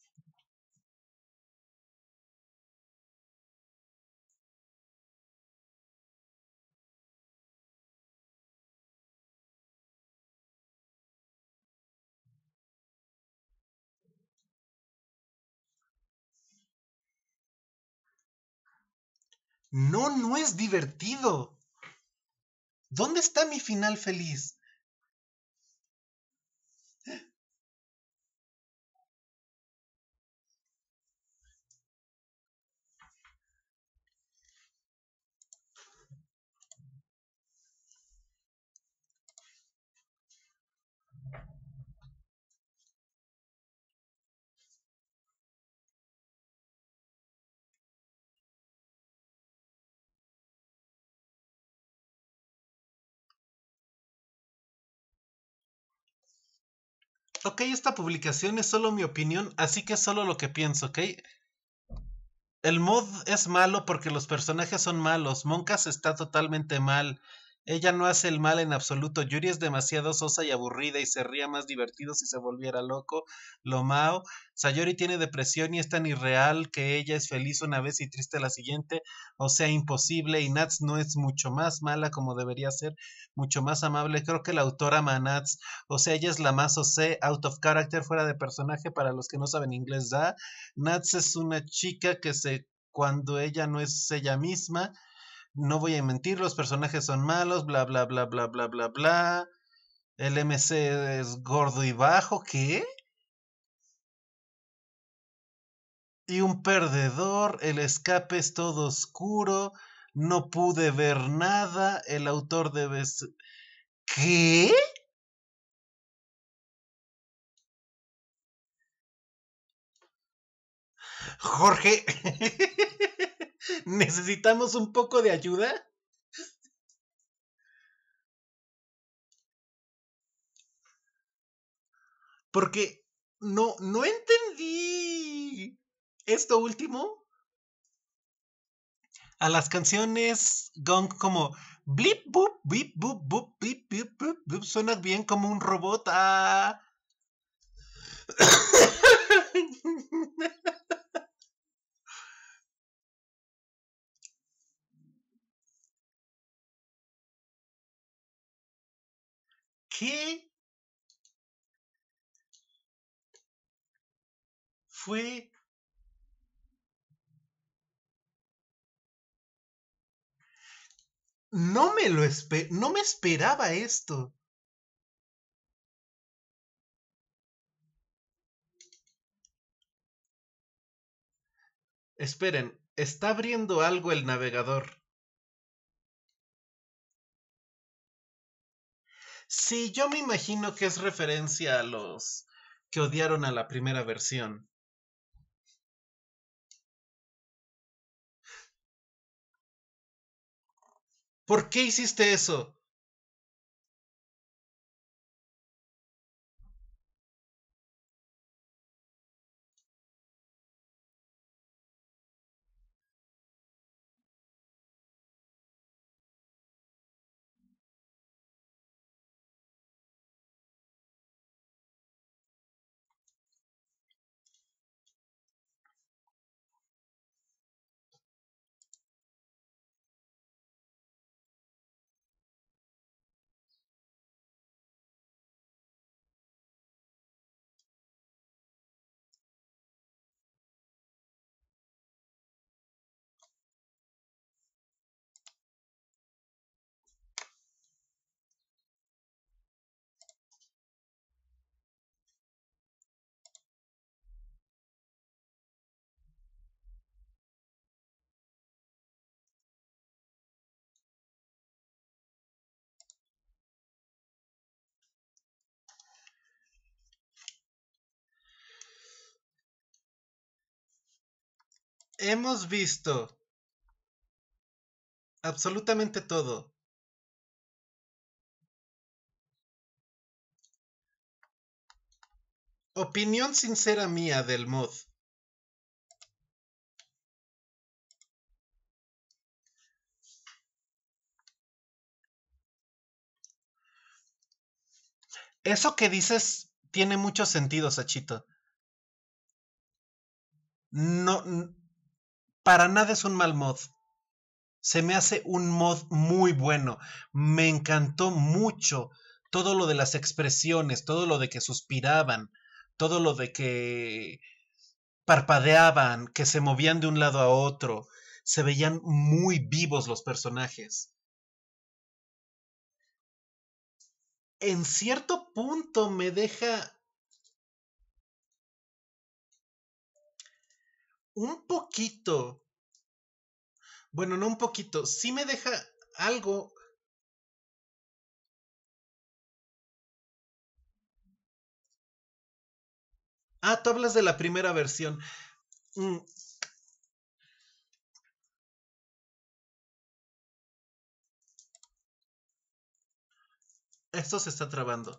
No, no es divertido. ¿Dónde está mi final feliz? Ok, esta publicación es solo mi opinión, así que es solo lo que pienso, ¿ok? El mod es malo porque los personajes son malos. Monkas está totalmente mal. Ella no hace el mal en absoluto. Yuri es demasiado sosa y aburrida y se ría más divertido si se volviera loco. Lo Mao. Sayori tiene depresión y es tan irreal que ella es feliz una vez y triste la siguiente. O sea, imposible. Y Nats no es mucho más mala como debería ser. Mucho más amable. Creo que la autora ama a Nats. O sea, ella es la más o sea, out of character, fuera de personaje para los que no saben inglés. ¿Da? Nats es una chica que se cuando ella no es ella misma. No voy a mentir, los personajes son malos, bla, bla, bla, bla, bla, bla, bla. El M C es gordo y bajo, ¿qué? Y un perdedor, el escape es todo oscuro, no pude ver nada, el autor debe ser... ¿Qué? Jorge, ¿necesitamos un poco de ayuda? Porque no, no entendí esto último. A las canciones gong como blip, boop, bip, boop, boop, bip, bip, boop, boop, suena bien como un robot. Ah. ¿Qué fue? No me lo espe- no me esperaba esto. Esperen, está abriendo algo el navegador. Sí, yo me imagino que es referencia a los que odiaron a la primera versión. ¿Por qué hiciste eso? Hemos visto absolutamente todo. Opinión sincera mía del mod. Eso que dices tiene mucho sentido, Sachito. No, n- para nada es un mal mod. Se me hace un mod muy bueno. Me encantó mucho todo lo de las expresiones, todo lo de que suspiraban, todo lo de que parpadeaban, que se movían de un lado a otro. Se veían muy vivos los personajes. En cierto punto me deja un poquito, bueno, no un poquito, sí me deja algo. Ah, tú hablas de la primera versión. Mm, esto se está trabando.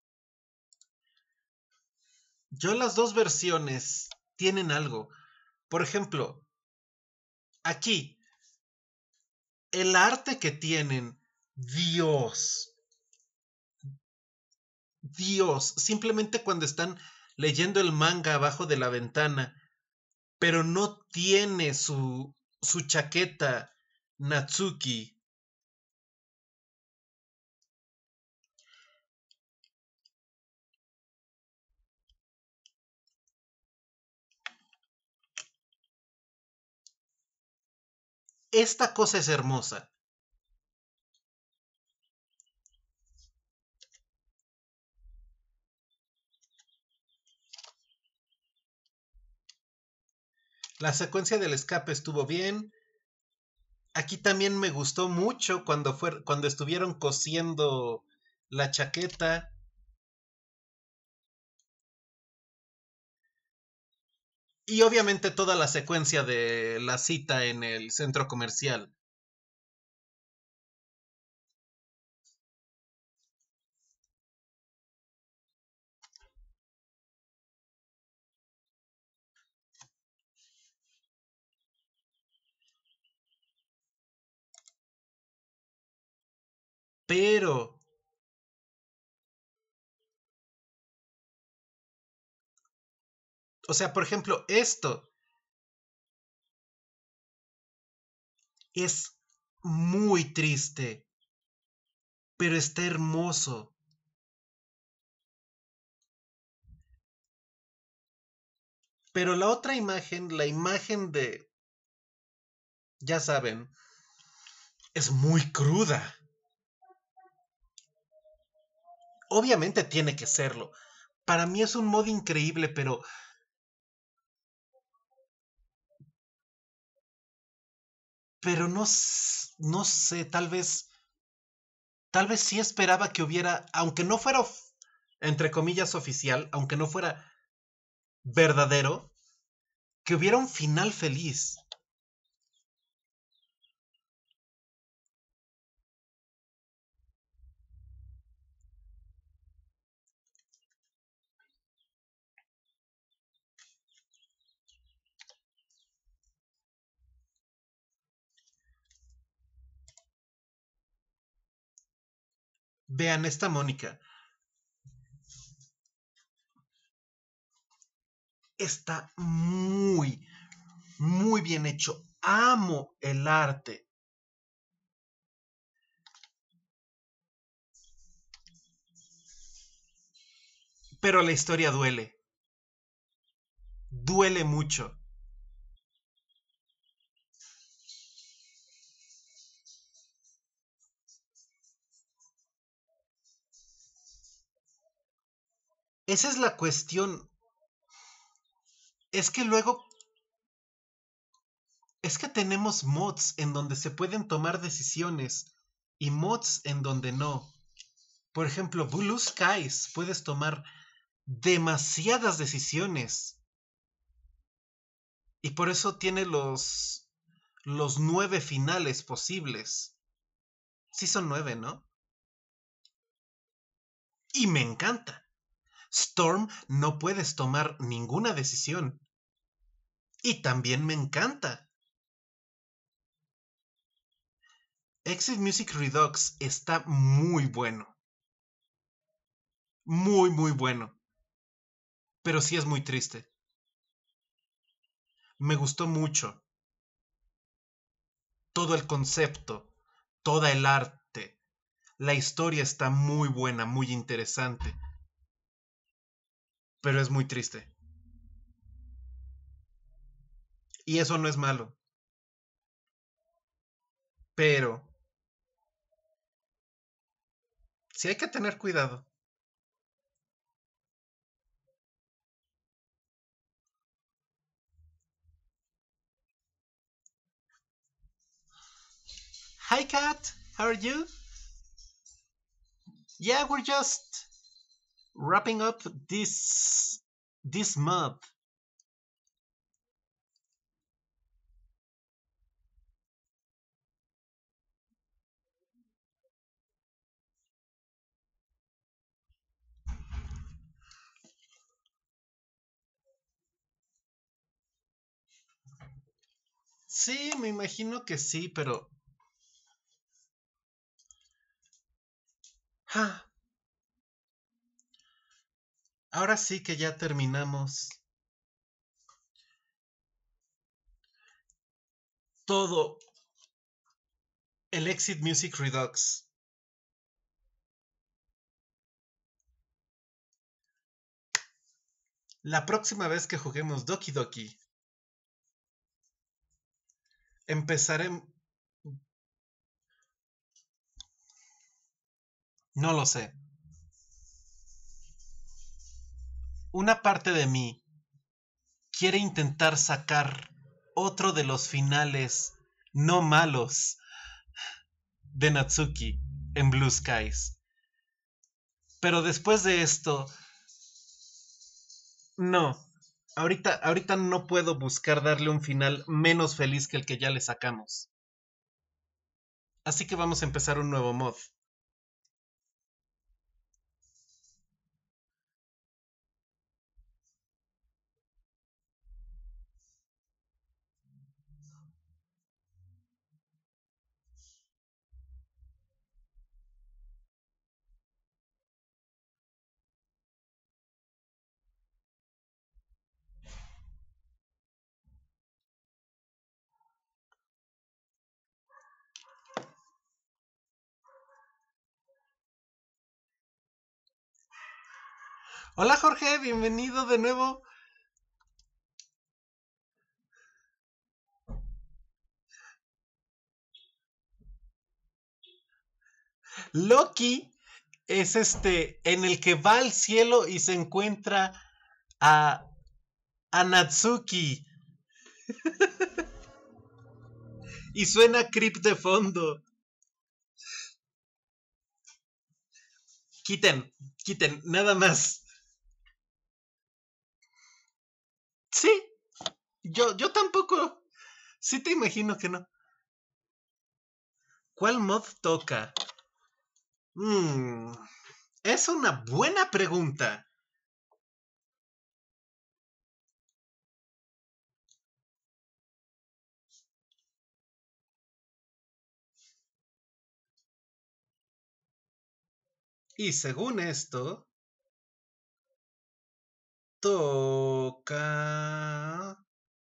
Yo las dos versiones tienen algo. Por ejemplo, aquí, el arte que tienen, Dios, Dios, simplemente cuando están leyendo el manga abajo de la ventana, pero no tiene su, su chaqueta Natsuki. Esta cosa es hermosa. La secuencia del escape estuvo bien. Aquí también me gustó mucho cuando, fue, cuando estuvieron cosiendo la chaqueta. Y obviamente toda la secuencia de la cita en el centro comercial. Pero, o sea, por ejemplo, esto es muy triste, pero está hermoso. Pero la otra imagen, la imagen de, ya saben, es muy cruda. Obviamente tiene que serlo. Para mí es un mod increíble, pero pero no, no sé, tal vez Tal vez sí esperaba que hubiera, aunque no fuera, entre comillas, oficial, aunque no fuera verdadero, que hubiera un final feliz. Vean esta Mónica. Está muy, muy bien hecho. Amo el arte. Pero la historia duele. Duele mucho. Esa es la cuestión. Es que luego... Es que tenemos mods en donde se pueden tomar decisiones y mods en donde no. Por ejemplo, Blue Skies, puedes tomar demasiadas decisiones. Y por eso tiene los, los nueve finales posibles. Sí son nueve, ¿no? Y me encanta. Storm no puedes tomar ninguna decisión. Y también me encanta. Exit Music Redux está muy bueno. Muy, muy bueno. Pero sí es muy triste. Me gustó mucho. Todo el concepto, toda el arte. La historia está muy buena, muy interesante. Pero es muy triste. Y eso no es malo. Pero sí hay que tener cuidado. Hi Kat, how are you? Yeah, we're just wrapping up this this month. Sí, me imagino que sí, pero... Ah, ahora sí que ya terminamos todo el Exit Music Redux. La próxima vez que juguemos Doki Doki, empezaremos... No lo sé. Una parte de mí quiere intentar sacar otro de los finales no malos de Natsuki en Blue Skies. Pero después de esto... No. Ahorita, ahorita no puedo buscar darle un final menos feliz que el que ya le sacamos. Así que vamos a empezar un nuevo mod. Hola Jorge, bienvenido de nuevo. Loki es este en el que va al cielo y se encuentra a, a Natsuki. Y suena Creep de fondo. Quiten, quiten, nada más. Sí, yo, yo tampoco. Sí te imagino que no. ¿Cuál mod toca? Mm, es una buena pregunta. Y según esto, toca...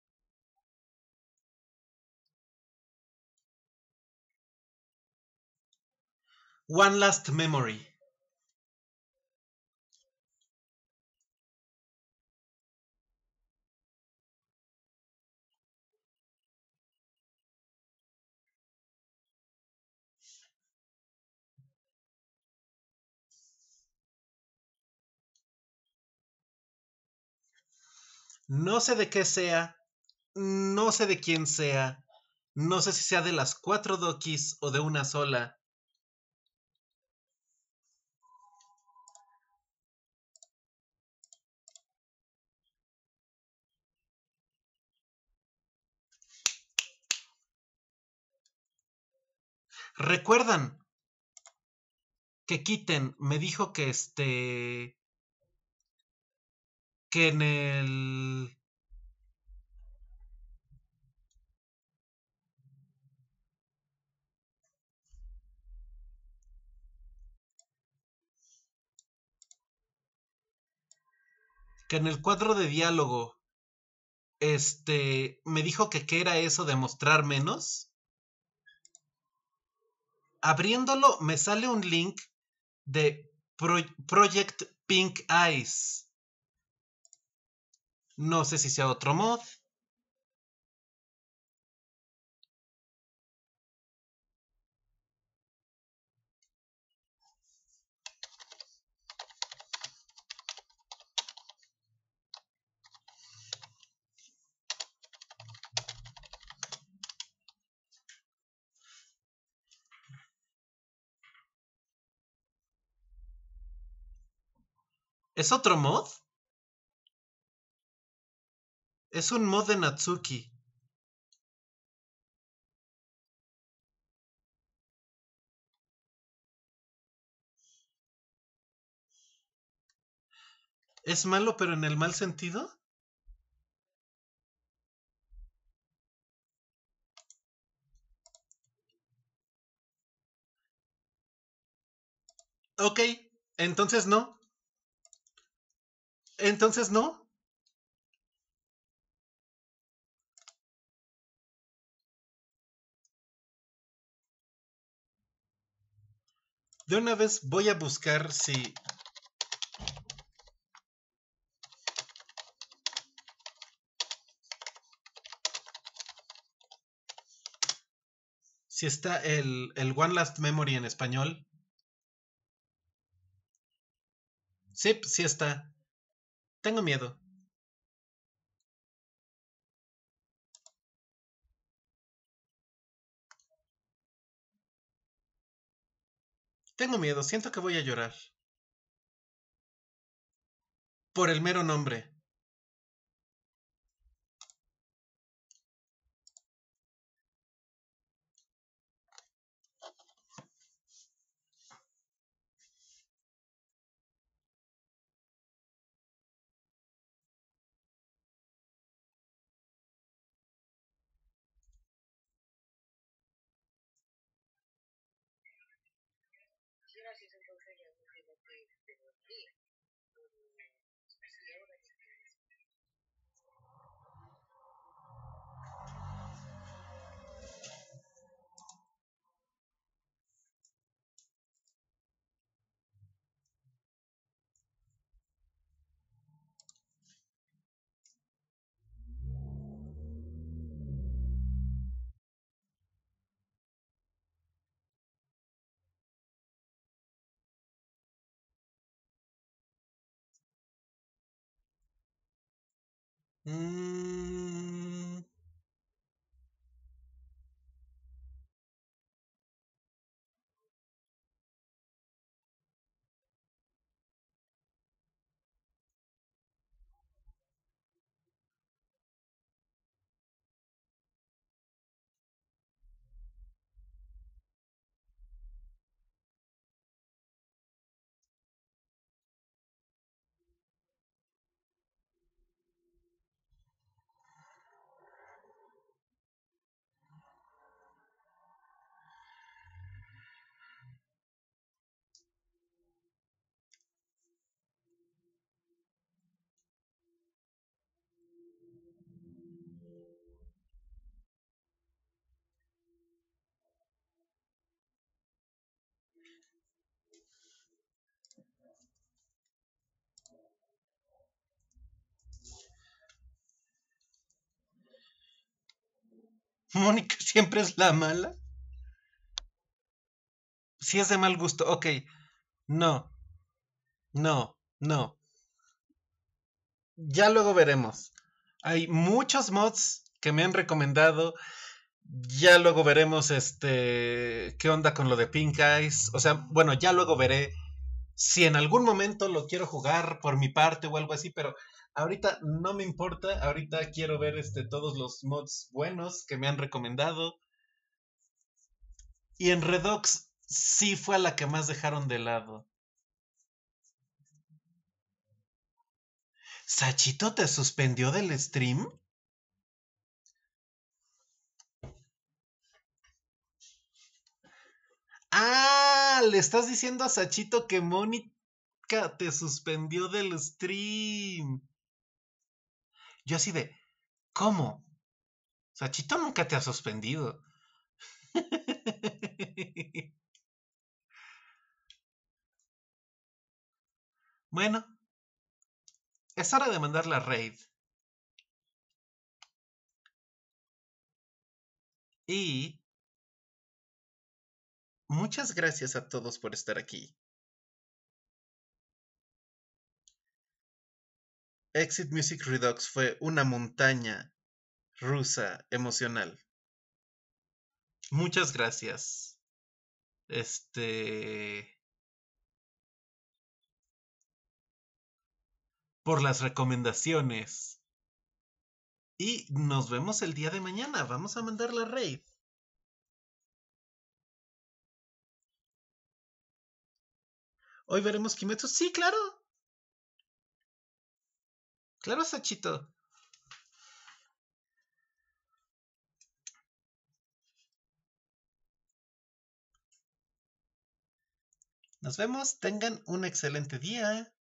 One Last Memory. No sé de qué sea, no sé de quién sea, no sé si sea de las cuatro Dokis o de una sola. ¿Recuerdan que Kitten me dijo que este... que en el... que en el cuadro de diálogo, este, me dijo que qué era eso de mostrar menos? Abriéndolo me sale un link de Pro Project Pink Eyes. No sé si sea otro mod. ¿Es otro mod? Es un mod de Natsuki. ¿Es malo pero en el mal sentido? Ok, entonces no. Entonces no. De una vez voy a buscar si... si está el, el One Last Memory en español. Sí, sí está. Tengo miedo. Tengo miedo, siento que voy a llorar. Por el mero nombre. Mm... Mónica siempre es la mala. Si es de mal gusto, ok. No, no, no. Ya luego veremos. Hay muchos mods que me han recomendado. Ya luego veremos este qué onda con lo de Pink Eyes. O sea, bueno, ya luego veré si en algún momento lo quiero jugar por mi parte o algo así, pero ahorita no me importa. Ahorita quiero ver este todos los mods buenos que me han recomendado. Y en Redux sí fue a la que más dejaron de lado. ¿Sachito te suspendió del stream? Ah, le estás diciendo a Sachito que Mónica te suspendió del stream. Yo así de, ¿cómo? Sachito nunca te ha suspendido. Bueno, es hora de mandar la raid. Y muchas gracias a todos por estar aquí. Exit Music Redux fue una montaña rusa emocional. Muchas gracias. Este... por las recomendaciones. Y nos vemos el día de mañana. Vamos a mandar la raid. Hoy veremos Kimetsu. Sí, claro. Claro, Sachito. Nos vemos. Tengan un excelente día.